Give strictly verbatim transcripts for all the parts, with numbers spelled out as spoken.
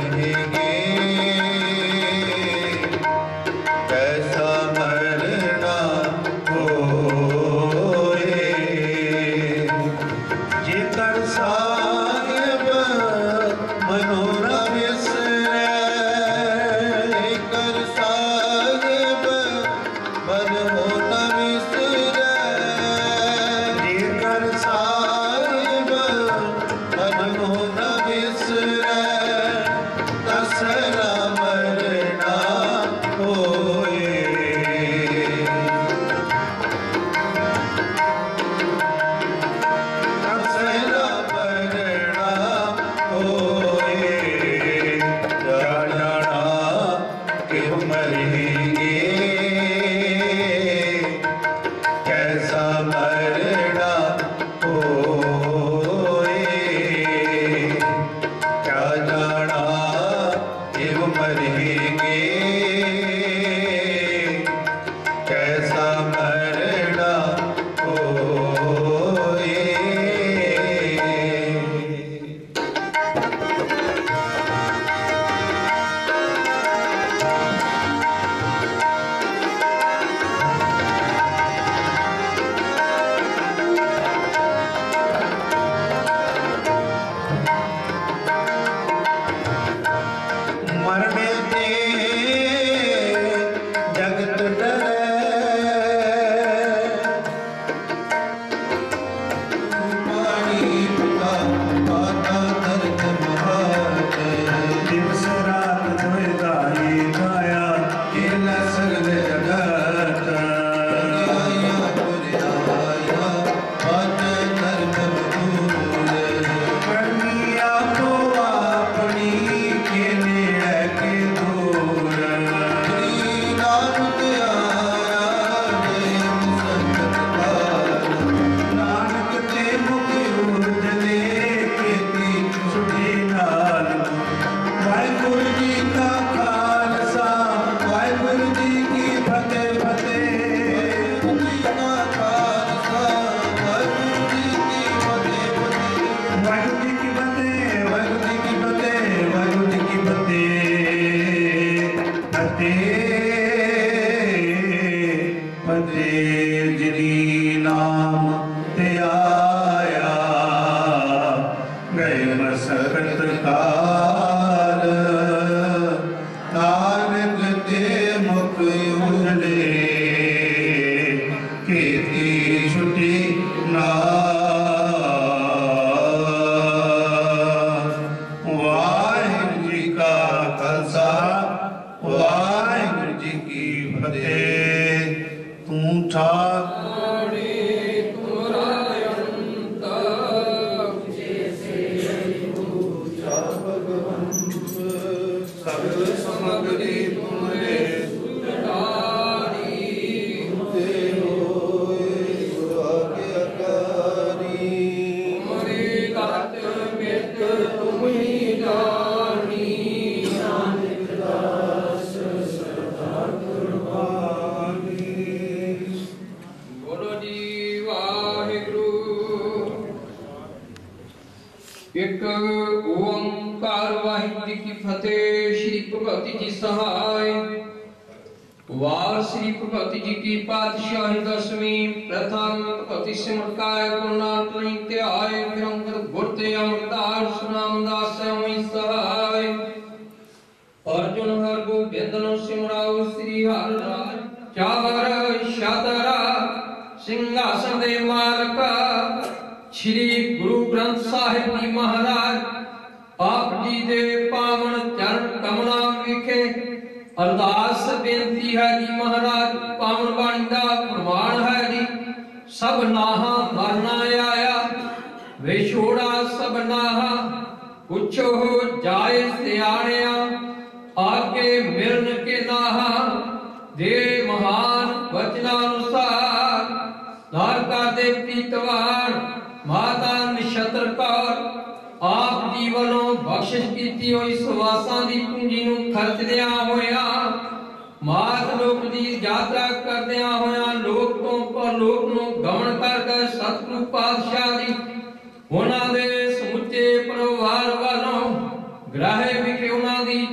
ਉਹਨਾਂ ਦੇ ਸਮੁੱਚੇ ਪਰਿਵਾਰ ਵੱਲੋਂ ਗ੍ਰਾਹੇ ਵਿਖੇ ਉਹਨਾਂ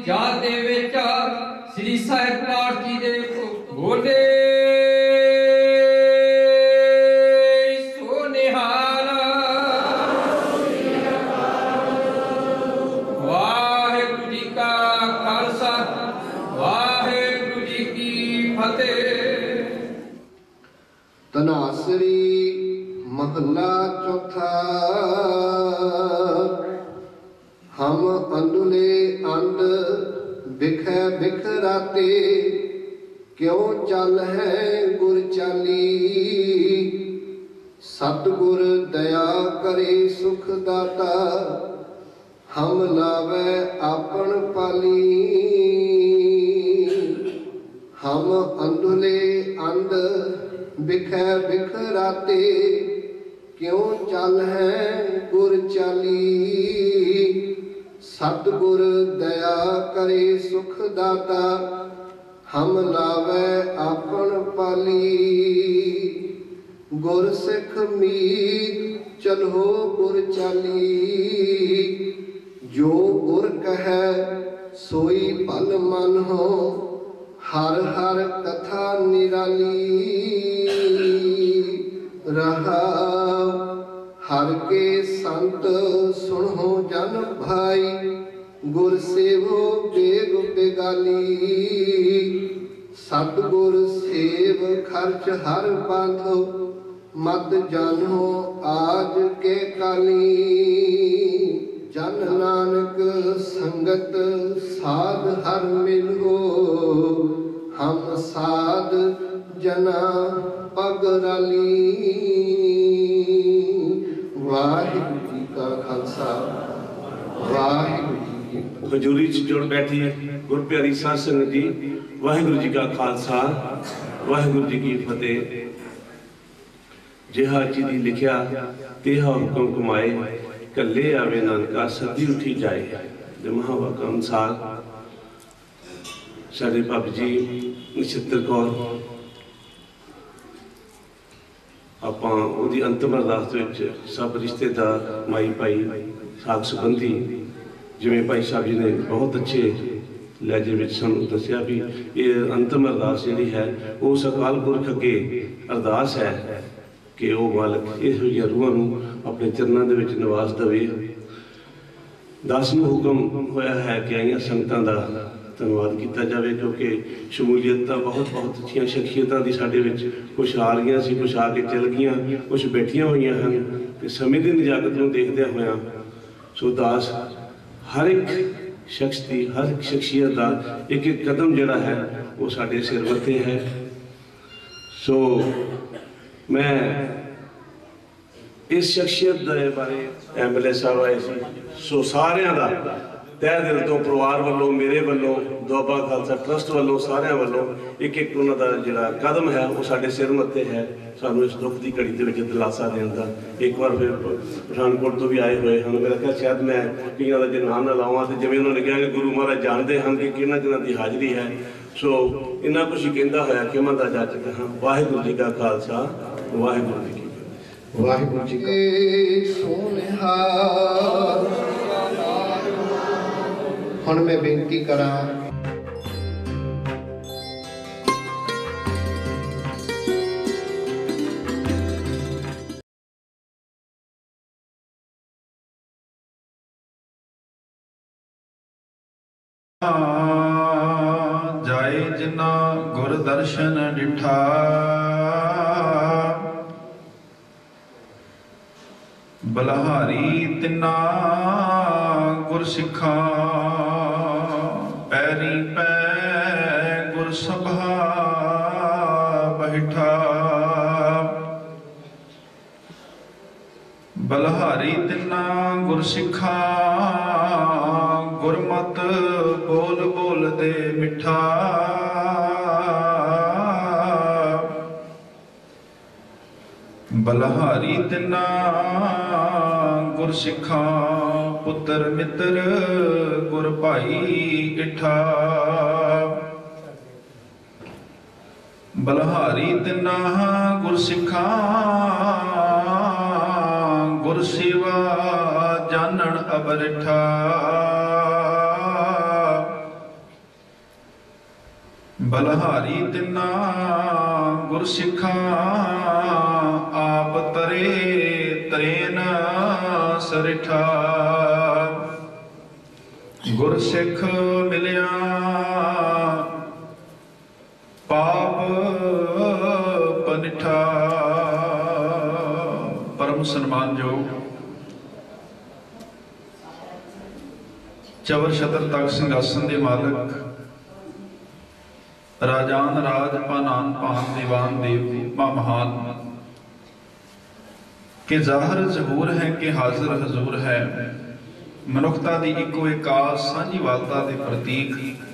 ਜਾਤ ਦੇ ਵਿੱਚ ਸ੍ਰੀ ਸਾਹਿਬ ਪਾਠ ਜੀ ਦੇ ਬੋਲੇ ਸੋ ਨਿਹਾਲ। ਵਾਹਿਗੁਰੂ ਜੀ ਕਾ ਖਾਲਸਾ ਵਾਹਿਗੁਰੂ ਜੀ ਕੀ ਫਤਿਹ। ਧਨਾਸਰੀ महला चौथा। हम अंधुले अंध बिखै बिखराते क्यों चल है गुर चाली। सतगुर दया करे सुख दाता हम लावे आपन पाली। हम अंधुले अंध बिखै बिखराते क्यों चल है गुर चाली। सतगुर दया करे सुख दाता हम लावे आपन पाली। गुर सिख मीत चलो गुर चाली। जो गुर कहे सोई भल मन हो हर हर कथा निराली। रहा हर के संत सुनो जन भाई गुर सेवो बेग बेगाली। सतगुर सेव खर्च हर बांधो मत जानो आज के काली। जन नानक संगत साध हर मिलो हम साध जना पगराली। वाहिगुरू जी का खालसा वाहिगुरू जी की फतेह। हजूरी च जुड़ बैठी गुर प्यारी साध संगत जी। वाहिगुरू जी का खालसा वाहिगुरू जी की फतेह। जिहा जी लिखिया तेहा हुक्म कमाए कले आवे नानका सदी उठी जाए। महावाक्य अनुसार साडे भाभी जी नछत्तर कौर ਆਪਾਂ ਉਹਦੀ ਅੰਤਮ ਅਰਦਾਸ ਦੇ ਵਿੱਚ ਸਭ ਰਿਸ਼ਤੇਦਾਰ ਮਾਈ ਭਾਈ ਸਾਕ ਸੰਬੰਧੀ ਜਿਵੇਂ ਭਾਈ ਸਾਹਿਬ ਜੀ ਨੇ ਬਹੁਤ ਅੱਛੇ ਲਹਿਜੇ ਵਿੱਚ ਸਾਨੂੰ ਦੱਸਿਆ ਵੀ ਇਹ ਅੰਤਮ ਅਰਦਾਸ ਜਿਹੜੀ ਹੈ ਉਹ ਅਕਾਲ ਪੁਰਖ ਅੱਗੇ ਅਰਦਾਸ ਹੈ ਕਿ ਉਹ ਮਾਲਕ ਇਹੋ ਜਿਹੀਆਂ ਰੂਹਾਂ ਨੂੰ ਆਪਣੇ ਚਰਨਾਂ ਦੇ ਵਿੱਚ ਨਿਵਾਸ ਦੇਵੇ। ਦਸ ਨੂੰ ਹੁਕਮ ਹੋਇਆ ਹੈ ਕਿ ਆਈਆਂ ਸੰਗਤਾਂ ਦਾ ਧੰਨਵਾਦ ਕੀਤਾ ਜਾਵੇ ਕਿਉਂਕਿ ਸ਼ਮੂਲੀਅਤ ਤਾਂ ਬਹੁਤ ਬਹੁਤ ਅੱਛੀਆਂ ਸ਼ਖਸੀਅਤਾਂ ਦੀ ਸਾਡੇ ਵਿੱਚ ਕੁਛ ਆ ਰਹੀਆਂ ਸੀ, ਕੁਛ ਆ ਕੇ ਚਲ ਗਈਆਂ, ਕੁਛ ਬੈਠੀਆਂ ਹੋਈਆਂ ਹਨ ਤੇ ਸਮੇਂ ਦੀ ਨਿਜਾਕਤ ਨੂੰ ਦੇਖਦਿਆਂ ਹੋਇਆਂ ਸੋ ਦਾਸ ਹਰ ਇੱਕ ਸ਼ਖਸ ਦੀ ਹਰ ਇੱਕ ਸ਼ਖਸੀਅਤ ਦਾ ਇੱਕ ਇੱਕ ਕਦਮ ਜਿਹੜਾ ਹੈ ਉਹ ਸਾਡੇ ਸਿਰ ਮੱਥੇ ਹੈ। ਸੋ ਮੈਂ ਇਸ ਸ਼ਖਸੀਅਤ ਦੇ ਬਾਰੇ ਐਮ ਐਲ ਏ ਸਾਹਿਬ ਆਏ ਸੀ ਸੋ ਸਾਰਿਆਂ ਦਾ ਤਹਿ ਦਿਲ ਤੋਂ ਪਰਿਵਾਰ ਵੱਲੋਂ ਮੇਰੇ ਵੱਲੋਂ ਦੁਆਬਾ ਖਾਲਸਾ ਟਰਸਟ ਵੱਲੋਂ ਸਾਰਿਆਂ ਵੱਲੋਂ ਇੱਕ ਇੱਕ ਉਹਨਾਂ ਦਾ ਜਿਹੜਾ ਕਦਮ ਹੈ ਉਹ ਸਾਡੇ ਸਿਰ ਮੱਥੇ ਹੈ ਸਾਨੂੰ ਇਸ ਦੁੱਖ ਦੀ ਘੜੀ ਦੇ ਵਿੱਚ ਦਿਲਾਸਾ ਦੇਣ ਦਾ। ਇੱਕ ਵਾਰ ਫਿਰ ਪਠਾਨਕੋਟ ਤੋਂ ਵੀ ਆਏ ਹੋਏ ਹਨ। ਮੇਰਾ ਖਿਆਲ ਸ਼ਾਇਦ ਮੈਂ ਕਈਆਂ ਦਾ ਜੇ ਨਾਮ ਨਾ ਲਾਵਾਂ ਤੇ ਜਿਵੇਂ ਉਹਨਾਂ ਨੇ ਕਿਹਾ ਕਿ ਗੁਰੂ ਮਹਾਰਾਜ ਜਾਣਦੇ ਹਨ ਕਿ ਕਿਹਨਾਂ ਕਿਹਨਾਂ ਦੀ ਹਾਜ਼ਰੀ ਹੈ। ਸੋ ਇੰਨਾ ਕੁਛ ਹੀ ਕਹਿੰਦਾ ਹੋਇਆ ਕਿ ਮੈਂ ਦਾ ਜਾਚਕ ਹਾਂ। ਵਾਹਿਗੁਰੂ ਜੀ ਕਾ ਖਾਲਸਾ ਵਾਹਿਗੁਰੂ ਜੀ ਕੀ ਫਤਿਹ। ਵਾਹਿਗੁਰੂ ਜੀ ਕੀ ਸੋਨਿਹਾ। ਹੁਣ ਮੈਂ ਬੇਨਤੀ ਕਰਾਂ ਜਾਏ ਜਿਨਾ ਗੁਰ ਦਰਸ਼ਨ ਡਿਠਾ। ਬਲਹਾਰੀ ਤਿਨਾ ਗੁਰ ਸਿੱਖਾ ਪੈਰੀ ਪੈ ਗੁਰ ਸਭਾ ਬੈਠਾ। ਬਲਹਾਰੀ ਤਿਨਾ ਗੁਰ ਸਿੱਖਾ ਗੁਰਮਤ ਬੋਲ ਬੋਲ ਦੇ ਮਿੱਠਾ। ਬਲਹਾਰੀ ਤਿਨਾ ਗੁਰ ਸਿੱਖਾ ਪੁੱਤਰ ਮਿੱਤਰ ਗੁਰ ਭਾਈ ਇਠਾ। ਬਲਹਾਰੀ ਤਿਨਾ ਗੁਰ ਸਿੱਖਾ ਗੁਰ ਸੇਵਾ ਜਾਣਨ ਅਬਰਿਠਾ। ਬਲਹਾਰੀ ਤਿੰਨਾ ਗੁਰ ਸਿੱਖਾਂ ਆਪ ਤਰੇ ਤਰੇਨ ਸਰਿਠਾ। ਗੁਰ ਸਿੱਖ ਮਿਲਿਆ ਪਾਪ ਪਨਿਠਾ। ਪਰਮ ਸਨਮਾਨਯੋਗ ਚਵਰ ਛਤਰ ਤਖਤ ਸਿੰਘਾਸਨ ਦੇ ਮਾਲਕ ਰਾਜਾਨ ਰਾਜ ਪਾਨਾਨ ਪਾਨ ਦੀਵਾਨ ਦੇਵ ਮਾ ਮਹਾਨ ਕਿ ਜ਼ਾਹਰ ਜ਼ਹੂਰ ਹੈ ਕਿ ਹਾਜ਼ਰ ਹਜ਼ੂਰ ਹੈ। ਮਨੁੱਖਤਾ ਦੀ ਇੱਕੋ ਇੱਕ ਆਸ ਸਾਂਝੀ ਵਾਲਤਾ ਦੇ ਪ੍ਰਤੀਕ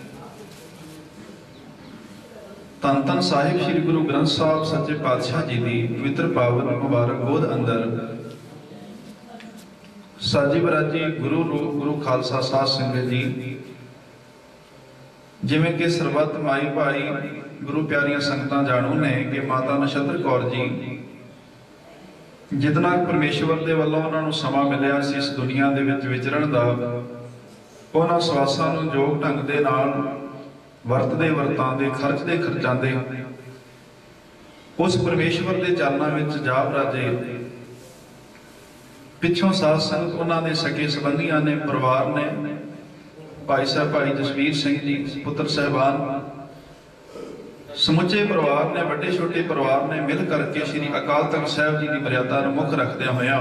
ਧੰਨ ਧੰਨ ਸਾਹਿਬ ਸ੍ਰੀ ਗੁਰੂ ਗ੍ਰੰਥ ਸਾਹਿਬ ਸੱਚੇ ਪਾਤਸ਼ਾਹ ਜੀ ਦੀ ਪਵਿੱਤਰ ਪਾਵਨ ਮੁਬਾਰਕ ਗੋਦ ਅੰਦਰ ਸਾਜੀ ਬਰਾਜੀ ਗੁਰੂ ਰੂਪ ਗੁਰੂ ਖਾਲਸਾ ਸਾਧ ਸੰਗਤ ਜੀ, ਜਿਵੇਂ ਕਿ ਸਰਬੱਤ ਮਾਈ ਭਾਈ ਗੁਰੂ ਪਿਆਰੀਆਂ ਸੰਗਤਾਂ ਜਾਣੂ ਨੇ ਕਿ ਮਾਤਾ ਨਛੱਤਰ ਕੌਰ ਜੀ ਜਿਤਨਾ ਪਰਮੇਸ਼ਵਰ ਦੇ ਵੱਲੋਂ ਉਹਨਾਂ ਨੂੰ ਸਮਾਂ ਮਿਲਿਆ ਸੀ ਇਸ ਦੁਨੀਆ ਦੇ ਵਿੱਚ ਵਿਚਰਨ ਦਾ, ਉਹਨਾਂ ਸਵਾਸਾਂ ਨੂੰ ਯੋਗ ਢੰਗ ਦੇ ਨਾਲ ਵਰਤਦੇ ਵਰਤਾਂਦੇ ਖਰਚਦੇ ਖਰਚਾਂਦੇ ਉਸ ਪਰਮੇਸ਼ਵਰ ਦੇ ਚਰਨਾਂ ਵਿੱਚ ਜਾ ਬਰਾਜੇ। ਪਿੱਛੋਂ ਸਾਧ ਸੰਗਤ ਉਹਨਾਂ ਦੇ ਸਕੇ ਸੰਬੰਧੀਆਂ ਨੇ, ਪਰਿਵਾਰ ਨੇ, ਭਾਈ ਸਾਹਿਬ ਭਾਈ ਜਸਵੀਰ ਸਿੰਘ ਜੀ ਪੁੱਤਰ ਸਾਹਿਬਾਨ, ਸਮੁੱਚੇ ਪਰਿਵਾਰ ਨੇ, ਵੱਡੇ ਛੋਟੇ ਪਰਿਵਾਰ ਨੇ ਮਿਲ ਕਰਕੇ ਸ੍ਰੀ ਅਕਾਲ ਤਖਤ ਸਾਹਿਬ ਜੀ ਦੀ ਮਰਿਆਦਾ ਨੂੰ ਮੁੱਖ ਰੱਖਦਿਆਂ ਹੋਇਆ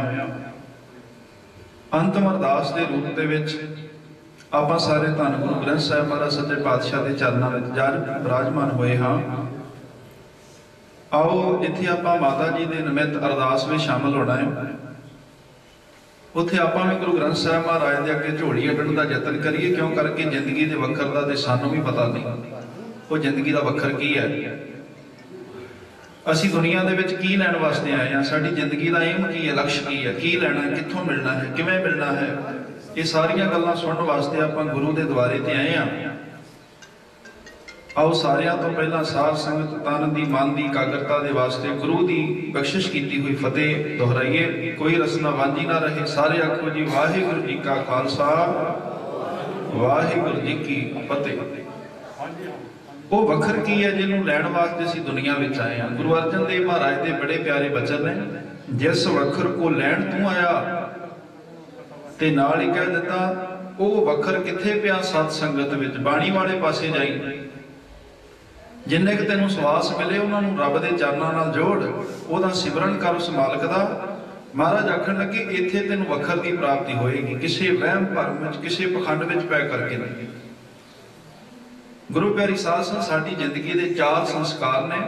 ਅੰਤਮ ਅਰਦਾਸ ਦੇ ਰੂਪ ਦੇ ਵਿੱਚ ਆਪਾਂ ਸਾਰੇ ਧੰਨ ਗੁਰੂ ਗ੍ਰੰਥ ਸਾਹਿਬ ਮਹਾਰਾਜ ਸੱਚੇ ਪਾਤਸ਼ਾਹ ਦੇ ਚਰਨਾਂ ਵਿੱਚ ਜਾ ਬਿਰਾਜਮਾਨ ਹੋਏ ਹਾਂ। ਆਓ ਇੱਥੇ ਆਪਾਂ ਮਾਤਾ ਜੀ ਦੇ ਨਿਮਿਤ ਅਰਦਾਸ ਵਿੱਚ ਸ਼ਾਮਲ ਹੋਣਾ ਹੈ। ਉੱਥੇ ਆਪਾਂ ਵੀ ਗੁਰੂ ਗ੍ਰੰਥ ਸਾਹਿਬ ਮਹਾਰਾਜ ਦੇ ਅੱਗੇ ਝੋਲੀ ਅੱਡਣ ਦਾ ਯਤਨ ਕਰੀਏ, ਕਿਉਂ ਕਰਕੇ ਜ਼ਿੰਦਗੀ ਦੇ ਵੱਖਰ ਦਾ ਤੇ ਸਾਨੂੰ ਵੀ ਪਤਾ ਨਹੀਂ ਉਹ ਜ਼ਿੰਦਗੀ ਦਾ ਵੱਖਰ ਕੀ ਹੈ। ਅਸੀਂ ਦੁਨੀਆ ਦੇ ਵਿੱਚ ਕੀ ਲੈਣ ਵਾਸਤੇ ਆਏ ਹਾਂ, ਸਾਡੀ ਜ਼ਿੰਦਗੀ ਦਾ ਏਮ ਕੀ ਹੈ, ਲਕਸ਼ ਕੀ ਹੈ, ਕੀ ਲੈਣਾ ਹੈ, ਕਿੱਥੋਂ ਮਿਲਣਾ ਹੈ, ਕਿਵੇਂ ਮਿਲਣਾ ਹੈ, ਇਹ ਸਾਰੀਆਂ ਗੱਲਾਂ ਸੁਣਨ ਵਾਸਤੇ ਆਪਾਂ ਗੁਰੂ ਦੇ ਦੁਆਰੇ ਤੇ ਆਏ ਹਾਂ। ਆਓ ਸਾਰਿਆਂ ਤੋਂ ਪਹਿਲਾਂ ਸਾਧ ਸੰਗਤ ਤਨ ਦੀ ਮਨ ਦੀ ਇਕਾਗਰਤਾ ਦੇ ਵਾਸਤੇ ਗੁਰੂ ਦੀ ਬਖਸ਼ਿਸ਼ ਕੀਤੀ ਹੋਈ ਫਤਿਹ ਦੁਹਰਾਈਏ। ਕੋਈ ਰਸਨਾ ਵਾਂਝੀ ਨਾ ਰਹੇ। ਸਾਰੇ ਆਖੋ ਜੀ ਵਾਹਿਗੁਰੂ ਜੀ ਕਾ ਖਾਲਸਾ ਵਾਹਿਗੁਰੂ ਜੀ ਕੀ ਫਤਿਹ। ਉਹ ਵਖਰ ਕੀ ਹੈ ਜਿਹਨੂੰ ਲੈਣ ਵਾਸਤੇ ਅਸੀਂ ਦੁਨੀਆ ਵਿੱਚ ਆਏ ਹਾਂ। ਗੁਰੂ ਅਰਜਨ ਦੇਵ ਮਹਾਰਾਜ ਦੇ ਬੜੇ ਪਿਆਰੇ ਬਚਨ ਨੇ, ਜਿਸ ਵਖਰ ਕੋ ਲੈਣ ਤੂੰ ਆਇਆ, ਤੇ ਨਾਲ ਹੀ ਕਹਿ ਦਿੱਤਾ ਉਹ ਵਖਰ ਕਿੱਥੇ ਪਿਆ ਸਤ ਸੰਗਤ ਵਿੱਚ, ਬਾਣੀ ਵਾਲੇ ਪਾਸੇ ਜਾਈ। ਜਿੰਨੇ ਕਿ ਤੈਨੂੰ ਸਵਾਸ ਮਿਲੇ ਉਹਨਾਂ ਨੂੰ ਰੱਬ ਦੇ ਚਰਨਾਂ ਨਾਲ ਜੋੜ, ਉਹਦਾ ਸਿਮਰਨ ਕਰ ਉਸ ਮਾਲਕ ਦਾ। ਮਹਾਰਾਜ ਆਖਣ ਲੱਗੇ ਇੱਥੇ ਤੈਨੂੰ ਵਖਰ ਦੀ ਪ੍ਰਾਪਤੀ ਹੋਏਗੀ, ਕਿਸੇ ਵਹਿਮ ਭਰਮ ਵਿੱਚ, ਕਿਸੇ ਪਖੰਡ ਵਿੱਚ ਪੈ ਕਰਕੇ ਨਹੀਂ। ਗੁਰੂ ਪਿਆਰੀ ਸਾਧ ਸੰਗਤ, ਸਾਡੀ ਜ਼ਿੰਦਗੀ ਦੇ ਚਾਰ ਸੰਸਕਾਰ ਨੇ,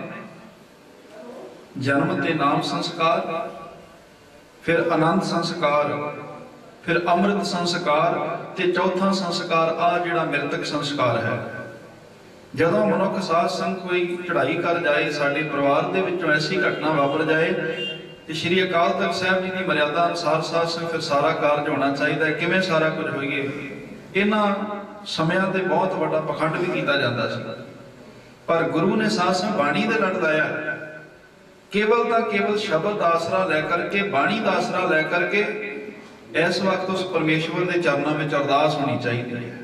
ਜਨਮ ਤੇ ਨਾਮ ਸੰਸਕਾਰ, ਫਿਰ ਆਨੰਦ ਸੰਸਕਾਰ, ਫਿਰ ਅੰਮ੍ਰਿਤ ਸੰਸਕਾਰ, ਤੇ ਚੌਥਾ ਸੰਸਕਾਰ ਆ ਜਿਹੜਾ ਮ੍ਰਿਤਕ ਸੰਸਕਾਰ ਹੈ। ਜਦੋਂ ਮਨੁੱਖ ਸਾਧ ਸੰਗ ਕੋਈ ਚੜ੍ਹਾਈ ਕਰ ਜਾਏ, ਸਾਡੇ ਪਰਿਵਾਰ ਦੇ ਵਿੱਚੋਂ ਐਸੀ ਘਟਨਾ ਵਾਪਰ ਜਾਏ ਤੇ ਸ੍ਰੀ ਅਕਾਲ ਤਖਤ ਸਾਹਿਬ ਜੀ ਦੀ ਮਰਿਆਦਾ ਅਨੁਸਾਰ ਸਾਧ ਸੰਗ ਫਿਰ ਸਾਰਾ ਕਾਰਜ ਹੋਣਾ ਚਾਹੀਦਾ ਹੈ। ਕਿਵੇਂ ਸਾਰਾ ਕੁਝ ਹੋਈਏ, ਇਹਨਾਂ ਸਮਿਆਂ ਤੇ ਬਹੁਤ ਵੱਡਾ ਪਖੰਡ ਵੀ ਕੀਤਾ ਜਾਂਦਾ ਸੀ, ਪਰ ਗੁਰੂ ਨੇ ਸਾਧ ਸੰਗ ਬਾਣੀ ਦੇ ਲੜ ਲਾਇਆ। ਕੇਵਲ ਤਾਂ ਕੇਵਲ ਸ਼ਬਦ ਦਾ ਆਸਰਾ ਲੈ ਕਰਕੇ, ਬਾਣੀ ਦਾ ਆਸਰਾ ਲੈ ਕਰਕੇ ਇਸ ਵਕਤ ਉਸ ਪਰਮੇਸ਼ਵਰ ਦੇ ਚਰਨਾਂ ਵਿੱਚ ਅਰਦਾਸ ਹੋਣੀ ਚਾਹੀਦੀ ਹੈ।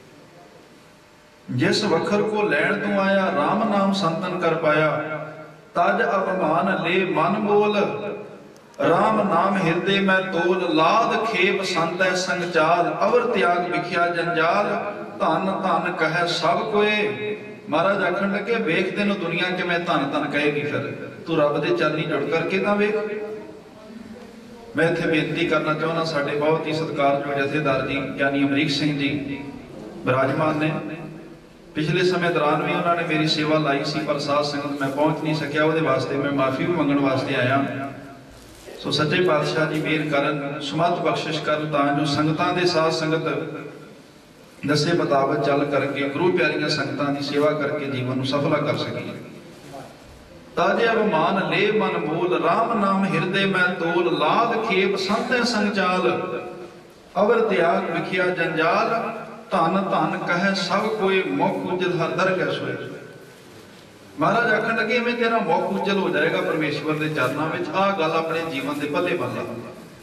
ਜਿਸ ਵਖਰ ਕੋ ਲੈਣ ਤੂੰ ਆਇਆ, ਰਾਮ ਨਾਮ ਸੰਤਨ ਕਰ ਪਾਇਆ, ਤਜ ਅਪਮਾਨ ਲੈ ਮਨ ਮੋਲ, ਰਾਮ ਨਾਮ ਹਿਰਦੇ ਮੈਂ ਤੋਲ, ਲਾਦ ਖੇਪ ਸੰਤੈ ਸੰਗ ਚਾਲ, ਅਵਰ ਤਿਆਗ ਵਿਖਿਆ ਜੰਜਾਲ, ਧਨ ਧਨ ਕਹੈ ਸਭ ਕੋਏ। ਮਹਾਰਾਜ ਆਖਣ ਲੱਗੇ ਵੇਖ ਤੈਨੂੰ ਦੁਨੀਆ ਕਿਵੇਂ ਧਨ ਧਨ ਕਹੇਗੀ, ਫਿਰ ਤੂੰ ਰੱਬ ਦੇ ਚਰਨੀ ਜੁੜ ਕਰਕੇ ਤਾਂ ਵੇਖ। ਮੈਂ ਇੱਥੇ ਬੇਨਤੀ ਕਰਨਾ ਚਾਹੁੰਦਾ, ਸਾਡੇ ਬਹੁਤ ਹੀ ਸਤਿਕਾਰਯੋਗ ਜਥੇਦਾਰ ਜੀ ਗਿਆਨੀ ਅਮਰੀਕ ਸਿੰਘ ਜੀ ਬਿਰਾਜਮਾਨ ਨੇ। ਪਿਛਲੇ ਸਮੇਂ ਦੌਰਾਨ ਵੀ ਉਹਨਾਂ ਨੇ ਮੇਰੀ ਸੇਵਾ ਲਾਈ ਸੀ, ਪਰ ਸਾਧ ਸੰਗਤ ਮੈਂ ਪਹੁੰਚ ਨਹੀਂ ਸਕਿਆ, ਉਹਦੇ ਵਾਸਤੇ ਮੈਂ ਮਾਫੀ ਵੀ ਮੰਗਣ ਵਾਸਤੇ ਆਇਆ। ਸੋ ਸੱਚੇ ਪਾਤਸ਼ਾਹ ਜੀ ਮਿਹਰ ਕਰਨ, ਸਮਤ ਬਖਸ਼ਿਸ਼ ਕਰਨ, ਤਾਂ ਜੋ ਸੰਗਤਾਂ ਦੇ ਸਾਧ ਸੰਗਤ ਦੱਸੇ ਮੁਤਾਬਕ ਚੱਲ ਕਰਕੇ ਗੁਰੂ ਪਿਆਰੀਆਂ ਸੰਗਤਾਂ ਦੀ ਸੇਵਾ ਕਰਕੇ ਜੀਵਨ ਨੂੰ ਸਫਲਾ ਕਰ ਸਕੀਏ। ਤਾਜੇ ਅਭਮਾਨ ਲੈ ਮਨ ਮੋਲ, ਰਾਮ ਨਾਮ ਹਿਰਦੇ ਮੈਂ ਤੋਲ, ਲਾਦ ਖੇਪ ਸੰਤੈ ਸੰਚਾਲ, ਅਵਰ ਤਿਆਗ ਵਿਖਿਆ ਜੰਜਾਲ, ਧਨ ਧਨ ਕਹੈ ਸਭ ਕੋਏ, ਮੁਖ ਉਜਲ ਹਰ ਦਰ ਕੈ ਸੋਏ। ਮਹਾਰਾਜ ਆਖਣ ਲੱਗੇ ਐਵੇਂ ਤੇਰਾ ਮੁਖ ਉਜਲ ਹੋ ਜਾਏਗਾ ਪਰਮੇਸ਼ਵਰ ਦੇ ਚਰਨਾਂ ਵਿੱਚ। ਆਹ ਗੱਲ ਆਪਣੇ ਜੀਵਨ ਦੇ ਪੱਲੇ ਬੰਨ ਲਾ।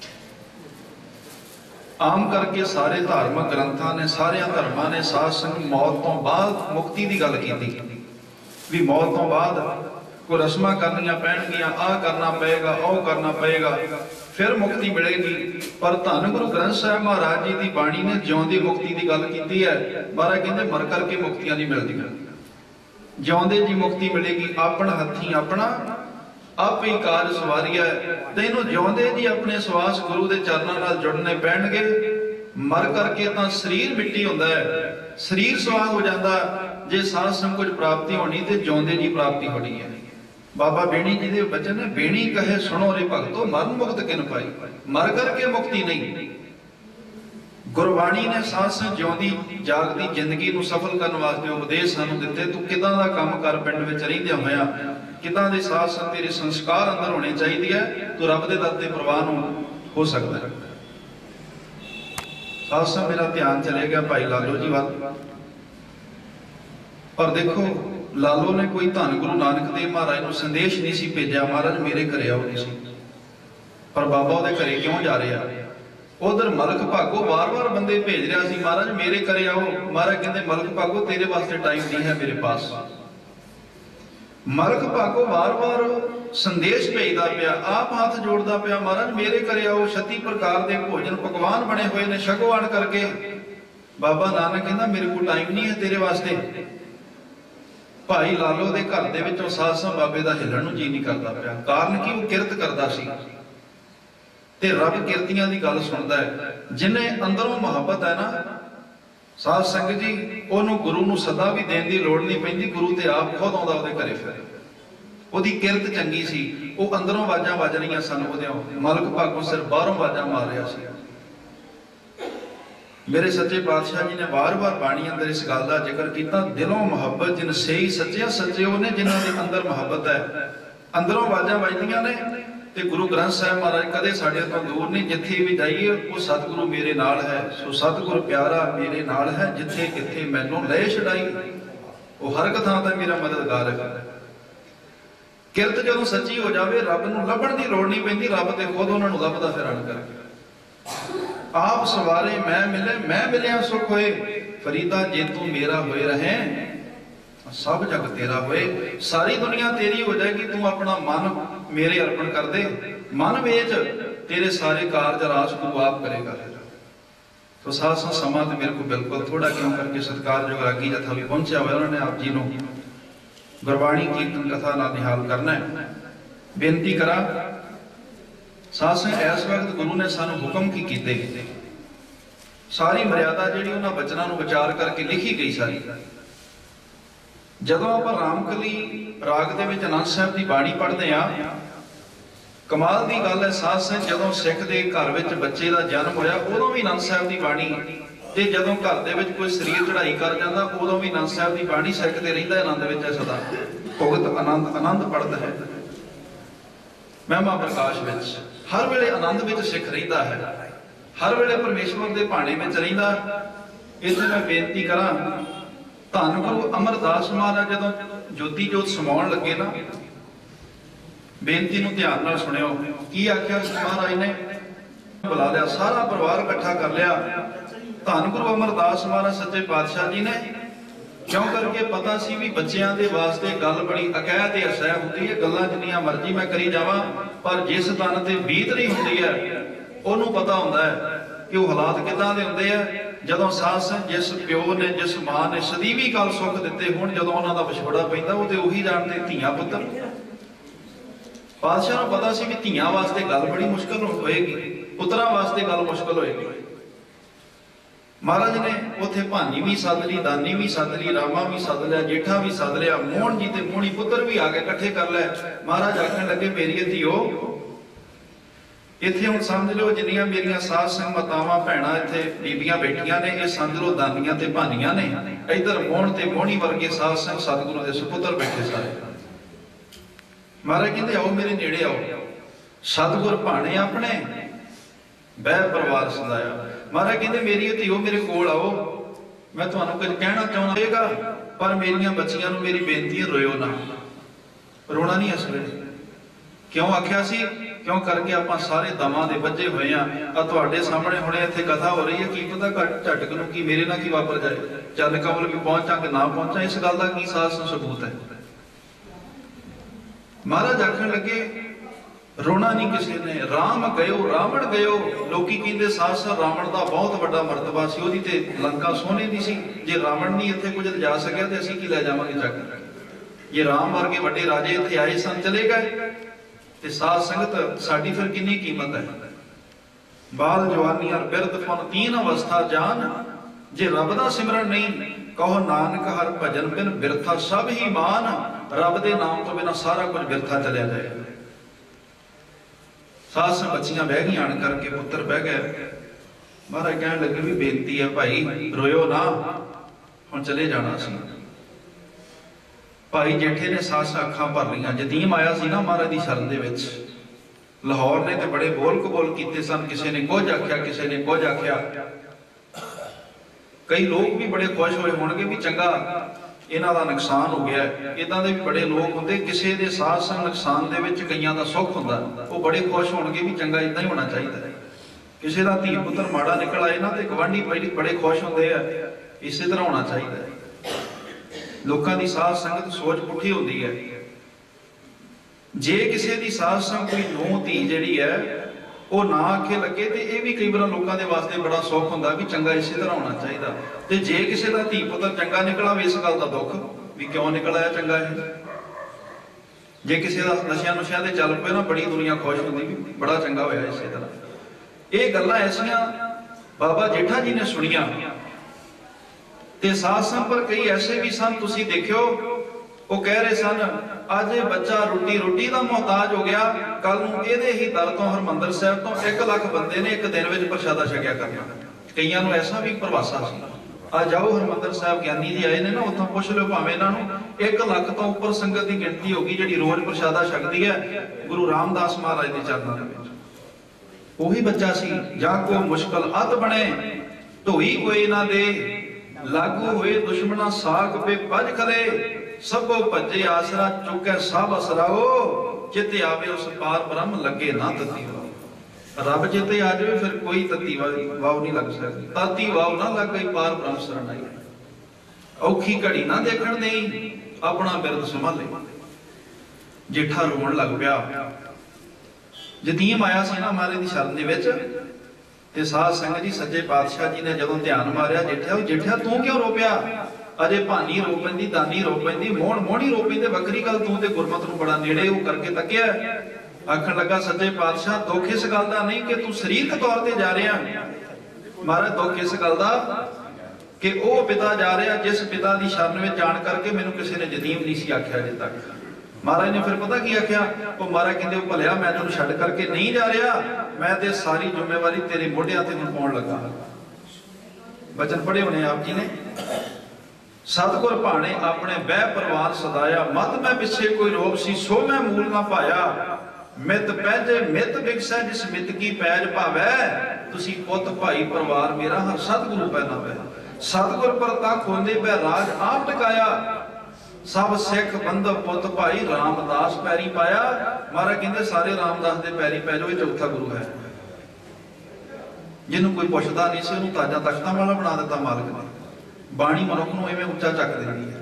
ਆਮ ਕਰਕੇ ਸਾਰੇ ਧਾਰਮਿਕ ਗ੍ਰੰਥਾਂ ਨੇ, ਸਾਰਿਆਂ ਧਰਮਾਂ ਨੇ ਸਾਧ ਸੰਗਤ ਮੌਤ ਤੋਂ ਬਾਅਦ ਮੁਕਤੀ ਦੀ ਗੱਲ ਕੀਤੀ, ਵੀ ਮੌਤ ਤੋਂ ਬਾਅਦ ਕੋਈ ਰਸਮਾਂ ਕਰਨੀਆਂ ਪੈਣਗੀਆਂ, ਆਹ ਕਰਨਾ ਪਏਗਾ, ਉਹ ਕਰਨਾ ਪਏਗਾ, ਫਿਰ ਮੁਕਤੀ ਮਿਲੇਗੀ। ਪਰ ਧੰਨ ਗੁਰੂ ਗ੍ਰੰਥ ਸਾਹਿਬ ਮਹਾਰਾਜ ਜੀ ਦੀ ਬਾਣੀ ਨੇ ਜਿਉਂਦੀ ਮੁਕਤੀ ਦੀ ਗੱਲ ਕੀਤੀ ਹੈ। ਮਹਾਰਾਜ ਕਹਿੰਦੇ ਮਰ ਕਰਕੇ ਮੁਕਤੀਆਂ ਨਹੀਂ ਮਿਲਦੀਆਂ, ਜਿਉਂਦੇ ਜੀ ਮੁਕਤੀ ਮਿਲੇਗੀ। ਆਪਣ ਹੱਥੀਂ ਆਪਣਾ ਆਪੇ ਹੀ ਕਾਰਜ ਸਵਾਰੀਆ। ਤੈਨੂੰ ਜਿਉਂਦੇ ਜੀ ਆਪਣੇ ਸਵਾਸ ਗੁਰੂ ਦੇ ਚਰਨਾਂ ਨਾਲ ਜੁੜਨੇ ਪੈਣਗੇ। ਮਰ ਕਰਕੇ ਤਾਂ ਸਰੀਰ ਮਿੱਟੀ ਹੁੰਦਾ ਹੈ, ਸਰੀਰ ਸਵਾਹ ਹੋ ਜਾਂਦਾ। ਜੇ ਸਾਧ ਸੰਗ ਕੁਝ ਪ੍ਰਾਪਤੀ ਹੋਣੀ ਤੇ ਜਿਉਂਦੇ ਜੀ ਪ੍ਰਾਪਤੀ ਹੋਣੀ ਹੈ। ਬਾਬਾ ਬੇਣੀ ਜੀ ਦੇ ਬਚਨ ਨੇ, ਬੇਣੀ ਕਹੇ ਸੁਣੋ ਰੇ ਭਗਤੋ, ਮਰਨ ਮੁਕਤ ਕਿਨ ਪਾਈ। ਮਰ ਕਰਕੇ ਮੁਕਤੀ ਨਹੀਂ। ਗੁਰਬਾਣੀ ਨੇ ਸਾਧ ਸੰਗ ਜਿਉਂਦੀ ਜਾਗਦੀ ਜ਼ਿੰਦਗੀ ਨੂੰ ਸਫਲ ਕਰਨ ਵਾਸਤੇ ਉਪਦੇਸ਼ ਸਾਨੂੰ ਦਿੱਤੇ। ਤੂੰ ਕਿਦਾਂ ਦਾ ਕੰਮ ਕਰ, ਪਿੰਡ ਵਿੱਚ ਰਹਿੰਦਿਆਂ ਹੋਇਆ ਕਿਦਾਂ ਦੇ ਸਾਧ ਸੰਗ ਤੇਰੇ ਸੰਸਕਾਰ ਅੰਦਰ ਹੋਣੇ ਚਾਹੀਦੇ ਹੈ, ਤੂੰ ਰੱਬ ਦੇ ਦਰ ਤੇ ਪ੍ਰਵਾਨ ਹੋ ਸਕਦਾ ਹੈ। ਸਾਧ ਸੰਗ ਮੇਰਾ ਧਿਆਨ ਚਲੇ ਗਿਆ ਭਾਈ ਲਾਲੋ ਜੀ ਵੱਲ। ਪਰ ਦੇਖੋ ਲਾਲੋ ਨੇ ਕੋਈ ਧੰਨ ਗੁਰੂ ਨਾਨਕ ਦੇਵ ਮਹਾਰਾਜ ਨੂੰ ਸੰਦੇਸ਼ ਨਹੀਂ ਸੀ ਭੇਜਿਆ, ਮਹਾਰਾਜ ਮੇਰੇ ਘਰੇ ਆਓ ਨਹੀਂ ਸੀ। ਪਰ ਬਾਬਾ ਉਹਦੇ ਘਰੇ ਕਿਉਂ ਜਾ ਰਿਹਾ? ਉਧਰ ਮਲਕ ਭਾਗੋ ਵਾਰ-ਵਾਰ ਬੰਦੇ ਭੇਜ ਰਿਹਾ ਸੀ, ਮਹਾਰਾਜ ਮੇਰੇ ਘਰੇ ਆਓ। ਮਹਾਰਾਜ ਕਹਿੰਦੇ ਮਲਕ ਭਾਗੋ ਤੇਰੇ ਵਾਸਤੇ ਟਾਈਮ ਨਹੀਂ ਹੈ ਮੇਰੇ ਪਾਸ। ਮਲਕ ਭਾਗੋ ਵਾਰ-ਵਾਰ ਸੰਦੇਸ਼ ਭੇਜਦਾ ਪਿਆ, ਆਪ ਹੱਥ ਜੋੜਦਾ ਪਿਆ, ਮਹਾਰਾਜ ਮੇਰੇ ਘਰੇ ਆਓ, ਛੱਤੀ ਪ੍ਰਕਾਰ ਦੇ ਭੋਜਨ ਪਕਵਾਨ ਬਣੇ ਹੋਏ ਨੇ, ਛਕੋ ਆਣ ਕਰਕੇ। ਬਾਬਾ ਨਾਨਕ ਕਹਿੰਦਾ ਮੇਰੇ ਕੋਲ ਟਾਈਮ ਨਹੀਂ ਹੈ ਤੇਰੇ ਵਾਸਤੇ। ਭਾਈ ਲਾਲੋ ਦੇ ਘਰ ਦੇ ਵਿੱਚੋਂ ਸਾਧ ਸੰਗ ਬਾਬੇ ਦਾ ਹਿੱਲਣ ਨੂੰ ਜੀ ਨਹੀਂ ਕਰਦਾ ਪਿਆ। ਕਾਰਨ ਕੀ? ਉਹ ਕਿਰਤ ਕਰਦਾ ਸੀ ਤੇ ਰੱਬ ਕਿਰਤੀਆਂ ਦੀ ਗੱਲ ਸੁਣਦਾ ਹੈ। ਜਿਹਨੇ ਅੰਦਰੋਂ ਮੁਹੱਬਤ ਹੈ ਨਾ ਸਾਧ ਸੰਗਤ ਜੀ, ਉਹਨੂੰ ਗੁਰੂ ਨੂੰ ਸਦਾ ਵੀ ਦੇਣ ਦੀ ਲੋੜ ਨਹੀਂ ਪੈਂਦੀ। ਗੁਰੂ ਤੇ ਆਪ ਖੁਦ ਆਉਂਦਾ ਉਹਦੇ ਘਰੇ। ਫਿਰ ਉਹਦੀ ਕਿਰਤ ਚੰਗੀ ਸੀ, ਉਹ ਅੰਦਰੋਂ ਆਵਾਜ਼ਾਂ ਵੱਜ ਰਹੀਆਂ ਸਨ ਉਹਦੇ। ਮਲਕ ਭਾਗੋਂ ਸਿਰ ਬਾਹਰੋਂ ਆਵਾਜ਼ਾਂ ਮਾਰ ਰਿਹਾ ਸੀ। ਮੇਰੇ ਸੱਚੇ ਪਾਤਸ਼ਾਹ ਜੀ ਨੇ ਵਾਰ-ਵਾਰ ਬਾਣੀ ਅੰਦਰ ਇਸ ਗੱਲ ਦਾ ਜ਼ਿਕਰ ਕੀਤਾ, ਦਿਲੋਂ ਮੁਹੱਬਤ ਜਿਨ ਸਹੀ ਸੱਚਿਆ ਸੱਚੇ ਉਹਨੇ ਜਿਨ੍ਹਾਂ ਦੇ ਅੰਦਰ ਮੁਹੱਬਤ ਹੈ। ਅੰਦਰੋਂ ਆਵਾਜ਼ਾਂ ਵੱਜਦੀਆਂ ਨੇ ਤੇ ਗੁਰੂ ਗ੍ਰੰਥ ਸਾਹਿਬ ਮਹਾਰਾਜ ਕਦੇ ਸਾਡੇ ਤੋਂ ਦੂਰ ਨਹੀਂ। ਜਿੱਥੇ ਵੀ ਜਾਈਏ ਉਹ ਸਤਿਗੁਰੂ ਮੇਰੇ ਨਾਲ ਹੈ, ਸੋ ਸਤਿਗੁਰ ਪਿਆਰਾ ਮੇਰੇ ਨਾਲ ਹੈ, ਜਿੱਥੇ ਕਿੱਥੇ ਮੈਨੂੰ ਲੈ ਛਡਾਈ। ਉਹ ਹਰ ਇੱਕ ਥਾਂ ਤੇ ਮੇਰਾ ਮਦਦਗਾਰ ਹੈ। ਕਿਰਤ ਜਦੋਂ ਸੱਚੀ ਹੋ ਜਾਵੇ ਰੱਬ ਨੂੰ ਲੱਭਣ ਦੀ ਲੋੜ ਨਹੀਂ ਪੈਂਦੀ, ਰੱਬ ਤੇ ਖੁਦ ਉਹਨਾਂ ਨੂੰ ਲੱਭਦਾ ਫਿਰ ਆਣ ਕਰਕੇ। ਆਪ ਸਵਾਰੇ ਮੈਂ ਮਿਲੇ, ਮੈਂ ਮਿਲਿਆ ਸੁਖ ਹੋਏ। ਫਰੀਦਾ ਜੇ ਤੂੰ ਮੇਰਾ ਹੋਏ ਰਹੇ, ਸਭ ਜਗ ਤੇਰਾ ਹੋਏ। ਸਾਰੀ ਦੁਨੀਆ ਤੇਰੀ ਹੋ ਜਾਏਗੀ, ਤੂੰ ਆਪਣਾ ਮਨ ਮੇਰੇ ਅਰਪਣ ਕਰ ਦੇ। ਮਨ ਵੇਚ, ਤੇਰੇ ਸਾਰੇ ਕਾਰਜ ਰਾਸ ਤੂੰ ਆਪ ਕਰੇਗਾ। ਤੋ ਸਾਧ ਸੰਗਤ ਸਮਾਂ ਤੇ ਮੇਰੇ ਕੋਲ ਬਿਲਕੁਲ ਥੋੜਾ, ਕਿਉਂ ਕਰਕੇ ਸਤਿਕਾਰਯੋਗ ਰਾਗੀ ਜਥਾ ਵੀ ਪਹੁੰਚਿਆ ਹੋਇਆ, ਉਹਨਾਂ ਨੇ ਆਪ ਜੀ ਨੂੰ ਗੁਰਬਾਣੀ ਕੀਰਤਨ ਕਥਾ ਨਾਲ ਨਿਹਾਲ ਕਰਨਾ ਹੈ। ਬੇਨਤੀ ਕਰਾਂ ਸਾਧ ਸੰਗਤ, ਇਸ ਵਕਤ ਗੁਰੂ ਨੇ ਸਾਨੂੰ ਹੁਕਮ ਕੀ ਕੀਤੇ? ਸਾਰੀ ਮਰਿਆਦਾ ਜਿਹੜੀ ਉਹਨਾਂ ਬਚਨਾਂ ਨੂੰ ਵਿਚਾਰ ਕਰਕੇ ਲਿਖੀ ਗਈ ਸਾਰੀ। ਜਦੋਂ ਆਪਾਂ ਰਾਮਕਲੀ ਰਾਗ ਦੇ ਵਿੱਚ ਆਨੰਦ ਸਾਹਿਬ ਦੀ ਬਾਣੀ ਪੜ੍ਹਦੇ ਆ, ਕਮਾਲ ਦੀ ਗੱਲ ਹੈ ਸਾਧ ਸੰਗਤ, ਜਦੋਂ ਸਿੱਖ ਦੇ ਘਰ ਵਿੱਚ ਬੱਚੇ ਦਾ ਜਨਮ ਹੋਇਆ ਉਦੋਂ ਵੀ ਆਨੰਦ ਸਾਹਿਬ ਦੀ ਬਾਣੀ, ਤੇ ਜਦੋਂ ਘਰ ਦੇ ਵਿੱਚ ਕੋਈ ਸਰੀਰ ਚੜਾਈ ਕਰ ਜਾਂਦਾ ਉਦੋਂ ਵੀ ਆਨੰਦ ਸਾਹਿਬ ਦੀ ਬਾਣੀ ਸਿੱਖ ਤੇ ਰਹਿੰਦਾ। ਆਨੰਦ ਵਿੱਚ ਹੈ ਸਦਾ, ਭੁਗਤ ਆਨੰਦ ਆਨੰਦ ਪੜ੍ਹਦਾ ਹੈ। ਮਹਿਮਾ ਪ੍ਰਕਾਸ਼ ਵਿੱਚ ਹਰ ਵੇਲੇ ਆਨੰਦ ਵਿੱਚ ਸਿੱਖ ਰਹਿੰਦਾ ਹੈ, ਹਰ ਵੇਲੇ ਪਰਮੇਸ਼ਵਰ ਦੇ ਭਾਣੇ ਵਿੱਚ ਰਹਿੰਦਾ। ਇੱਥੇ ਮੈਂ ਬੇਨਤੀ ਕਰਾਂ, ਧੰਨ ਗੁਰੂ ਅਮਰਦਾਸ ਮਹਾਰਾਜ ਜਦੋਂ ਜੋਤੀ ਜੋਤ ਸਮਾਉਣ ਲੱਗੇ ਨਾ, ਬੇਨਤੀ ਨੂੰ ਧਿਆਨ ਨਾਲ ਸੁਣਿਓ। ਕੀ ਆਖਿਆ ਮਹਾਰਾਜ ਨੇ? ਬੁਲਾ ਲਿਆ, ਸਾਰਾ ਪਰਿਵਾਰ ਇਕੱਠਾ ਕਰ ਲਿਆ। ਧੰਨ ਗੁਰੂ ਅਮਰਦਾਸ ਮਹਾਰਾਜ ਸੱਚੇ ਪਾਤਸ਼ਾਹ ਜੀ ਨੇ, ਕਿਉਂ ਕਰਕੇ ਪਤਾ ਸੀ ਵੀ ਬੱਚਿਆਂ ਦੇ ਵਾਸਤੇ ਗੱਲ ਬੜੀ ਅਕਹਿ ਤੇ ਅਸਹਿ ਹੁੰਦੀ ਹੈ। ਗੱਲਾਂ ਜਿੰਨੀਆਂ ਮਰਜ਼ੀ ਮੈਂ ਕਰੀ ਜਾਵਾਂ, ਪਰ ਜਿਸ ਤਨ ਤੇ ਬੀਤ ਰਹੀ ਹੁੰਦੀ ਹੈ ਉਹਨੂੰ ਪਤਾ ਹੁੰਦਾ ਹੈ ਕਿ ਉਹ ਹਾਲਾਤ ਕਿੱਦਾਂ ਦੇ ਹੁੰਦੇ ਆ। ਜਦੋਂ ਸਾਧ ਸੰਗਤ, ਜਿਸ ਪਿਓ ਨੇ ਜਿਸ ਮਾਂ ਨੇ ਸਦੀਵੀ ਕਾਲ ਸੁੱਖ ਦਿੱਤੇ ਹੋਣ, ਜਦੋਂ ਉਹਨਾਂ ਦਾ ਵਿਛੋੜਾ ਪੈਂਦਾ ਉਹ ਤੇ ਉਹੀ ਜਾਣਦੇ ਧੀਆਂ ਪੁੱਤਰ। ਪਾਤਸ਼ਾਹ ਨੂੰ ਪਤਾ ਸੀ ਵੀ ਧੀਆਂ ਵਾਸਤੇ ਗੱਲ ਬੜੀ ਮੁਸ਼ਕਲ ਹੋਏਗੀ, ਪੁੱਤਰਾਂ ਵਾਸਤੇ ਗੱਲ ਮੁਸ਼ਕਲ ਹੋਏਗੀ। ਮਹਾਰਾਜ ਨੇ ਉੱਥੇ ਭਾਨੀ ਵੀ ਸੱਦ ਲਈ, ਦਾਨੀ ਵੀ ਸੱਦ ਲਈ, ਰਾਮਾ ਵੀ ਸੱਦ ਲਿਆ, ਜੇਠਾ ਵੀ ਸੱਦ ਲਿਆ, ਮੋਹਨ ਜੀ ਤੇ ਮੋਹਣੀ ਪੁੱਤਰ ਵੀ ਆ ਕੇ ਇਕੱਠੇ ਕਰ ਲੈ। ਮਹਾਰਾਜ ਆਖਣ ਲੱਗੇ, ਮੇਰੀ ਧੀਓ, ਇੱਥੇ ਹੁਣ ਸਮਝ ਲਓ ਜਿੰਨੀਆਂ ਮੇਰੀਆਂ ਸਾਧ ਸੰਗਤ ਮਾਤਾਵਾਂ ਭੈਣਾਂ ਇੱਥੇ ਬੀਬੀਆਂ ਬੈਠੀਆਂ ਨੇ, ਇਹ ਸਮਝ ਲਓ ਦਾਨੀਆਂ ਤੇ ਭਾਨੀਆਂ ਨੇ। ਇੱਧਰ ਮੋਹਣ ਤੇ ਮੋਹਣੀ ਵਰਗੇ ਸਾਧ ਸੰਗਤ ਸਤਿਗੁਰੂ ਦੇ ਸੁਪੁੱਤਰ ਬੈਠੇ ਸਾਰੇ। ਮਹਾਰਾਜ ਕਹਿੰਦੇ ਆਓ ਮੇਰੇ ਨੇੜੇ ਆਓ, ਸਤਿਗੁਰ ਭਾਣੇ ਆਪਣੇ ਬਹਿ ਪਰਿਵਾਰ ਸਦਾਇਆ। ਮਹਾਰਾਜ ਕਹਿੰਦੇ ਮੇਰੀ ਧੀਓ ਮੇਰੇ ਕੋਲ ਆਓ, ਮੈਂ ਤੁਹਾਨੂੰ ਕੁਝ ਕਹਿਣਾ ਚਾਹੁੰਦਾ, ਪਰ ਮੇਰੀਆਂ ਬੱਚੀਆਂ ਨੂੰ ਮੇਰੀ ਬੇਨਤੀ ਹੈ ਰੋਇਓ ਨਾ। ਰੋਣਾ ਨਹੀਂ ਇਸ ਵੇਲੇ। ਕਿਉਂ ਆਖਿਆ ਸੀ? ਕਿਉਂ ਕਰਕੇ ਆਪਾਂ ਸਾਰੇ ਦਮਾਂ ਦੇ ਵੱਜੇ ਹੋਏ ਆ। ਆ ਤੁਹਾਡੇ ਸਾਹਮਣੇ ਹੁਣੇ ਇੱਥੇ ਕਥਾ ਹੋ ਰਹੀ ਹੈ, ਕੀ ਪਤਾ ਝਟਕ ਨੂੰ ਕੀ ਮੇਰੇ ਨਾਲ ਕੀ ਵਾਪਰ ਜਾਏ, ਚੱਲ ਕਮਲ ਵੀ ਪਹੁੰਚਾਂ ਕਿ ਨਾ ਪਹੁੰਚਾਂ, ਇਸ ਗੱਲ ਦਾ ਕੀ ਸਾਜ਼ ਸਬੂਤ ਹੈ? महाराज आखन लगे रोना नहीं किसी ने, राम गयो रावण गयो। लोकी कहते साथ साथ रावण का बहुत बड़ा मरतबा सी, ओदी ते लंका सोने की सी। जे रावण नहीं इत्थे कुछ जा सकिया तो असीं की लै जावांगे चक। जे राम वर्गे वड्डे राजे इत्थे आए सन चले गए ते साध संगत साडी फिर कितनी कीमत है। बाल जवानी और बिरध फन तीन अवस्था जान, जे रब दा सिमरन नहीं कहो नानक हर भजन बिन बिरथा सब ही मान। रब दे नाम तो बिना सारा कुछ बिरथा चलिया जाए। सास बच्चियां बह गई आन करके, पुत्र बह गए। महाराज कहने लगे भी बेनती है भाई रोयो ना, हुण चले जाना सी। भाई जेठे ने सास अखां भर लियां। जतीम आया सी ना महाराज दी शरण दे विच। लाहौर ने तो बड़े बोल कबोल कीते सन, किसी ने कुछ आख्या किसी ने कुछ आख्या। कई लोग भी बड़े खुश होए होणगे भी चंगा इन्हां दा नुकसान हो गया। इदां दे भी बड़े लोग हुंदे, किसी दे साथ संग नुकसान दे विच कईयां दा सुख हुंदा, वो बड़े खुश होणगे भी चंगा इदां ही होना चाहिए। किसी दा धी पुत्र माड़ा निकल आए ना तो गवांढी बड़े खुश होंदे आ, इसे तरह होना चाहिए। लोकां दी साथ संगत सोच पुठी होंदी है। जे किसी दी साथ संग कोई नूं धी जिहड़ी है वो ना आखे लगे तो यह भी कई बार लोगों के वास्ते बड़ा सुख होंदा भी चंगा इसे तरह होना चाहिए। तो जे किसी का धी पुत्र चंगा निकला इस गल का दुख भी क्यों निकल आया चंगा है। जे किसी का नशिया नुशिया से चल पे ना बड़ी दुनिया खुश होंदी भी बड़ा चंगा होया इसे तरह। ये गल्लां ऐसियां बाबा जेठा जी ने सुनिया ते साथ संग पर कई ऐसे भी सन, तुसी देखियो वो कह रहे सन अज बच्चा रोटी रोटी का मोहताज हो गया, कल ये ही दर तो हरमंदर साहब तो एक लख बंदे ने एक दिन में प्रशादा छकिया करना। कईयां नूं ऐसा भी प्रवासा सी। आ जाओ हरमंदर साहब ज्ञानी जी आए ने ना, उतों पुछ लो भावें इन्हां एक लख तो उपर संगत की गिनती होगी जिहड़ी रोज प्रशादा छकदी है गुरु रामदास महाराज के चरणों में। वही बच्चा सी। जा को मुश्किल अत बने ढोई कोई ना दे, लागू हुए दुश्मना साग पे भज खले, सबो भजे आसरा चुकै सब असराओ, चिते आवे उस पार ब्रह्म लगे ना तती वाव। रब चिते आ जाए फिर कोई तती वाव नहीं लग सकती। ताती वाव ना लग गई पार ब्रह्म शरण आई। औखी घड़ी ना देखण देई, अपना बिरद संभाले। जेठा रोण लग पिया। जतीम आया सी ना महाराज दी शरण दे विच ते साध संगत जी सच्चे पातशाह जी ने जदों ध्यान मारिया, जेठा जेठा तू क्यों रो पिया? अजे भानी रो पैंदी, दानी रो पैंदी, मोहन मोहनी रो पैंदे, बकरी गल तू ते गुरमत नूं बड़ा नेड़े हो करके तकिया। आखण लगा सच्चे पातशाह दुख इस गल दा नहीं कि तू शरीरक तौर ते जा रहा, महाराज दुख इस गल दा कि वह पिता जा रहा जिस पिता की शरण में जान करके मैनूं किसी ने जतीम नहीं सी आख्या अजे तक। महाराज ने फिर पता की आख्या, वो महाराज कहते भलिया मैं तेनों छड्ड करके नहीं जा रहा, मैं ते सारी जिम्मेवारी तेरे मोढियां ते हुण पाउण लगा। वचन पढ़े होने आप जी ने। सतगुर भाणे अपने बह परवार सदाया, मत मैं पिछे कोई रोग सी सो मैं मूल ना पाया, मित पैजे मित बिगसै जिस मित की पैज भावै, तुसी पुत भाई परवार मेरा हर सतगुरु पै नावै। सतगुर पर तक होंदे पै राज आप टिकाया, सब सिख बंधव पुत भाई रामदास पैरी पाया। महाराज कहते सारे रामदास दे पैरी पै जाओ, चौथा गुरु है। जिन्होंने कोई पुछदा नहीं सी उन्होंने ताजा तख्तां वाला बना दिता मालिक ने। बाणी मनुख नूं इवें उच्चा चक दिंदी है।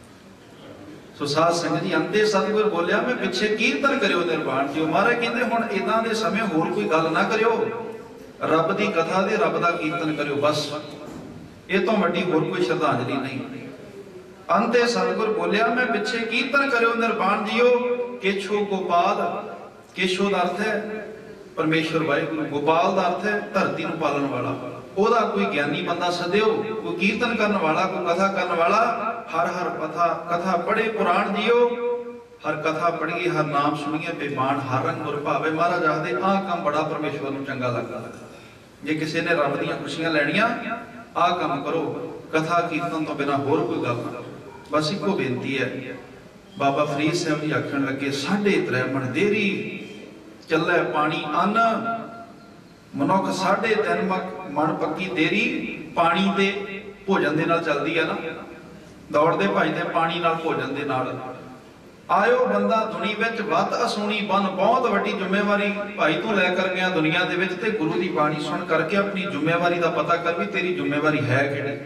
सो साध संगत जी अंते सतगुर बोलिया मैं पिछे कीर्तन करियो निर्वाण जियो। महाराज कहते हुण इदां दे समय होर कोई गल ना करियो, रब दी कथा दे रब दा कीर्तन करियो बस। ये तो वड्डी होर कोई श्रद्धांजलि नहीं। अंते सतगुर बोलिया मैं पिछे कीर्तन करियो निर्वाण जियो। केशो गोपाल, केशो दा अर्थ है परमेश्वर वाहिगुरु, गोपाल दा अर्थ है धरती नूं पालन वाला। ओदा कोई ज्ञानी बंदा सदियो, कोई कीर्तन करने वाला, कोई कथा करने वाला, हर हर कथा कथा पढ़े पुराण जियो। हर कथा पढ़िए हर नाम सुनिए बेमान हर रंग गुर भावे। महाराज आखदे आ काम बड़ा परमेश्वर नूं चंगा लगदा। जे किसी ने रब दीयां खुशियां लैणियां आ काम करो, कथा कीर्तन तो बिना होर कोई गल ना। बस इको बेनती है। बाबा फरीद साहब जी आखण लगे साढ़े त्रै मन देरी चलै पानी अन्न, मनुख साढ़े तीन मन पक्की देरी। पानी दे भोजन दे नाल चलदी है ना, दौड़दे भजदे पानी नाल भोजन दे नाल। आयो बंदा दुनी विच वत असुनी बन, बहुत वड्डी जिम्मेवारी भाई तू लै कर गया दुनिया दे विच, ते गुरु दी बाणी सुन करके अपनी जिम्मेवारी दा पता कर भी तेरी जिम्मेवारी है किहड़ी,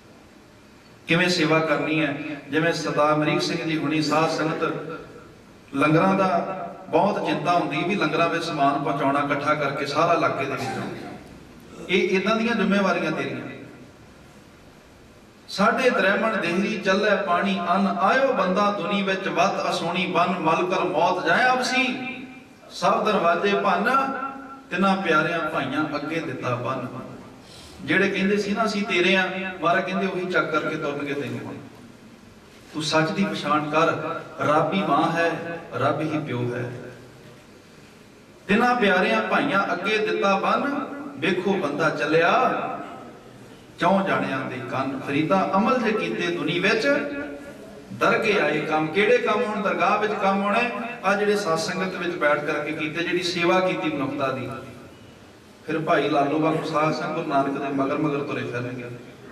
किवें सेवा करनी है। जिवें सरदार अमरीक सिंह जी हुणी साध संगत ਲੰਗਰਾਂ ਦਾ ਬਹੁਤ ਚਿੰਤਾ ਹੁੰਦੀ ਵੀ ਲੰਗਰਾਂ ਵਿੱਚ ਸਮਾਨ ਪਹੁੰਚਾਉਣਾ ਇਕੱਠਾ ਕਰਕੇ ਸਾਰਾ ਇਲਾਕੇ ਦੇ ਵਿੱਚੋਂ। ਇਹ ਇਦਾਂ ਦੀਆਂ ਜ਼ਿੰਮੇਵਾਰੀਆਂ ਤੇਰੀਆਂ। ਸਾਡੇ ਦਰੈਮਣ ਦੇਹਰੀ ਚੱਲੇ ਪਾਣੀ ਅੰਨ ਆਇਓ ਬੰਦਾ ਦੁਨੀ ਵਿੱਚ ਵੱਤ ਅਸੋਣੀ ਬਨ ਮਲ ਕਰ ਮੌਤ ਜਾਏ ਅਬਸੀ ਸਭ ਦਰਵਾਜ਼ੇ ਭੰਨ ਤਿੰਨਾਂ ਪਿਆਰਿਆਂ ਭਾਈਆਂ ਅੱਗੇ ਦਿੱਤਾ ਬੰਨ। ਜਿਹੜੇ ਕਹਿੰਦੇ ਸੀ ਨਾ ਅਸੀਂ ਤੇਰੇ ਆ, ਮਾਰਾ ਕਹਿੰਦੇ ਉਹੀ ਚੱਕ ਕਰਕੇ ਤੁਰਨਗੇ ਤੈਨੂੰ। ਤੂੰ ਸੱਚ ਦੀ ਪਛਾਣ ਕਰ, ਰੱਬ ਹੀ ਮਾਂ ਹੈ, ਰੱਬ ਹੀ ਪਿਓ ਹੈ। ਤਿੰਨਾਂ ਪਿਆਰਿਆਂ ਭਾਈਆਂ ਅੱਗੇ ਦਿੱਤਾ ਬੰਨ ਵੇਖੋ ਬੰਦਾ ਚੱਲਿਆ ਚੌਂ ਜਾਣਿਆਂ ਦੇ ਕੰਨ। ਫਰੀਦਾ ਅਮਲ ਜੇ ਕੀਤੇ ਦੁਨੀ ਵਿੱਚ ਦਰਗੇ ਆਏ ਕੰਮ। ਕਿਹੜੇ ਕੰਮ ਹੁਣ ਦਰਗਾਹ ਵਿੱਚ ਕੰਮ ਹੋਣੇ? ਆ ਜਿਹੜੇ ਸਤ ਸੰਗਤ ਵਿੱਚ ਬੈਠ ਕਰਕੇ ਕੀਤੇ, ਜਿਹੜੀ ਸੇਵਾ ਕੀਤੀ ਮਨੁੱਖਤਾ ਦੀ। ਫਿਰ ਭਾਈ ਲਾਲੋ ਬਾਪੂ ਸਾਧ ਸੰਗ ਗੁਰੂ ਨਾਨਕ ਦੇ ਮਗਰ ਮਗਰ ਤੁਰੇ ਫਿਰਨਗੇ।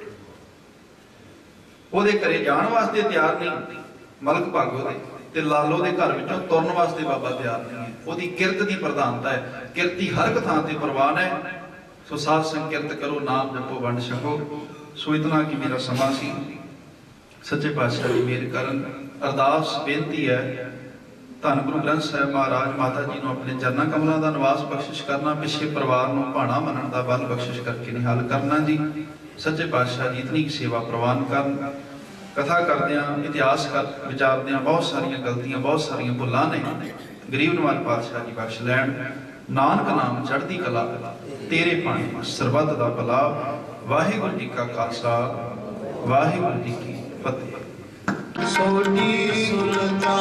ਉਹਦੇ ਘਰੇ ਜਾਣ ਵਾਸਤੇ ਤਿਆਰ ਨਹੀਂ ਮਲਕ ਭਾਗੋ ਦੇ, ਤੇ ਲਾਲੋ ਦੇ ਘਰ ਵਿੱਚੋਂ ਤੁਰਨ ਵਾਸਤੇ ਬਾਬਾ ਤਿਆਰ ਨਹੀਂ ਹੈ। ਉਹਦੀ ਕਿਰਤ ਦੀ ਪ੍ਰਧਾਨਤਾ ਹੈ, ਕਿਰਤੀ ਹਰ ਇੱਕ ਥਾਂ ਤੇ ਪ੍ਰਵਾਨ ਹੈ। ਸੋ ਸਾਧ ਸੰਗ ਕਿਰਤ ਕਰੋ, ਨਾਮ ਜਪੋ, ਵੰਡ ਛਕੋ। ਸੋ ਇਤਨਾ ਕਿ ਮੇਰਾ ਸਮਾਂ ਸੀ। ਸੱਚੇ ਪਾਤਸ਼ਾਹ ਜੀ ਮੇਰ ਕਰਨ। ਅਰਦਾਸ ਬੇਨਤੀ ਹੈ ਧੰਨ ਗੁਰੂ ਗ੍ਰੰਥ ਸਾਹਿਬ ਮਹਾਰਾਜ ਮਾਤਾ ਜੀ ਨੂੰ ਆਪਣੇ ਚਰਨਾਂ ਕਮਲਾਂ ਦਾ ਨਿਵਾਸ ਬਖਸ਼ਿਸ਼ ਕਰਨਾ, ਪਿੱਛੇ ਪਰਿਵਾਰ ਨੂੰ ਭਾਣਾ ਮੰਨਣ ਦਾ ਬਲ ਬਖਸ਼ਿਸ਼ ਕਰਕੇ ਨਿਹਾਲ ਕਰਨਾ ਜੀ। ਸੱਚੇ ਪਾਤਸ਼ਾਹ ਜੀ ਇਤਨੀ ਸੇਵਾ ਪ੍ਰਵਾਨ ਕਰਨ। ਕਥਾ ਕਰਦਿਆਂ ਇਤਿਹਾਸ ਕਰ ਵਿਚਾਰਦਿਆਂ ਬਹੁਤ ਸਾਰੀਆਂ ਗਲਤੀਆਂ, ਬਹੁਤ ਸਾਰੀਆਂ ਭੁੱਲਾਂ ਨੇ। ਗਰੀਬ ਨਿਵਾਜ ਪਾਤਸ਼ਾਹ ਜੀ ਬਖਸ਼ ਲੈਣ। ਨਾਨਕ ਨਾਮ ਚੜ੍ਹਦੀ ਕਲਾ ਤੇਰੇ ਪਾਣੀ ਸਰਬੱਤ ਦਾ ਭਲਾ। ਵਾਹਿਗੁਰੂ ਜੀ ਕਾ ਖਾਲਸਾ, ਵਾਹਿਗੁਰੂ ਜੀ ਕੀ ਫਤਿਹ। ਸੋਢੀ ਸੁਲਤਾਨ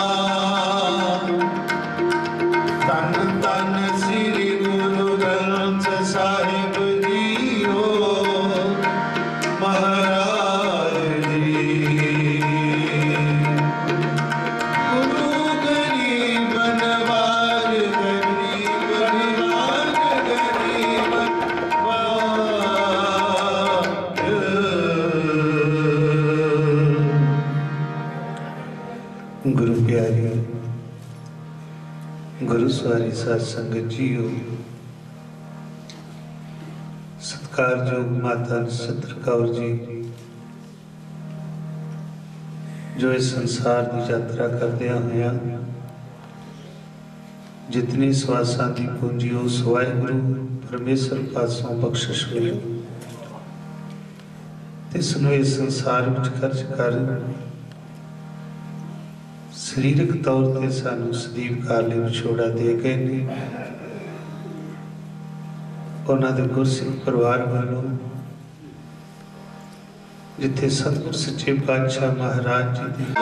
ਤਨ ਤਨ ਸ੍ਰੀ ਗੁਰੂ ਗ੍ਰੰਥ ਸਾਹਿਬ ਜੀਓ ਮਹਾਰਾਜ ਜੀ। ਗੁਰੂ ਗਰੀਬ ਨਵਾਜ ਗਰੀਬ ਨਵਾਜ ਗਰੀਬ ਗੁਰੂ ਪਿਆਰਿਓ, ਗੁਰੂ ਸਵਾਰੀ ਸਾਧ ਸੰਗਤ ਜੀਓ, ਸਤਿਕਾਰਯੋਗ ਮਾਤਾ ਨਛੱਤਰ ਕੌਰ ਜੀ ਜੋ ਇਸ ਸੰਸਾਰ ਦੀ ਯਾਤਰਾ ਕਰਦਿਆਂ ਹੋਇਆਂ ਜਿਤਨੀ ਸਵਾਸਾਂ ਦੀ ਪੂੰਜੀ ਉਸ ਵਾਹਿਗੁਰੂ ਪਰਮੇਸ਼ਰ ਪਾਸੋਂ ਬਖਸ਼ਿਸ਼ ਮਿਲੀ ਤੇ ਇਸ ਨੂੰ ਇਸ ਸੰਸਾਰ ਵਿੱਚ ਖਰਚ ਕਰ ਸਰੀਰਕ ਤੌਰ ਤੇ ਸਾਨੂੰ ਸਦੀਵ ਕਾਲ ਲਈ ਵਿਛੋੜਾ ਦੇ ਗਏ ਨੇ। ਉਹਨਾਂ ਦੇ ਗੁਰਸਿੱਖ ਪਰਿਵਾਰ ਵੱਲੋਂ ਜਿੱਥੇ ਸਤਿਗੁਰ ਸੱਚੇ ਪਾਤਸ਼ਾਹ ਮਹਾਰਾਜ ਜੀ ਦੀ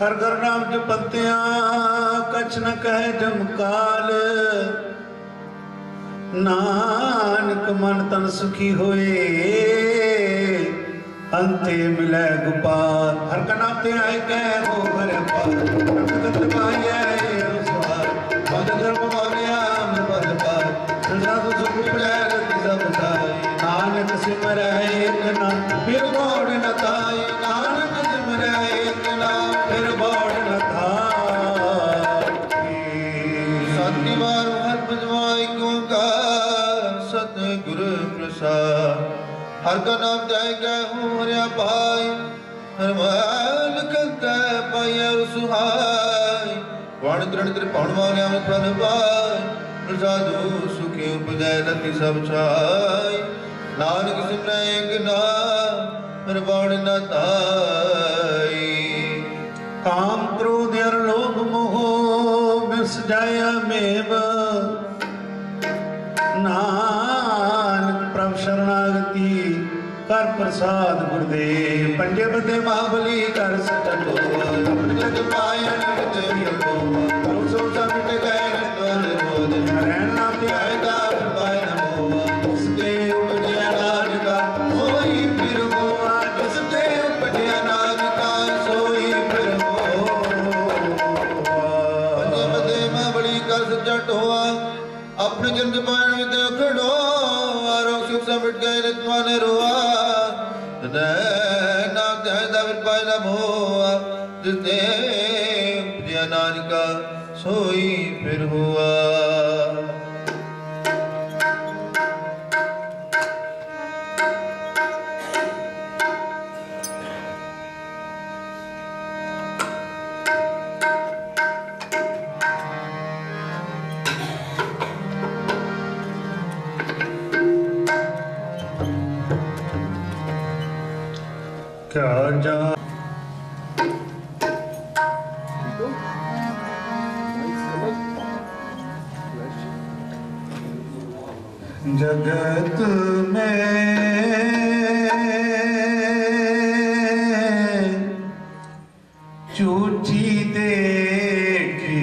कर कर नाम जपत्या कछ न कहे जमकाल नानक मन तन सुखी होए अंते मिले गोपाल हर का नाम ते आए कह हो भरे पाल रखत पाया रसवार पद धर्म मानिया मन पद पाल साधु सुख मिले गति सब थाई नानक सिमर एक नाम फिर बोड़ न थाई नानक सिमर एक नाम फिर बोड़ न थाई साती बार हर बजवाई को का सतगुरु प्रसाद हर का नाम जाय गए हूँ हरिया पाई हर मान कंता पाया सुहाय वाण तृण तिर पाण वाले अमृत फल पाई प्रसादु सुखी उपजय रति सब छाय नानक सिमरै एक नाम हर बाण न ताई काम क्रोध और लोभ मोह बिस जाया मेव नानक प्रभ शरणागति कर प्रसाद गुरुदेव पंजे बदे महाबली कर सटो जग पाया नित्य को सो सब मिट गए नंदन रोद नारायण नाम ध्याय का पाय नमो जिसके उपजया नाम का सोई फिर मोआ जिसके उपजया नाम का सोई फिर मोआ पंजे बदे महाबली कर सटो अपने जन्म पायन में देखड़ो आरोग सुख समिट गए नित्वाने रोआ नाम ध्याय दाविर पाय न मोआ जिसने उपजया नानका सोई फिर हुआ क्या जा जगत में झूठी देखी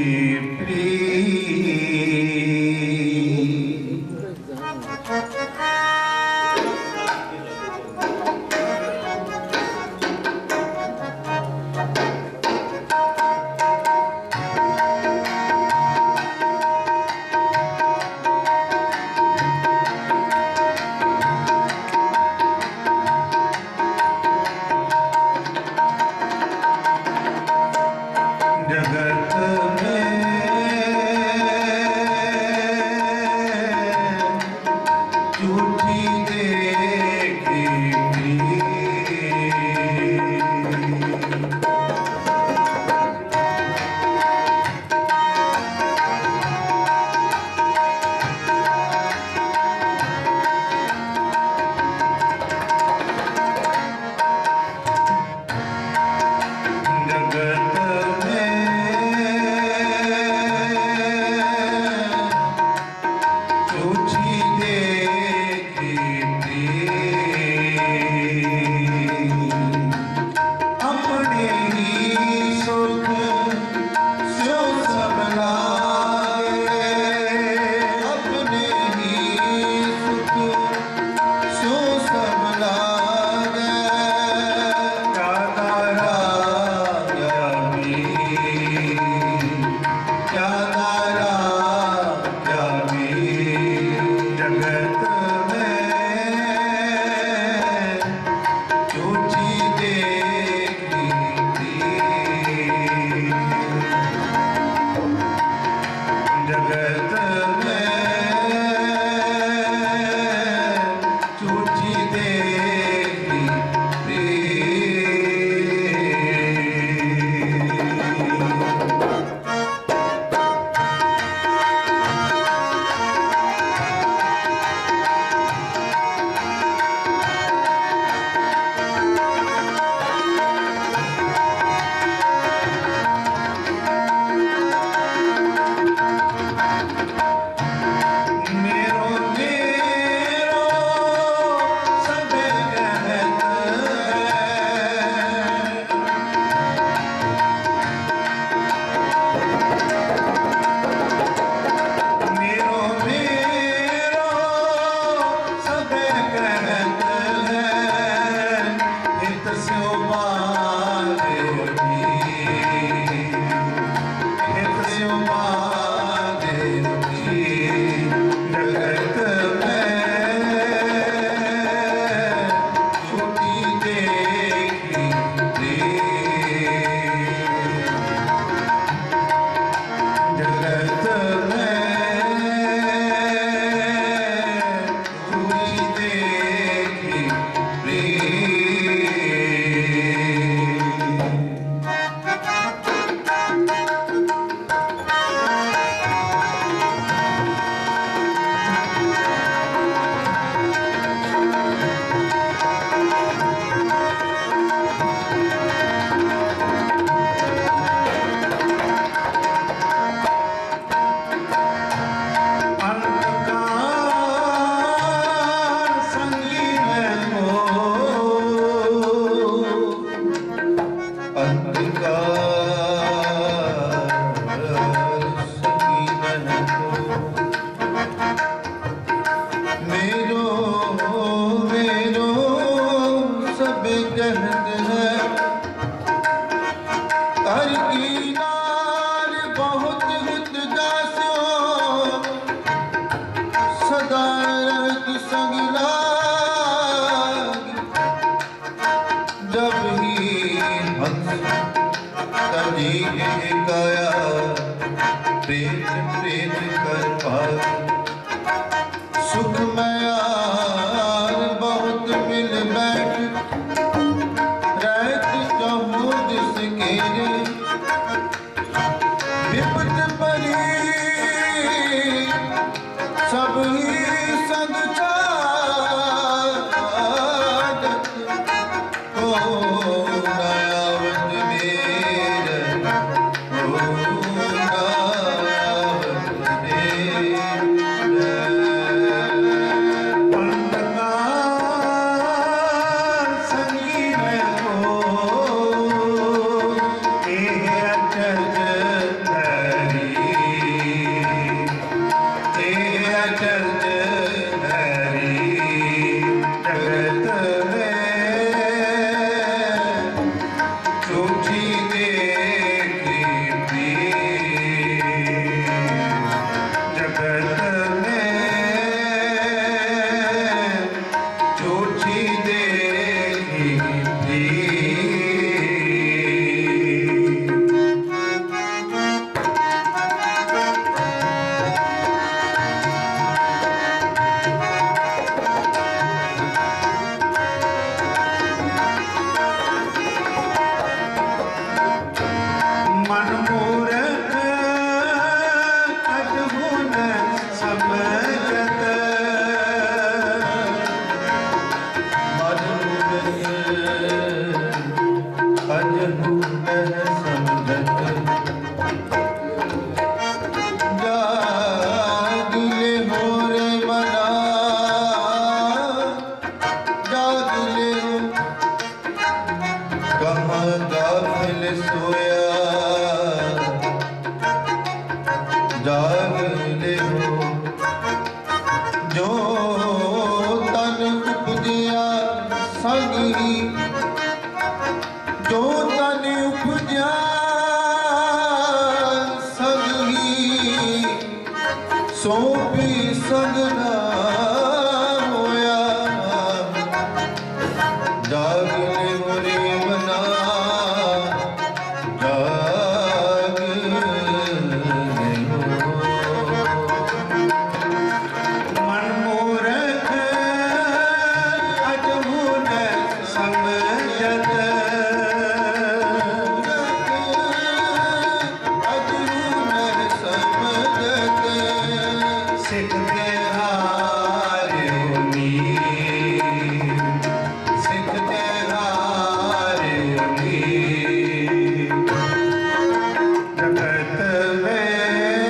जी के काया प्रेत प्रेत कर पाए सुख में यार बहुत मिल बैठ रहत कहूँ दिस घेरे विपत परी सब ही संग चागत को नयावत मेर को नयावत मेर पंडकार संगी में हो एह अचरज धरी एह अचरज धरी जगत चोटी देखी जगत में चोटी देखी मन मूरख अजगुण समझत मन मूरख अजगुण समझत जागिले मोरे मना जागिले कहाँ गाफिल सोया जागले हो जो तन उपजिया संगी जो तन उपजिया संगी सो भी संग ना होया जागले मोरे मना मन मूरख अजगुण समझत अजगुण समझत सिख के हारियो नीर सिख के हारियो नीर जगत में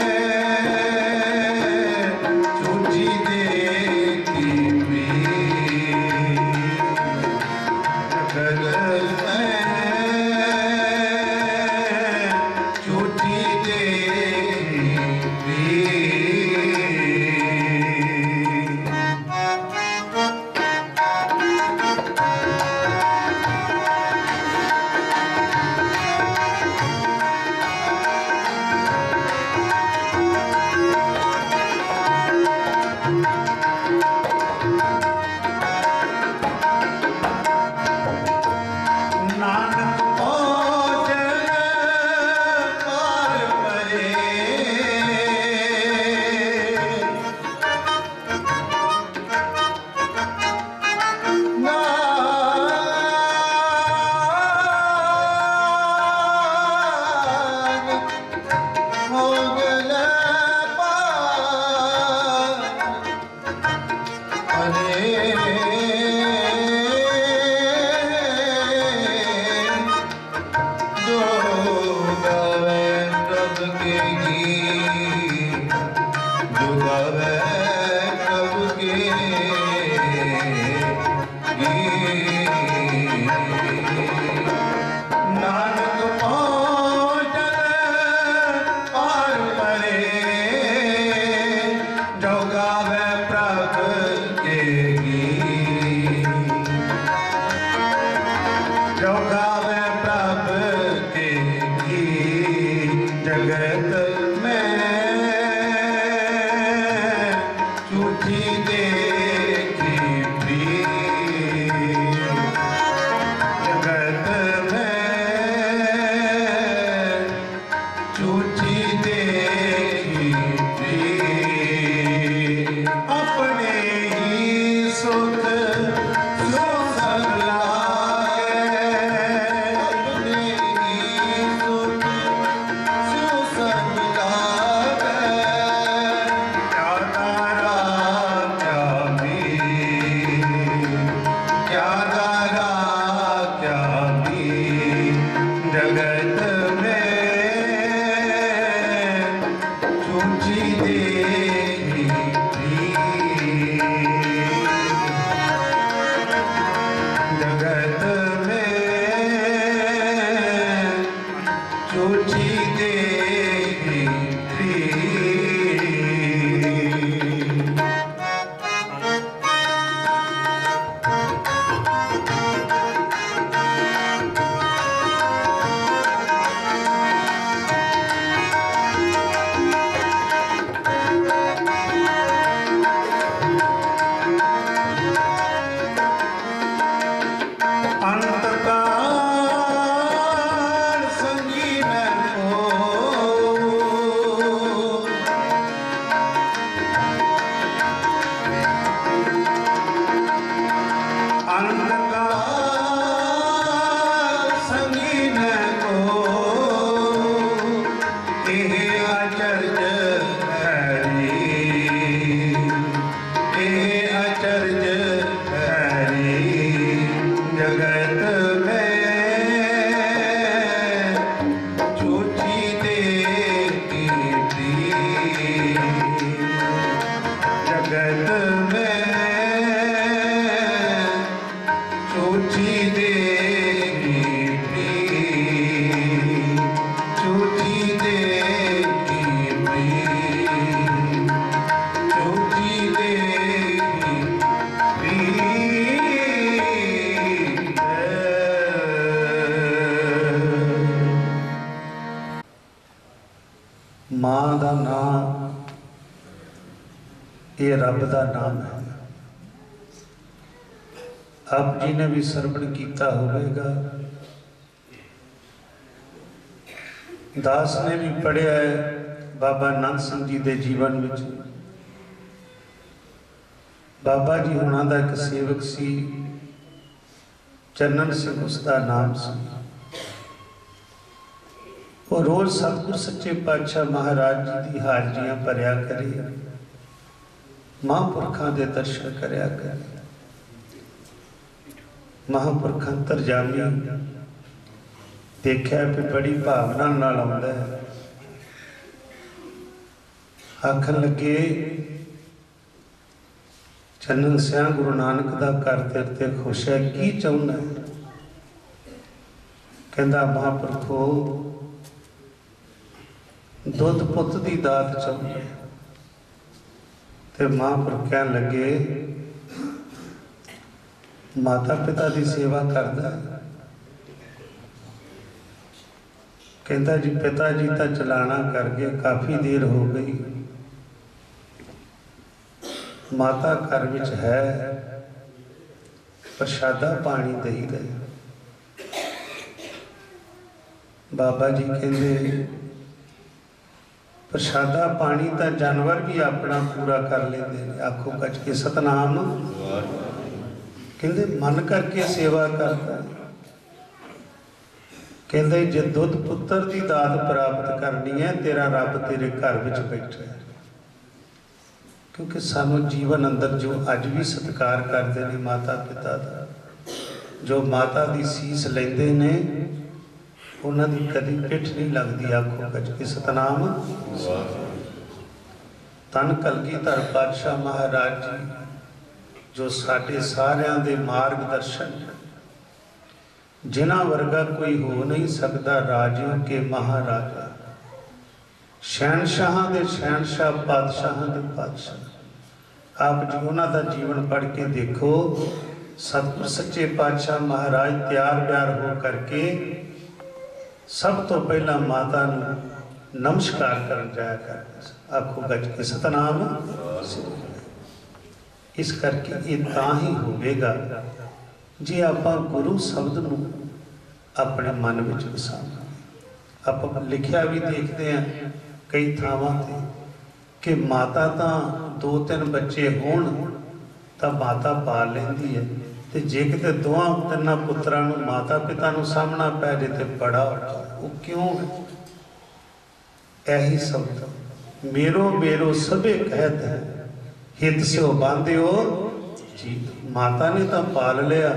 चूची देखी जगत में चूची देखी नानक पहुँचन पार परे नानक हो गल पार जो गावे प्रभ के गीत जो गावे प्रभ के गीत नानक पहुँचन पार परे जो गावे प्रभ के गीत जो गावे प्रभ के गीत जगत में चूठी देखी प्रीत जगत में चूची देगी जगत में चूची देगी मां का नाम ये रब का नाम है। आप जी ने भी सरवण किया होगा, दास ने भी पढ़िया है बाबा नंद सिंह जी के जीवन में। बाबा जी होना का एक सेवक सी चरणन सिंह, उसका नाम सी। वो रोज सतगुर सच्चे पातशाह महाराज जी की हाजरियां भरिया करे, महापुरखों के दर्शन करया करे। महापुरख अंतरजामी देखा भी बड़ी भावना नाल आउंदा है। आखन लगे चन्नन सिंह गुरु नानक का घर तेरे ते खुश है, की चाहुंदा है? कहंदा महापुरखो दुध पुत की दात चाहुंदा। ते महापुरख कहन लगे माता पिता की सेवा करदा। कहता जी पिता जी तो चलाना कर गए, काफ़ी देर हो गई। माता घर विच है, प्रशादा पानी दई दे। बाबा जी कहते प्रशादा पानी तो जानवर भी अपना पूरा कर लेंगे। आखो कच के सतनाम, कहते मन करके सेवा करता। कहते जे दुध पुत्र की दात प्राप्त करनी है, तेरा रब तेरे घर विच बैठा है। क्योंकि सानू जीवन अंदर जो अज भी सत्कार करते हैं माता पिता का, जो माता की सीस लेंदे ने, उन्होंने कभी पिठ नहीं लगती। आखो कच के सतनाम। तन कलगीधर पातशाह महाराज जी जो साडे सारियां दे मार्गदर्शन, जिन्हां वर्गा कोई हो नहीं सकता। राजियों के महाराजा, शहनशाहां दे शहनशाह, पातशाहां दे पातशाह। आप जी उन्हां दा जीवन पढ़ के देखो। सतगुर सच्चे पातशाह महाराज तैयार ब्यार हो करके सब तो पहला माता नूं नमस्कार कर जाया करते। आखो गज के सतनाम। इस करके ये तां ही होवेगा जे आपां गुरु शब्द नूं अपने मन विच वसावांगे। आप लिखिया भी देखते हैं कई थावां ते कि माता तां दो तीन बच्चे होण तां माता पाल लैंदी है, ते जे किते दोवां तिन्नां पुत्रां नूं माता पिता नूं सामना पै जे ते बड़ा वो क्यों है? यही शब्द मेरो मेरो सबे कहत है, हित से बांधे हो जी। माता ने तो पाल लिया,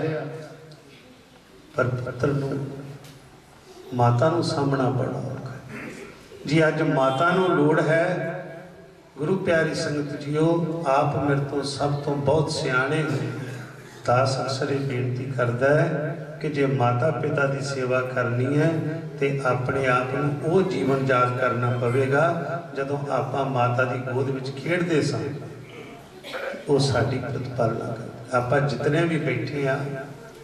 पर पुत्र नूं माता नूं सामना बड़ा औखा है जी। अज माता नूं लोड़ है गुरु प्यारी संगत जीओ, आप मेरे तो सब तो बहुत सियाने दास अक्सर ये बेनती करता है कि जे माता पिता की सेवा करनी है तो अपने आप को वो जीवन याद करना पवेगा जदों आपां माता की गोद विच खेडदे सन, वो साडी प्रतिपालना कर। आपां जितने भी बैठे हैं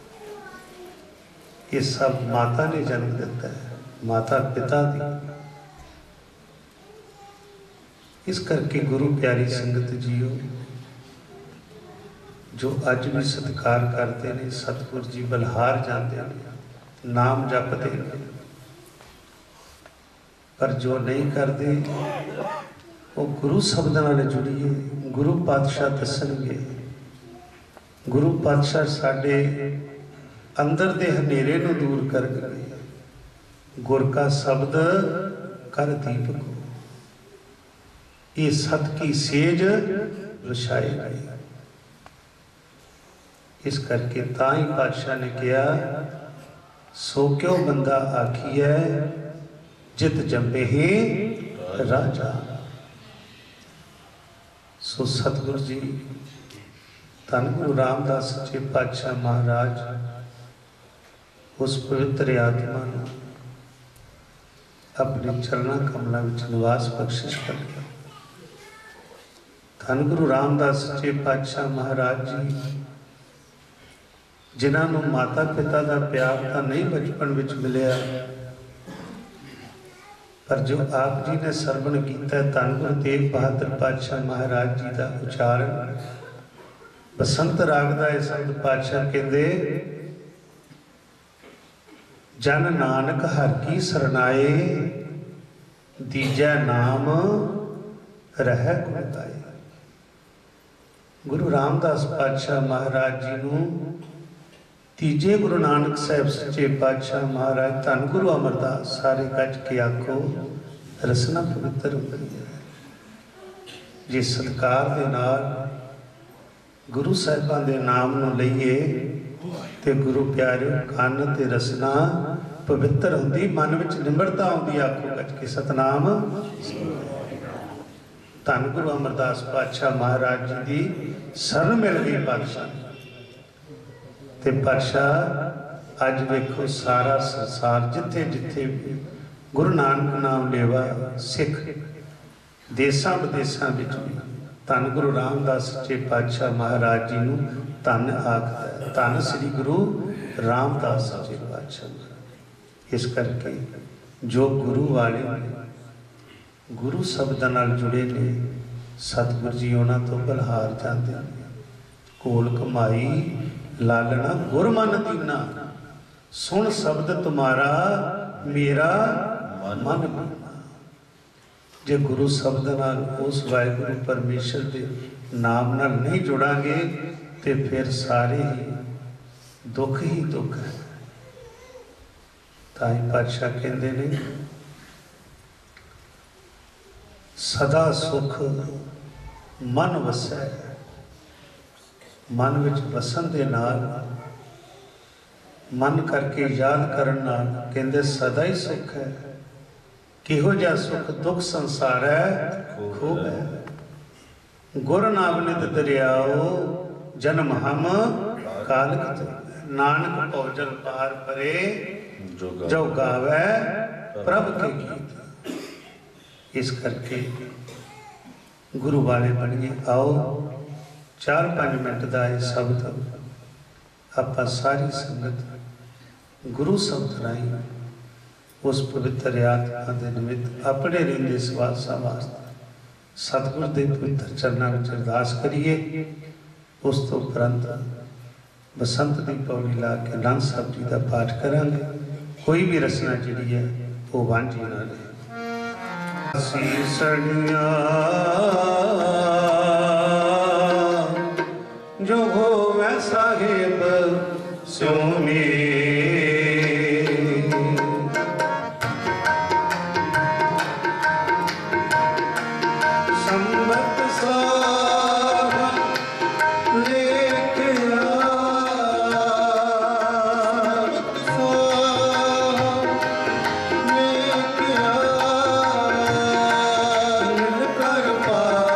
ये सब माता ने जन्म दिता है, माता पिता दी। इस करके गुरु प्यारी संगत जीओ, जो अज भी सत्कार करते हैं, सतगुर जी बलहार जाते हैं, नाम जपते हैं, पर जो नहीं करते वो गुरु शब्द नाल जुड़िए। गुरु पातशाह दसणगे, गुरु पातशाह साडे अंदर दे हनेरे नूं दूर कर गए, गुर का शब्द कर दीपक, ये सत की सेज विछाए गए। इस करके ताई पातशाह ने कहा, सो क्यों बंदा आखिए जित जंबे ही राजा। सो सतगुरु जी धन गुरु रामदास सच्चे पातशाह महाराज उस पवित्र आत्मा ने अपने चरणा कमलों में निवास बख्शिश कर दिया। धन गुरु रामदास सच्चे पातशाह महाराज जी जिन्होंने माता पिता का प्यार तो नहीं बचपन विच मिलिया, पर जो आप जी ने सरवण किया धन गुरु तेग बहादुर पातशाह महाराज जी का उच्चारण बसंत राग का यह संत पातशाह कहते, जन नानक हर की सरनाए दीजै नाम रह गुण गाए। गुरु रामदास पातशाह महाराज जी को तीजे गुरु नानक साहब सच्चे पातशाह महाराज धन गुरु अमरदास सारे गज के आखो रसना पवित्र होती है। जे सत्कार दे नाल गुरु साहिबां दे नाम नूं लईए ते गुरु प्यारे कान ते रसना पवित्र होंदी, मन विच निम्रता आउंदी, आखो गज के सतनाम। धन गुरु अमरदास पातशाह महाराज जी की शरण मिल गई पातशाह ते पातशाह अज वेखो सारा संसार जिथे जिथे भी गुरु नानक नाम लेवा सिख देशा विदेशों में भी धन गुरु रामदास सच्चे पातशाह महाराज जी नूं धन आखदा, धन श्री गुरु रामदास सच्चे पातशाह। इस करके जो गुरु वाले गुरु शब्द नाल जुड़े ने सतगुरु जी उन्हां तो बलहार जाते हैं। कोल कमाई लालना गुर मन दीना, सुन शब्द तुम्हारा मेरा मन बीना। जे गुरु शब्द नाल उस वाहिगुरु परमेश्वर के नाम नाल नहीं जुड़ांगे तो फिर सारे ही दुख ही दुख है। ताई पातशाह कहते ने सदा सुख मन वसै, मन विच वसन दे नाल मन करके याद करन नाल कहंदे सदा ही सुख है। किहो जिहा सुख दुख संसार है खूब है। गुर नावनित दरियाओ जन्म हम कालक, नानक भौजल पार परे जो गावे प्रभ के गीत। इस करके गुरु वाले बनिए। आओ चार पाँच मिनट का यह शब्द आप सारी संगत गुरु शब्द राही उस पवित्र आत्मा के निमित्त अपने रहिंदे सवासा वास्ते सतगुर के पवित्र चरणों में अरदास करिए। उस तो उपरंत बसंत की पौड़ी ला के आनंद साहब जी का पाठ करांगे। कोई भी रचना जी है वो वांझी ना रहे। सीसड़िया जो होवे साहिब सोमी, संबत साह लेके कर पा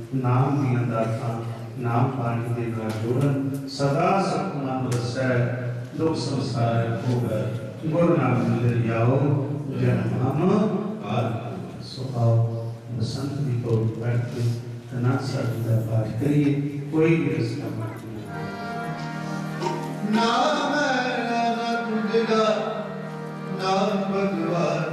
ਨਾਮ ਦੀਆਂ ਦਾਤਾਂ ਨਾਮ ਪਾਣੀ ਦੇ ਨਾਲ ਜੋੜਨ ਸਦਾ ਸਤਿਨਾਮ ਵਸੈ ਦੁਖ ਸੰਸਾਰ ਹੋਵੇ ਗੁਰੂ ਨਾਮ ਮਿਲ ਜਾਓ ਜਨਮ ਹਮ ਆਲ ਸੋ ਆਓ ਬਸੰਤ ਦੀ ਤੋੜ ਬੈਠ ਕੇ ਤਨਾ ਸਾਡੀ ਦਾ ਪਾਠ ਕਰੀਏ ਕੋਈ ਵੀ ਰਸਤਾ ਨਹੀਂ ਨਾਮ ਹੈ ਨਾ ਤੁਝਦਾ ਨਾਮ ਭਗਵਾਨ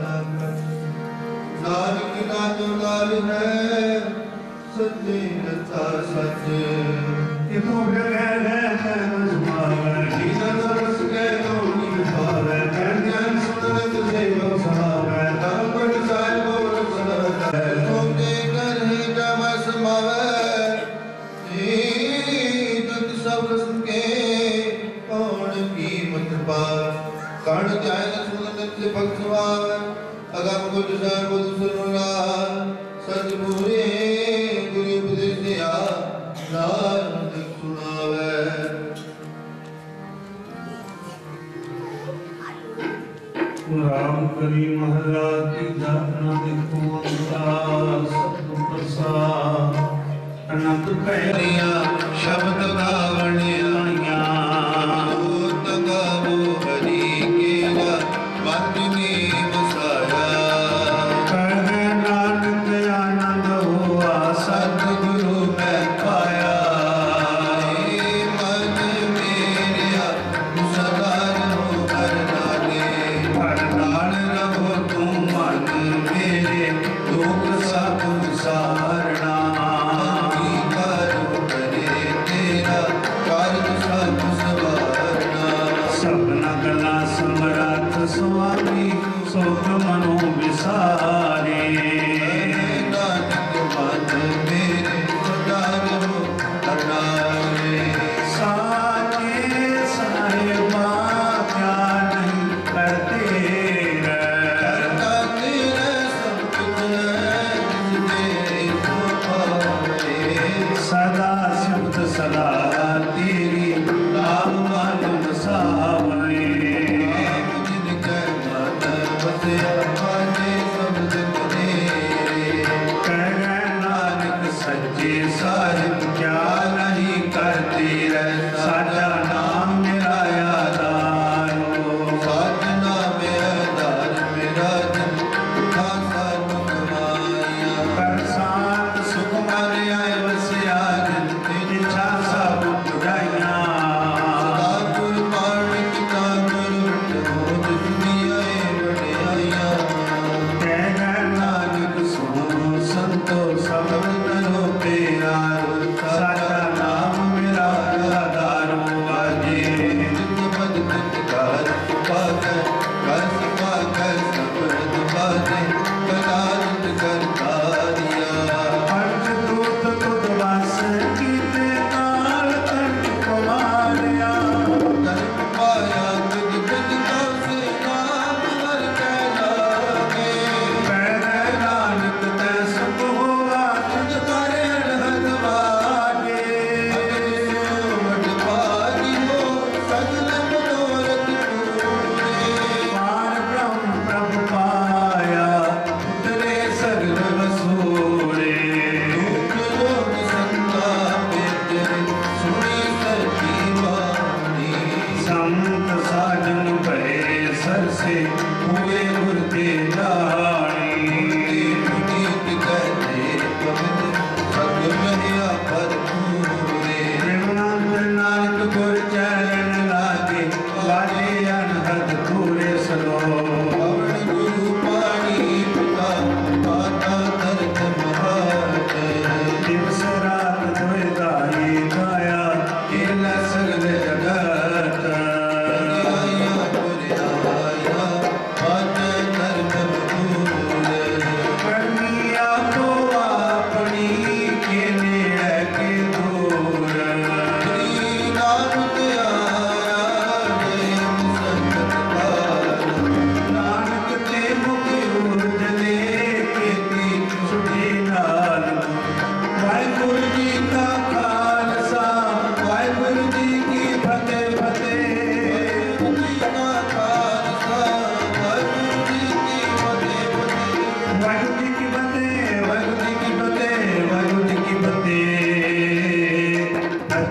ਨਾਨਕ ਨਾਮ ਲਾਲ ਹੈ ਸੱਚੇ ਨਤਾ ਸੱਚ ਇਹ ਤੋਂ ਬਗੈਰ ਹੈ ਮਜ਼ਮਾਰ ਜੀਨਾ ਰਸ ਕੇ ਲੋਣੀ ਭਾਵੈ ਗਿਆਨ ਸੁਣਨ ਤੁਝੇ ਬਖਸ਼ਾਵੈ ਤਨ ਪਟ ਸਾਹਿਬ ਬੋਲ ਸਦਾ ਤੁਮ ਦੇ ਘਰ ਹੈ ਜਮ ਸਮਾਵੈ ਏ ਤਤ ਸਭ ਰਸਮ ਕੇ ਕੌਣ ਕੀਮਤ ਪਾ ਕਣ ਜਾਇ ਸੁਣਨ ਤੇ ਬਖਸ਼ਵਾਵੈ ਅਗਮ ਗੁਰ ਸਾਹਿਬ ਬੋਲ ਸੁਨਲਾ ਸਤਿਗੁਰੇ ਗੁਰੂ ਉਪਦੇਸਿਆ ਨਾਨਕ ਸੁਣਾਵੈ ਰਾਮ ਕਰੀ ਮਹਲਾ ਤੀਜਾ ਨਾ ਦੇਖੋ ਅੰਤਾ ਸਤਿ ਪ੍ਰਸਾਦ ਅਨੰਦ ਭੈਰੀਆਂ ਸ਼ਬਦ ਗਾਵਣਿਆ ਹੋਤ ਗਾਵੋ ਹਰੀ ਕੇਰਾ ਮਨ ਨੇ ਵਸਾਇਆ ਕਹਿ ਨਾਨਕ ਆਨੰਦ ਹੋਆ ਸਤਿਗੁਰੂ ਮੈਂ ਪਾਇਆ ਏ ਮਨ ਮੇਰਿਆ ਸਦਾ ਰਹੋ ਹਰ ਨਾਲੇ ਹਰ ਨਾਲ ਰਹੋ ਤੂੰ ਮਨ ਮੇਰੇ ਦੁਖ ਸਭ ਵਿਸਾਰਣਾ ਕੀ ਕਰੋ ਕਰੇ ਤੇਰਾ ਕਾਰਜ ਸਭ ਸਵਾਰਨਾ ਸਭਨਾ ਗਲਾ ਸਮਰੱਥ ਸੁਆਮੀ ਸੋਖ ਮਨੋ ਵਿਸਾਰੇ ਨਾਨਕ ਮਨ ਮੇਰੇ ਸਦਾ ਰਹੋ ਹਰ ਨਾਲੇ ਸਾਚੇ ਸਾਹਿਬਾ ਕਿਆ ਨਹੀਂ ਕਰਤੇ ਕਰਤਾ ਤੇਰਾ ਸਭ ਕੁਝ ਹੈ ਜਿਸ ਤੇਰੇ ਸੋ ਪਾਵੇ ਸਦਾ ਸਿਫਤ ਸਦਾ ਤੇਰੀ ਨਾਮ ਮਨ ਵਸਾਵਣੇ ਜਿਨ ਕੈ ਮਨ ਵਸਿਆ ਮਾਨੇ ਸਬਦ ਤੇਰੇ ਕਹਿ ਨਾਨਕ ਸੱਚੇ ਸਾਹਿਬ ਕਿਆ ਨਹੀਂ ਕਰਤੇ ਰਹਿ ਸਾਡਾ ਨਾਮ ਮੇਰਾ ਆਧਾਰੋ ਸਾਧ ਨਾਮ ਆਧਾਰ ਮੇਰਾ ਜਨ ਖਾਸਾ ਦੁਖ ਮਾਇਆ ਕਰ ਸਾਤ ਸੁਖ ਮਨ ਆਏ ਵਸਿਆ ਜਨ ਤੇ ਇੱਛਾ ਸਭ ਪੁਜਾਈਆਂ ਸਦਾ ਗੁਰ ਮਾਨਿਕ ਤਾ ਗੁਰ ਹੋ ਦੁਨੀਆ ਏ ਵਡਿਆਈਆਂ ਕਹਿ ਨਾਨਕ ਸੁਣੋ ਸੰਤੋ ਸਭ ਤਰੋ ਪਿਆਰੋ ਸਾਡਾ ਨਾਮ ਮੇਰਾ ਆਧਾਰੋ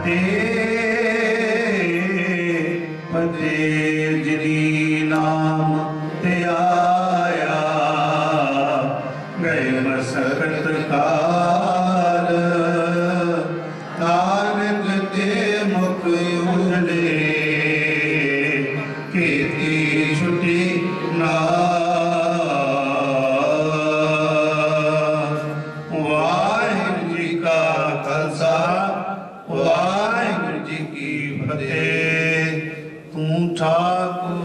ਫਤਿਹ ਜਿਨੀ ਨਾਮ ਤੇ ਆਇਆ ਗਏ ਮਸਕਤ ਕਾਲ ਨਾਨਕ ਤੇ ਮੁਖ ਉਜਲੇ ਕੀਤੀ ਛੁਟੀ ਨਾ ਵਾਹਿਗੁਰੂ ਜੀ ਕਾ ਖਾਲਸਾ ਵਾਹਿਗੁਰੂ ਜੀ ਕੀ ਫਤਿਹ। ਤੂੰ ਠਾਕੁਰ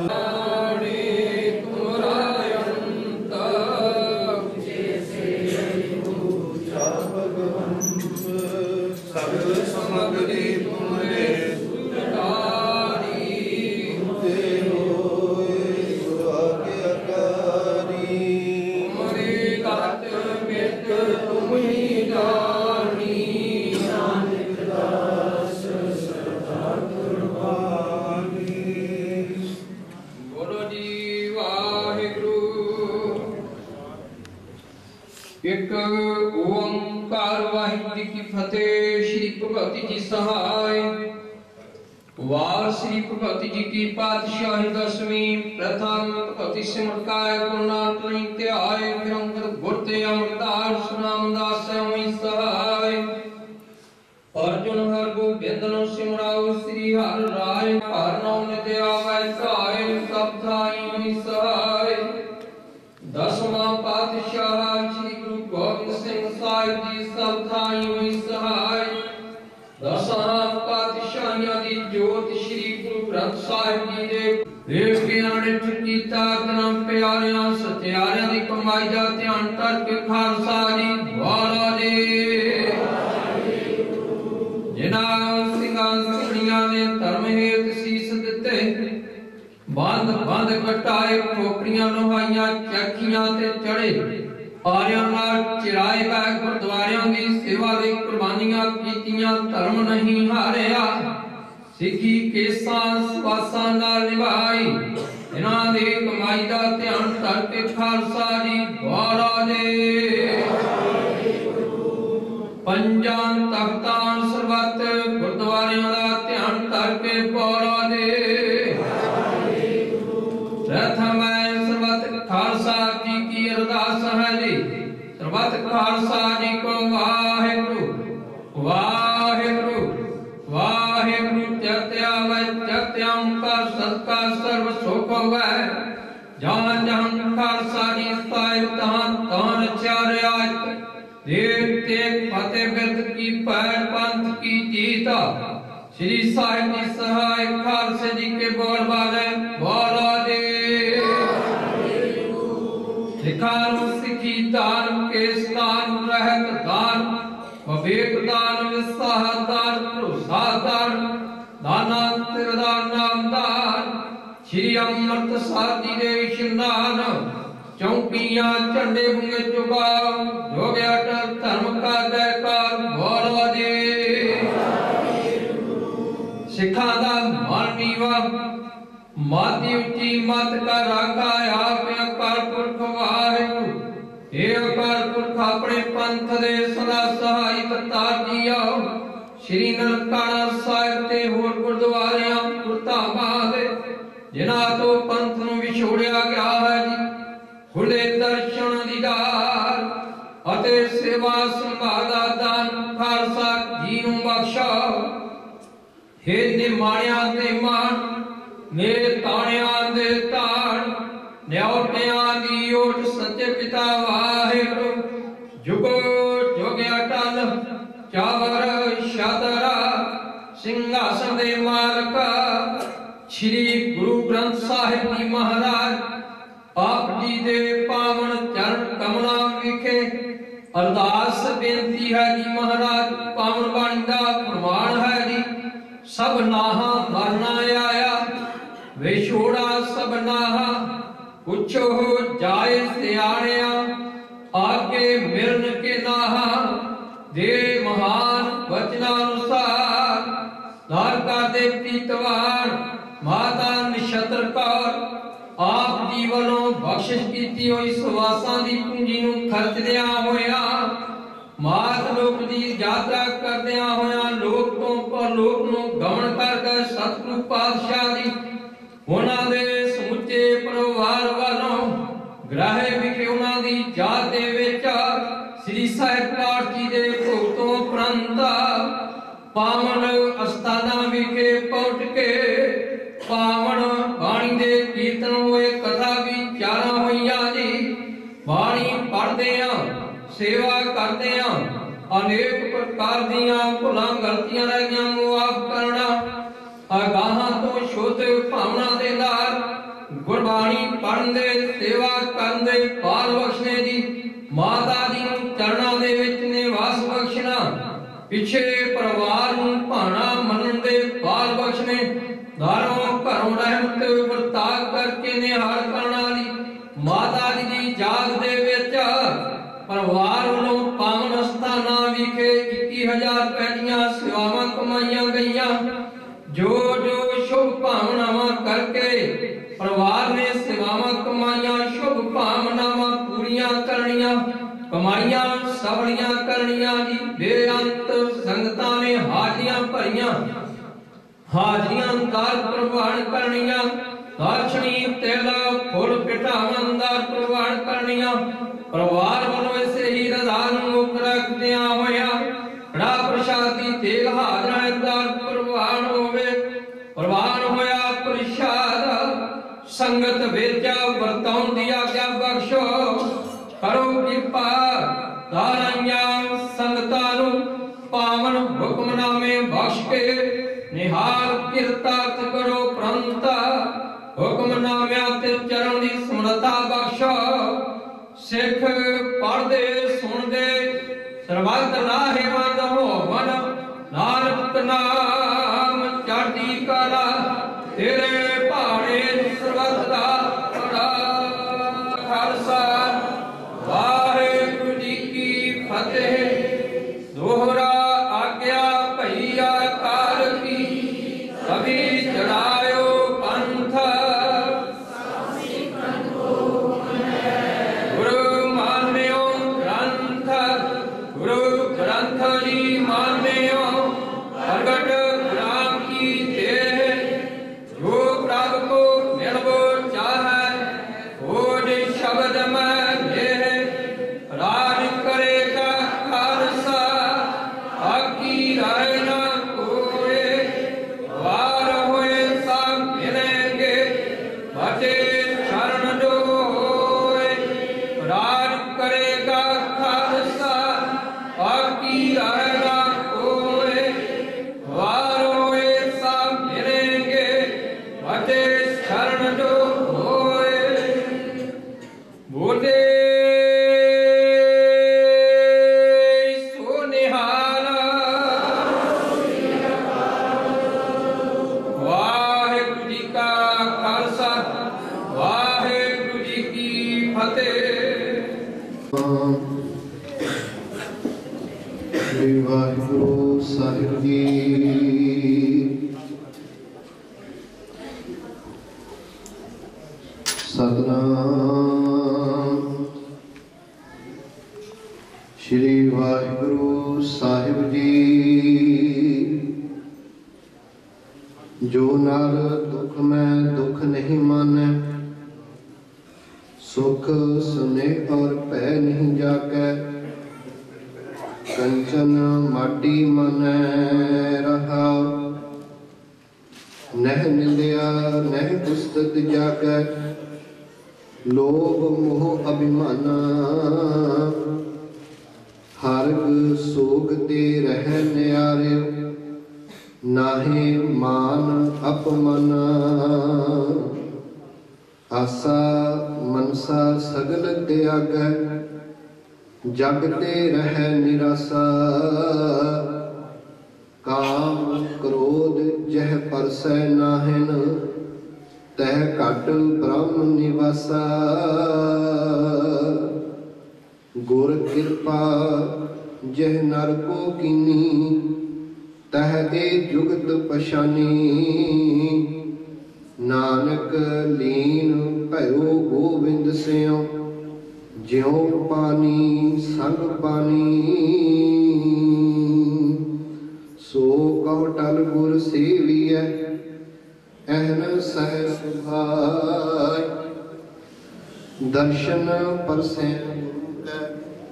ਇੱਕ ਓੰਕਾਰ ਵਾਹਿਗੁਰੂ ਜੀ ਕੀ ਫਤਿਹ। ਸ਼੍ਰੀ ਭਗਵਤੀ ਜੀ ਸਹਾਇ ਵਾਰ ਸ਼੍ਰੀ ਭਗਵਤੀ ਜੀ ਕੀ ਪਾਤਸ਼ਾਹੀ ਦਸਵੀਂ ਪ੍ਰਥਮ ਭਗਵਤੀ ਸਿਮਰਕਾਇ ਗੁਰੂ ਨਾਨਕ ਨਹੀਂ ਧਿਆਏ ਫਿਰ ਅੰਗਦ ਗੁਰ ਤੇ ਅਮਰਦਾਸ ਨਾਮ ਦਾਸ ਹੋਈ ਸਹਾਇ। ਅਰਜੁਨ ਹਰ ਗੋਬਿੰਦ ਨੂੰ ਸਿਮਰਾਉ ਸ੍ਰੀ ਹਰਿ ਰਾਇ ਹਰਿ ਨਾਮ ਨਿਤ ਆਵੈ ਸਹਾਇ ਸਭ ਥਾਈ ਹੋਈ ਸਹਾਇ। ਦਸਵਾਂ ਪਾਤਸ਼ਾਹ ਸ੍ਰੀ ਗੁਰੂ ਗੋਬਿੰਦ ਸਿੰਘ ਸਾਹਿਬ ਜੀ ਸਭ ਥਾਈ ਹੋਈ ਸਹਾਇ। ਦਸਾਂ ਪਾਤਸ਼ਾਹੀਆਂ ਦੀ ਜੋਤ ਸ੍ਰੀ ਗੁਰੂ ਗ੍ਰੰਥ ਸਾਹਿਬ ਜੀ ਦੇ ਦੇਖ ਕੇ ਆਣੇ ਕੀਤਾ ਗ੍ਰੰਥ ਪਿਆਰਿਆਂ ਸਤਿਆਰਿਆਂ ਦੀ ਕਮਾਈ ਦਾ ਧਿਆਨ ਕਰਕੇ ਖਾਲਸਾ ਜੀ ਵਾਲਾ ਜੀ। ਜਿਨ੍ਹਾਂ ਸਿੰਘਾਂ ਸਿੰਘਣੀਆਂ ਨੇ ਧਰਮ ਹੇਤ ਸੀਸ ਦਿੱਤੇ ਬੰਦ ਬੰਦ ਕਟਾਏ ਖੋਪੜੀਆਂ ਲੋਹਾਈਆਂ ਚੱਕੀਆਂ ਤੇ ਚੜੇ ਆਰਿਆਂ ਨਾਲ ਚਿਰਾਏ ਗਏ ਗੁਰਦੁਆਰਿਆਂ ਦੀ ਸੇਵਾ ਲਈ ਕੁਰਬਾਨੀਆਂ ਕੀਤੀਆਂ ਧਰਮ ਨਹੀਂ ਹਾਰਿਆ ਸਿੱਖੀ ਕੇਸਾਂ ਸਵਾਸਾਂ ਨਾਲ ਨਿਭਾਈ। ਇਹਨਾਂ ਦੀ ਕਮਾਈ ਦਾ ਧਿਆਨ ਕਰਕੇ ਖਾਲਸਾ ਜੀ ਦੁਆਰਾ ਦੇ। ਪੰਜਾਂ ਤਖਤਾਂ ਸਰਬੱਤ ਗੁਰਦੁਆਰਿਆਂ ਦਾ ਧਿਆਨ ਕਰਕੇ ਪੌੜਾ ਦੇ। ਪ੍ਰਥਮ ਸਰਬੱਤ ਖਾਲਸਾ ਜੀ ਕੀ ਅਰਦਾਸ ਹੈ ਜੀ। ਸਰਬੱਤ ਖਾਲਸਾ ਜੀ ਕੋ ਵਾਹਿਗੁਰੂ ਵਾਹਿਗੁਰੂ ਵਾਹਿਗੁਰੂ ਜਤਿਆ ਵੈ ਜਤਿਆੰ ਕਾ ਸਦਕਾ ਸਰਬ ਸੁਖ ਹੋਵੈ। ਜਾਂ ਜਾਂ ਖਾਲਸਾ ਜੀ ਸਾਹਿਬ ਤਾਂ ਤਾਂ ਚਾਰਿਆ ਦੇਖ ਤੇ ਫਤਿਹ ਬਿਰਦ ਕੀ ਪੈਰ ਪੰਥ ਕੀ ਜੀਤਾ। श्री साहिब जी सहाय खालसे जी के बोल बाले बोला दे। सिखान सिखी दान के स्थान रहत दान विवेक दान विसाह दान भरोसा दान दाना तिरदान नाम दान। श्री अमृत साधी दे इशनान चौकियां झंडे बुंगे चुकाओ जो गया धर्म का जयकार बोला दे। सिखा दा मानवीवा माती उची मत का राखा आप अकाल पुरख वाहिगुरू। हे अकाल पुरख अपने पंथ दे सदा सहाय करतार जी आओ। श्री ननकाना साहिब ते होर गुरुद्वारियां गुरधामां दे जिन्हां तो पंथ नूं विछोड़िया गया है जी खुले दर्शन दीदार अते सेवा संभाल दा दान खालसा जी नूं बख्शाओ। हे निमाणियां दे मान मेरे ताणियां दे ताण न्योटियां दी ओट सच्चे पिता वाहिगुरू। जुगो जोगिया टल चावर शादरा सिंहासन दे मालका श्री गुरु ग्रंथ साहिब जी महाराज आप जी दे पावन चरण कमला विखे अरदास बेनती है जी महाराज। पावन बाणी दा प्रमाण है जी सब नाहा मरना आया विछोड़ा सब नाहा पुछो जाए सियाणिया आगे मिलन के नाहा दे महान वचनानुसार द्वारका दे पीतवार माता नक्षत्र कौर आप जी वालों बख्शिश कीती हुई सवासां दी पूंजी नूं खर्चदिया होया मात लोक दी यात्रा करदिया होया लोक तो परलोक ਸਤਿਗੁਰੂ ਪਾਤਸ਼ਾਹ ਜੀ ਉਹਨਾਂ ਦੇ ਸਮੁੱਚੇ ਪਰਿਵਾਰ ਵੱਲੋਂ ਗ੍ਰਾਹੇ ਵਿਖੇ ਉਹਨਾਂ ਦੀ ਯਾਦ ਦੇ ਵਿੱਚ ਸ੍ਰੀ ਸਾਹਿਬ ਪਾਠ ਜੀ ਦੇ ਭੋਗ ਤੋਂ ਉਪਰੰਤ ਪਾਵਨ ਅਸਥਾਨਾਂ ਵਿਖੇ ਪਹੁੰਚ ਕੇ ਪਾਵਨ ਬਾਣੀ ਦੇ ਕੀਰਤਨ ਹੋਏ, ਕਥਾ ਵਿਚਾਰਾਂ ਹੋਈਆਂ ਜੀ। ਬਾਣੀ ਪੜ੍ਹਦੇ ਆ, ਸੇਵਾ ਕਰਦੇ ਆ, ਅਨੇਕ ਪ੍ਰਕਾਰ ਦੀਆਂ ਭੁੱਲਾਂ ਗਲਤੀਆਂ ਰਹੀਆਂ ਮੁਆਫ ਕਰਨਾ, ਅਗਾਹਾਂ ਤੋਂ ਸ਼ੁੱਧ ਭਾਵਨਾ ਦੇ ਨਾਲ ਗੁਰਬਾਣੀ ਪੜ੍ਹਨ ਦੇ, ਸੇਵਾ ਕਰਨ ਦੇ ਪਾਲ ਬਖਸ਼ਣੇ ਜੀ। ਮਾਤਾ ਜੀ ਨੂੰ ਚਰਨਾਂ ਦੇ ਵਿੱਚ ਨਿਵਾਸ ਬਖਸ਼ਣਾ, ਪਿਛੜੇ ਪਰਿਵਾਰ ਨੂੰ ਭਾਣਾ ਮੰਨਣ ਦੇ ਪਾਲ ਬਖਸ਼ਣੇ, ਘਰੋਂ ਘਰੋਂ ਰਹਿਮਤ ਵਰਤਾ ਕਰਕੇ ਨਿਹਾਲ ਕਰਨ ਵਾਲੀ ਮਾਤਾ ਜੀ ਦੀ ਯਾਦ ਦੇ ਵਿੱਚ ਪਰਿਵਾਰ ਵੱਲੋਂ ਪਾਵਨ ਅਸਥਾਨਾਂ ਵਿਖੇ ਇੱਕੀ ਹਜ਼ਾਰ ਰੁਪਏ ਦੀਆਂ ਸੇਵਾਵਾਂ ਕਮਾਈਆਂ ਗਈਆਂ। ਜੋ ਜੋ ਸ਼ੁਭ ਭਾਵਨਾਵਾਂ ਕਰਕੇ ਪਰਿਵਾਰ ਨੇ ਸੇਵਾਵਾਂ ਕਮਾਈਆਂ, ਸ਼ੁਭ ਭਾਵਨਾਵਾਂ ਪੂਰੀਆਂ ਕਰਨੀਆਂ, ਕਮਾਈਆਂ ਸਫਲੀਆਂ ਕਰਨੀਆਂ ਜੀ। ਬੇਅੰਤ ਸੰਗਤਾਂ ਨੇ ਹਾਜ਼ਰੀਆਂ ਭਰੀਆਂ, ਹਾਜ਼ਰੀਆਂ ਦਾਰ ਪ੍ਰਵਾਨ ਕਰਨੀਆਂ, ਦਰਸ਼ਨੀ ਤੇਲਾ ਫੁੱਲ ਪਿਠਾਵਾਂ ਦਾ ਪ੍ਰਵਾਨ ਕਰਨੀਆਂ। ਪਰਿਵਾਰ ਵੱਲੋਂ ਇਸੇ ਹੀ ਰਜ਼ਾ ਨੂੰ ਮੁੱਖ ਰੱਖਦਿਆਂ ਹੋਇਆ ਕੜਾ ਪ੍ਰਸ਼ਾਦੀ ਤੇਲ ਹਾਜ਼ਰਾਂ ਦਾ ਪ੍ਰਵਾਨ ਹੋਵੇ। ਪ੍ਰਵਾਨ ਹੋਇਆ ਪ੍ਰਸ਼ਾਦ ਸੰਗਤ ਵਿੱਚ ਵਰਤਾਉਣ ਦੀ ਆਗਿਆ ਬਖਸ਼ੋ, ਕਰੋ ਕਿਰਪਾ ਦਾਰਾਈਆਂ ਸੰਗਤਾਂ ਨੂੰ ਪਾਵਨ ਹੁਕਮਨਾਮੇ ਬਖਸ਼ ਕੇ ਨਿਹਾਲ ਕਿਰਤਾਰਥ ਕਰੋ। ਪ੍ਰੰਤ ਹੁਕਮਨਾਮਿਆਂ ਤੇ ਚਰਨ ਦੀ ਸਮਰੱਥਾ ਬਖਸ਼ੋ। ਸਿੱਖ ਪੜ੍ਹਦੇ ਸੁਣਦੇ ਸਰਬੱਤ ਲਾਹੇਵੰਦ ਹੋਵਨ, ਨਾਨਕ ਨਾਮ ਚੜ੍ਹਦੀ ਕਲਾ, ਤੇਰੇ ਭਾਣੇ ਸਰਬੱਤ ਦਾ ਭਲਾ। ਖਾਲਸਾ ਵਾਹਿਗੁਰੂ ਜੀ ਕੀ ਫਤਿਹ। ਦੋਹਰਾ ਆਗਿਆ ਭਈ ਆਕਾਰ ਕੀ, ਕਭੀ ਚੜਾਇਓ ਪੰਥ, ਗੁਰੂ ਮਾਨਿਓ ਗ੍ਰੰਥ, ਗੁਰੂ ਗ੍ਰੰਥ ਜੀ ਮਾਨਿਓ ਪ੍ਰਗਟ ਰਾਮ ਕੀ ਦੇਹ। ਜੋ ਪ੍ਰਭ ਕੋ ਮਿਲਵੋ ਚਾਹੈ, ਹੋਜ ਸ਼ਬਦ ਮੈਂ ਦੇਹ। ਰਾਜ ਕਰੇਗਾ ਖਾਲਸਾ, ਆਕੀ ਰਾਏ ਨਾ ਕੋਏ। ਵਾਰ ਹੋਏ ਸਭ ਮਿਲੇਂਗੇ, ਬਚੇ ਸ਼ਰਨ ਜੋ ਹੋਏ। ਰਾਜ ਕਰੇਗਾ ਖਾਲਸਾ, ਆਕੀ ਰਾਏ ਨਾ ਕੋਏ। ਵਾਰ ਹੋਏ ਸਭ ਮਿਲੇਂਗੇ, ਬਚੇ ਸ਼ਰਨ ਜੋ ਹੋਏ। ਬੋਲੇ ਸੋ ਨਿਹਾਲ। ਵਾਹਿਗੁਰੂ ਜੀ ਕਾ ਖਾਲਸਾ, ਵਾਹਿਗੁਰੂ ਜੀ ਕੀ ਫਤਿਹ। ਸ੍ਰੀ ਵਾਹਿਗੁਰੂ ਸਾਹਿਬ ਜੀ। ਸਤਨਾਮ ਸ੍ਰੀ ਵਾਹਿਗੁਰੂ ਸਾਹਿਬ ਜੀ। ਜੋ ਨਰ ਦੁਖ ਮੈਂ ਦੁਖ ਨਹੀਂ ਮਾਨੈ, ਸੁਖ ਸੁਨੇ ਔਰ ਭੈ ਨਹੀਂ ਜਾਕੈ। ਕੰਚਨ ਮਾਟੀ ਮਨੈ ਰਹਾਉ, ਨਹਿ ਨਿੰਦਿਆ ਨਹਿ ਪੁਸਤਕ ਜਾਕੈ। ਲੋਭ ਮੋਹ ਅਭਿਮਾਨਾ, ਹਰਗ ਸੋਗ ਤੇ ਰਹਿ ਨਿਆਰਿਓ। ਨਾਹੀ ਮਾਨ ਅਪਮਨ, ਆਸਾ ਮਨਸਾ ਸਗਲ ਤਿਆਗੈ। ਜਗ ਤੇ ਰਹਿ ਨਿਰਾਸਾ, ਕਾਮ ਕ੍ਰੋਧ ਜਹ ਪਰਸੈ ਨਾਹਿਨ। ਤਹ ਘਟ ਬ੍ਰਹਮ ਨਿਵਾਸਾ, ਗੁਰ ਕਿਰਪਾ ਜਹ ਨਰ ਕੋ ਕੀਨੀ। ਤਹ ਦੇ ਜੁਗਤ ਪਛਾਨੀ, ਨਾਨਕ ਲੀਨ ਭਇਓ ਗੋਬਿੰਦ ਸਿਉ। ਜਿਉ ਪਾਣੀ ਸੰਗ ਪਾਣੀ, ਸੋ ਕਉ ਟਲ ਗੁਰ ਸੇਵੀਐ। ਅਹਨ ਸਹਿ ਸੁਭਾਈ। ਦਰਸ਼ਨ ਪਰਸੈ ਗੁਰੂ ਕੈ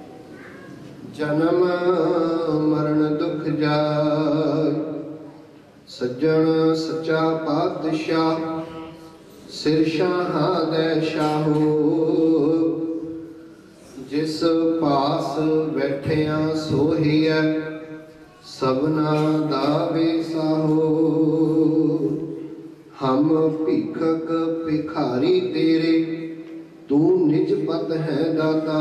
ਜਨਮ ਮਰਨ ਦੁਖ ਜਾਇ। ਸੱਜਣ ਸੱਚਾ ਪਾਤਸ਼ਾਹ ਸਿਰ ਸ਼ਾਹਾਂ ਦੇ ਸ਼ਾਹੋ। ਜਿਸ ਪਾਸ ਬੈਠਿਆਂ ਸੋਹੀਐ ਸਭਨਾ ਦਾ ਵਿਸਾਹੋ। ਹਮ ਭਿਖਕ ਭਿਖਾਰੀ ਤੇਰੇ ਤੂੰ ਨਿਜ ਪਤ ਹੈ ਦਾਤਾ।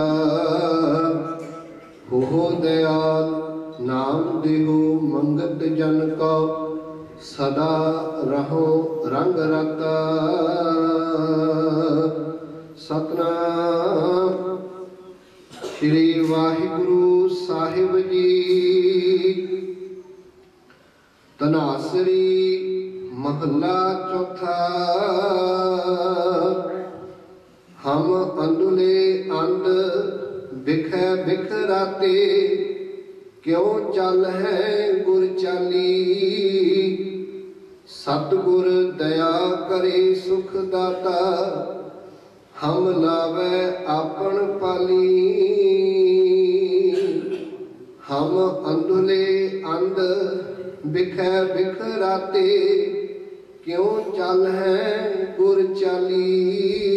ਹੋ ਦਇਆਲ ਨਾਮ ਦੇਹੋ ਮੰਗਤ ਜਨ ਕੋ। ਸਦਾ ਰਹੋ ਰੰਗ ਰਤਾ। ਸਤਨਾਮ ਸ੍ਰੀ ਵਾਹਿਗੁਰੂ ਸਾਹਿਬ ਜੀ। ਤਨਾਸਰੀ ਮਹੱਲਾ ਚੌਥਾ। ਹਮ ਅੰਦੁਲੇ ਅੰਦ ਬਿਖੈ ਬਿਖਰਾਤੇ। ਕਿਉ ਚੱਲ ਹੈ ਗੁਰ ਚਾਲੀ। ਸਤਿਗੁਰ ਦਇਆ ਕਰੇ ਸੁਖ ਦਾਤਾ। ਹਮ ਲਾਵੈ ਆਪਨ ਪਾਲੀ। ਹਮ ਅੰਧੁਲੇ ਅੰਧ ਬਿਖੈ ਬਿਖਰਾਤੇ। ਕਿਉ ਚੱਲ ਹੈ ਗੁਰ ਚਾਲੀ।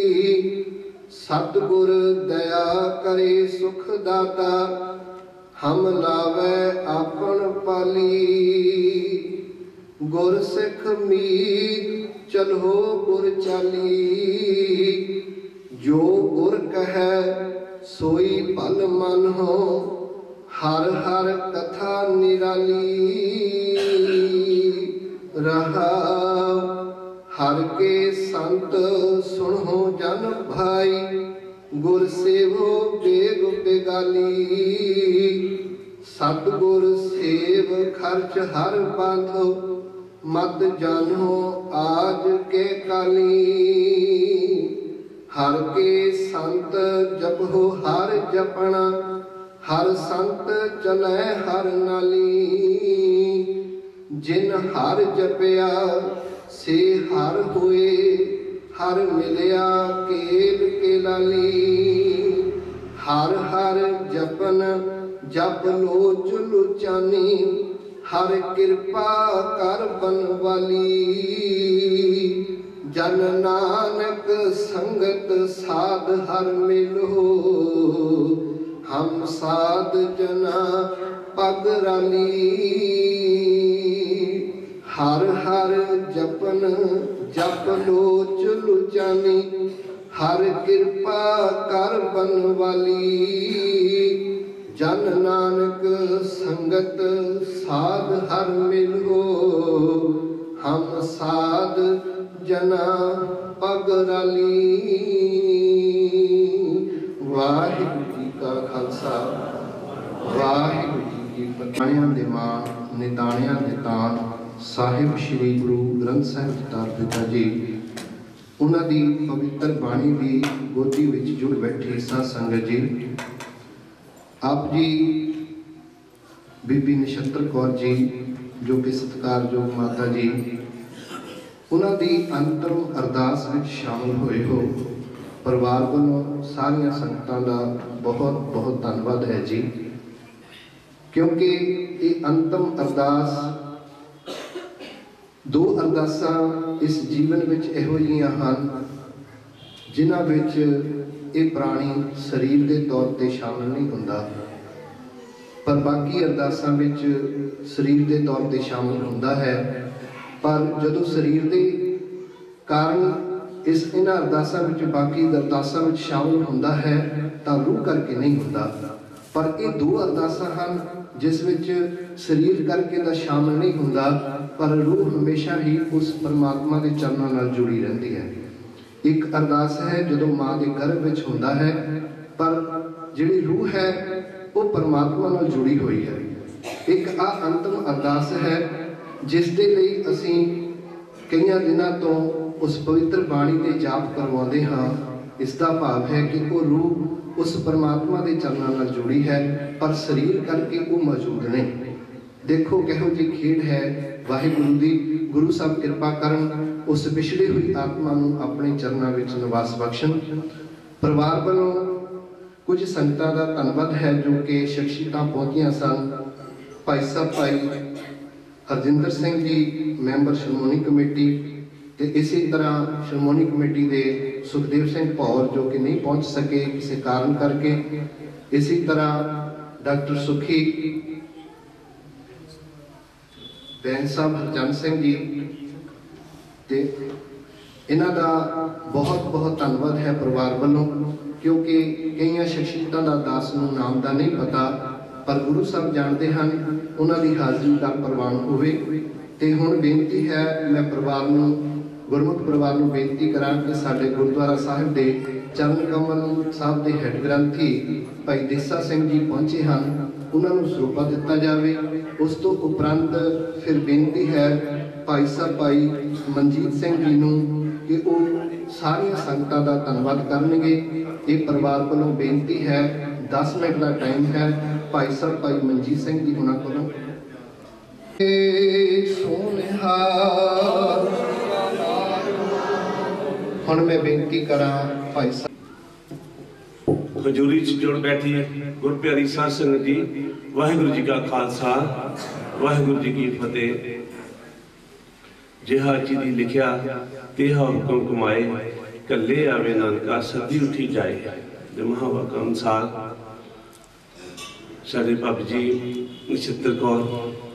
ਸਤਿਗੁਰ ਦਇਆ ਕਰੇ ਸੁਖ ਦਾਤਾ। ਹਮ ਲਾਵੈ ਆਪਨ ਪਾਲੀ। ਗੁਰ ਸਿੱਖ ਮੀਤ ਚਲੋ ਗੁਰ ਚਾਲੀ। ਜੋ ਗੁਰ ਕਹੈ ਸੋਈ ਭਲ ਮਨ ਹੋ। ਹਰ ਹਰ ਕਥਾ ਨਿਰਾਲੀ। ਰਹਾਉ ਹਰ ਕੇ ਸੰਤ ਸੁਣੋ ਜਨ ਭਾਈ। ਗੁਰ ਸੇਵੋ ਬੇਗ ਬੇਗਾਲੀ। ਸਤਿਗੁਰ ਸੇਵ ਖਰਚ ਹਰ ਬਾਂਧੋ। ਮਤ ਜਾਨੋ ਆਜ ਕੇ ਕਾਲੀ। ਹਰ ਕੇ ਸੰਤ ਜਪੋ ਹਰ ਜਪਣਾ। ਹਰ ਸੰਤ ਚਲੈ ਹਰ ਨਾਲੀ। ਜਿਨ ਹਰ ਜਪਿਆ ਸੇ ਹਰ ਹੋਏ। ਹਰ ਮਿਲਿਆ ਕੇਲ ਕੇ ਲਾਲੀ। ਹਰ ਹਰ ਜਪਨ ਜਪ ਲੋਚ ਲੁਚਾਨੀ। ਹਰ ਕਿਰਪਾ ਕਰ ਬਨਵਾਲੀ। ਜਨ ਨਾਨਕ ਸੰਗਤ ਸਾਧ ਹਰ ਮਿਲੋ। ਹਮ ਸਾਧ ਜਨਾ ਪਗ ਰਾਲੀ। ਹਰ ਹਰ ਜਪਨ ਜਪ ਲੋਚ ਲੁਚਾਨੀ। ਹਰ ਕਿਰਪਾ ਕਰ ਬਨਵਾਲੀ। ਜਨ ਨਾਨਕ ਸੰਗਤ ਸਾਧ ਹਰ ਮਿਲੋ। ਹਮ ਸਾਧ ਜਨਾ ਪਗ ਰਾਲੀ। ਵਾਹਿਗੁਰੂ ਜੀ ਕਾ ਖਾਲਸਾ ਵਾਹਿਗੁਰੂ ਜੀ ਕੀ ਫਤਿਹ। ਦੇ ਮਾਣ ਨਿਤਾਣਿਆਂ ਦੇ ਤਾਣ ਸਾਹਿਬ ਸ੍ਰੀ ਗੁਰੂ ਗ੍ਰੰਥ ਸਾਹਿਬ ਜੀ ਦਾ ਪਿਤਾ ਜੀ। ਉਹਨਾਂ ਦੀ ਪਵਿੱਤਰ ਬਾਣੀ ਦੀ ਗੋਦੀ ਵਿੱਚ ਜੁੜ ਬੈਠੀ ਸਾਧ ਸੰਗਤ ਜੀ। ਆਪ ਜੀ ਬੀਬੀ ਨਛੱਤਰ ਕੌਰ ਜੀ ਜੋ ਕਿ ਸਤਿਕਾਰਯੋਗ ਮਾਤਾ ਜੀ, ਉਹਨਾਂ ਦੀ ਅੰਤਮ ਅਰਦਾਸ ਵਿੱਚ ਸ਼ਾਮਲ ਹੋਏ ਹੋ। ਪਰਿਵਾਰ ਵੱਲੋਂ ਸਾਰੀਆਂ ਸੰਗਤਾਂ ਦਾ ਬਹੁਤ ਬਹੁਤ ਧੰਨਵਾਦ ਹੈ ਜੀ। ਕਿਉਂਕਿ ਇਹ ਅੰਤਮ ਅਰਦਾਸ, ਦੋ ਅਰਦਾਸਾਂ ਇਸ ਜੀਵਨ ਵਿੱਚ ਇਹੋ ਜਿਹੀਆਂ ਹਨ ਜਿਨ੍ਹਾਂ ਵਿੱਚ ਇਹ ਪ੍ਰਾਣੀ ਸਰੀਰ ਦੇ ਤੌਰ ਤੇ ਸ਼ਾਮਲ ਨਹੀਂ ਹੁੰਦਾ, ਪਰ ਬਾਕੀ ਅਰਦਾਸਾਂ ਵਿੱਚ ਸਰੀਰ ਦੇ ਤੌਰ ਤੇ ਸ਼ਾਮਲ ਹੁੰਦਾ ਹੈ। ਪਰ ਜਦੋਂ ਸਰੀਰ ਦੇ ਕਾਰਨ ਇਸ ਇਹਨਾਂ ਅਰਦਾਸਾਂ ਵਿੱਚ ਬਾਕੀ ਅਰਦਾਸਾਂ ਵਿੱਚ ਸ਼ਾਮਲ ਹੁੰਦਾ ਹੈ ਤਾਂ ਰੂਹ ਕਰਕੇ ਨਹੀਂ ਹੁੰਦਾ। ਪਰ ਇਹ ਦੋ ਅਰਦਾਸਾਂ ਹਨ ਜਿਸ ਵਿੱਚ ਸਰੀਰ ਕਰਕੇ ਤਾਂ ਸ਼ਾਮਲ ਨਹੀਂ ਹੁੰਦਾ, ਪਰ ਰੂਹ ਹਮੇਸ਼ਾ ਹੀ ਉਸ ਪਰਮਾਤਮਾ ਦੇ ਚਰਨਾਂ ਨਾਲ ਜੁੜੀ ਰਹਿੰਦੀ ਹੈ। ਇੱਕ ਅਰਦਾਸ ਹੈ ਜਦੋਂ ਮਾਂ ਦੇ ਗਰਭ ਵਿੱਚ ਹੁੰਦਾ ਹੈ, ਪਰ ਜਿਹੜੀ ਰੂਹ ਹੈ ਉਹ ਪਰਮਾਤਮਾ ਨਾਲ ਜੁੜੀ ਹੋਈ ਹੈ। ਇੱਕ ਆ ਅੰਤਮ ਅਰਦਾਸ ਹੈ ਜਿਸ ਦੇ ਲਈ ਅਸੀਂ ਕਈਆਂ ਦਿਨਾਂ ਤੋਂ ਉਸ ਪਵਿੱਤਰ ਬਾਣੀ ਦੇ ਜਾਪ ਕਰਵਾਉਂਦੇ ਹਾਂ। ਇਸ ਦਾ ਭਾਵ ਹੈ ਕਿ ਉਹ ਰੂਹ ਉਸ ਪਰਮਾਤਮਾ ਦੇ ਚਰਨਾਂ ਨਾਲ ਜੁੜੀ ਹੈ, ਪਰ ਸਰੀਰ ਕਰਕੇ ਉਹ ਮੌਜੂਦ ਨਹੀਂ। देखो किहो जी खेड है वाहिगुरु दी। गुरु साहब कृपा करन उस पिछड़ी हुई आत्मा नूं अपने चरणों विच निवास बख्शण। परिवार वालों कुछ संगतां दा धन्नवाद है जो कि शख्सियतां पहुंचियां सन। भाई साहब भाई हरजिंदर सिंह जी मैंबर श्रोमणी कमेटी, ते इसी तरह श्रोमणी कमेटी के सुखदेव सिंह भौर जो कि नहीं पहुंच सके किसी कारण करके। इसी तरह डॉक्टर सुखी बैन साहब हरचंद सिंह जी, ते इन्हां दा बहुत बहुत धन्नवाद है परिवार वालों, क्योंकि कई शख्सियतां दा दास नूं नाम दा नहीं पता, पर गुरु साहब जानते हैं उन्हां दी हाज़री दा प्रवान होवे। ते हुण बेनती है, मैं परिवार नूं गुरमुख परिवार नूं बेनती करां कि साडे गुरुद्वारा साहिब दे चरण कमल साहब दे हेड ग्रंथी भाई देसा सिंह जी पहुंचे हैं, उन्हां नूं सरूपा दिता जावे। उस तो उपरंत फिर बेनती है भाई साहब भाई मनजीत सिंह जी नूं कि वो सारिया संगतां दा धन्नवाद करनगे। ये परिवार वालों बेनती है। दस मिनट का टाइम है। भाई साहब भाई मनजीत सिंह जी होना कोलों सोनिहा हुण मैं बेनती करा भाई साहब हजूरी च जुड़ बैठी गुर प्यारी साध संगत जी। वाहिगुरु जी का खालसा वाहिगुरु जी की फतेह। जिहा चिदी लिखिया तेहा हुक्म कमाए, कले आवे नानका सदी उठी जाए। महावाक अनुसार साडे भाभी जी नछत्र कौर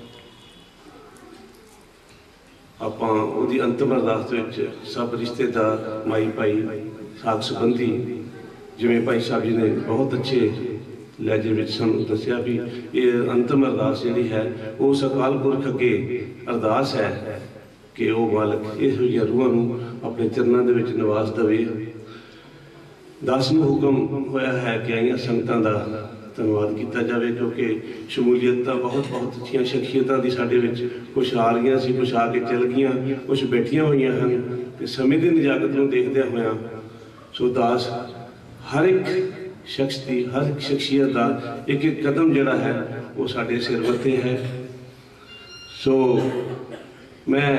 ਆਪਾਂ ਉਹਦੀ ਅੰਤਮ ਅਰਦਾਸ ਵਿੱਚ ਸਭ ਰਿਸ਼ਤੇਦਾਰ ਮਾਈ ਭਾਈ ਸਾਕ ਸੰਬੰਧੀ ਜਿਵੇਂ ਭਾਈ ਸਾਹਿਬ ਜੀ ਨੇ ਬਹੁਤ ਅੱਛੇ ਲਹਿਜੇ ਵਿੱਚ ਸਾਨੂੰ ਦੱਸਿਆ ਵੀ ਇਹ ਅੰਤਮ ਅਰਦਾਸ ਜਿਹੜੀ ਹੈ ਉਸ ਅਕਾਲ ਪੁਰਖ ਅੱਗੇ ਅਰਦਾਸ ਹੈ ਕਿ ਉਹ ਮਾਲਕ ਇਹੋ ਜਿਹੀਆਂ ਰੂਹਾਂ ਨੂੰ ਆਪਣੇ ਚਰਨਾਂ ਦੇ ਵਿੱਚ ਨਿਵਾਸ ਦੇਵੇ। ਦਸ ਨੂੰ ਹੁਕਮ ਹੋਇਆ ਹੈ ਕਿ ਆਈਆਂ ਸੰਗਤਾਂ ਦਾ ਧੰਨਵਾਦ ਕੀਤਾ ਜਾਵੇ, ਕਿਉਂਕਿ ਸ਼ਮੂਲੀਅਤ ਤਾਂ ਬਹੁਤ ਬਹੁਤ ਅੱਛੀਆਂ ਸ਼ਖਸੀਅਤਾਂ ਦੀ ਸਾਡੇ ਵਿੱਚ ਕੁਛ ਆ ਰਹੀਆਂ ਸੀ, ਕੁਛ ਆ ਕੇ ਚਲ ਗਈਆਂ, ਕੁਛ ਬੈਠੀਆਂ ਹੋਈਆਂ ਹਨ। ਤੇ ਸਮੇਂ ਦੀ ਨਿਜਾਕਤ ਨੂੰ ਦੇਖਦਿਆਂ ਹੋਇਆਂ ਸੋ ਦਾਸ ਹਰ ਇੱਕ ਸ਼ਖਸ ਦੀ ਹਰ ਇੱਕ ਸ਼ਖਸੀਅਤ ਦਾ ਇੱਕ ਇੱਕ ਕਦਮ ਜਿਹੜਾ ਹੈ ਉਹ ਸਾਡੇ ਸਿਰ ਵੱਤੇ ਹੈ। ਸੋ ਮੈਂ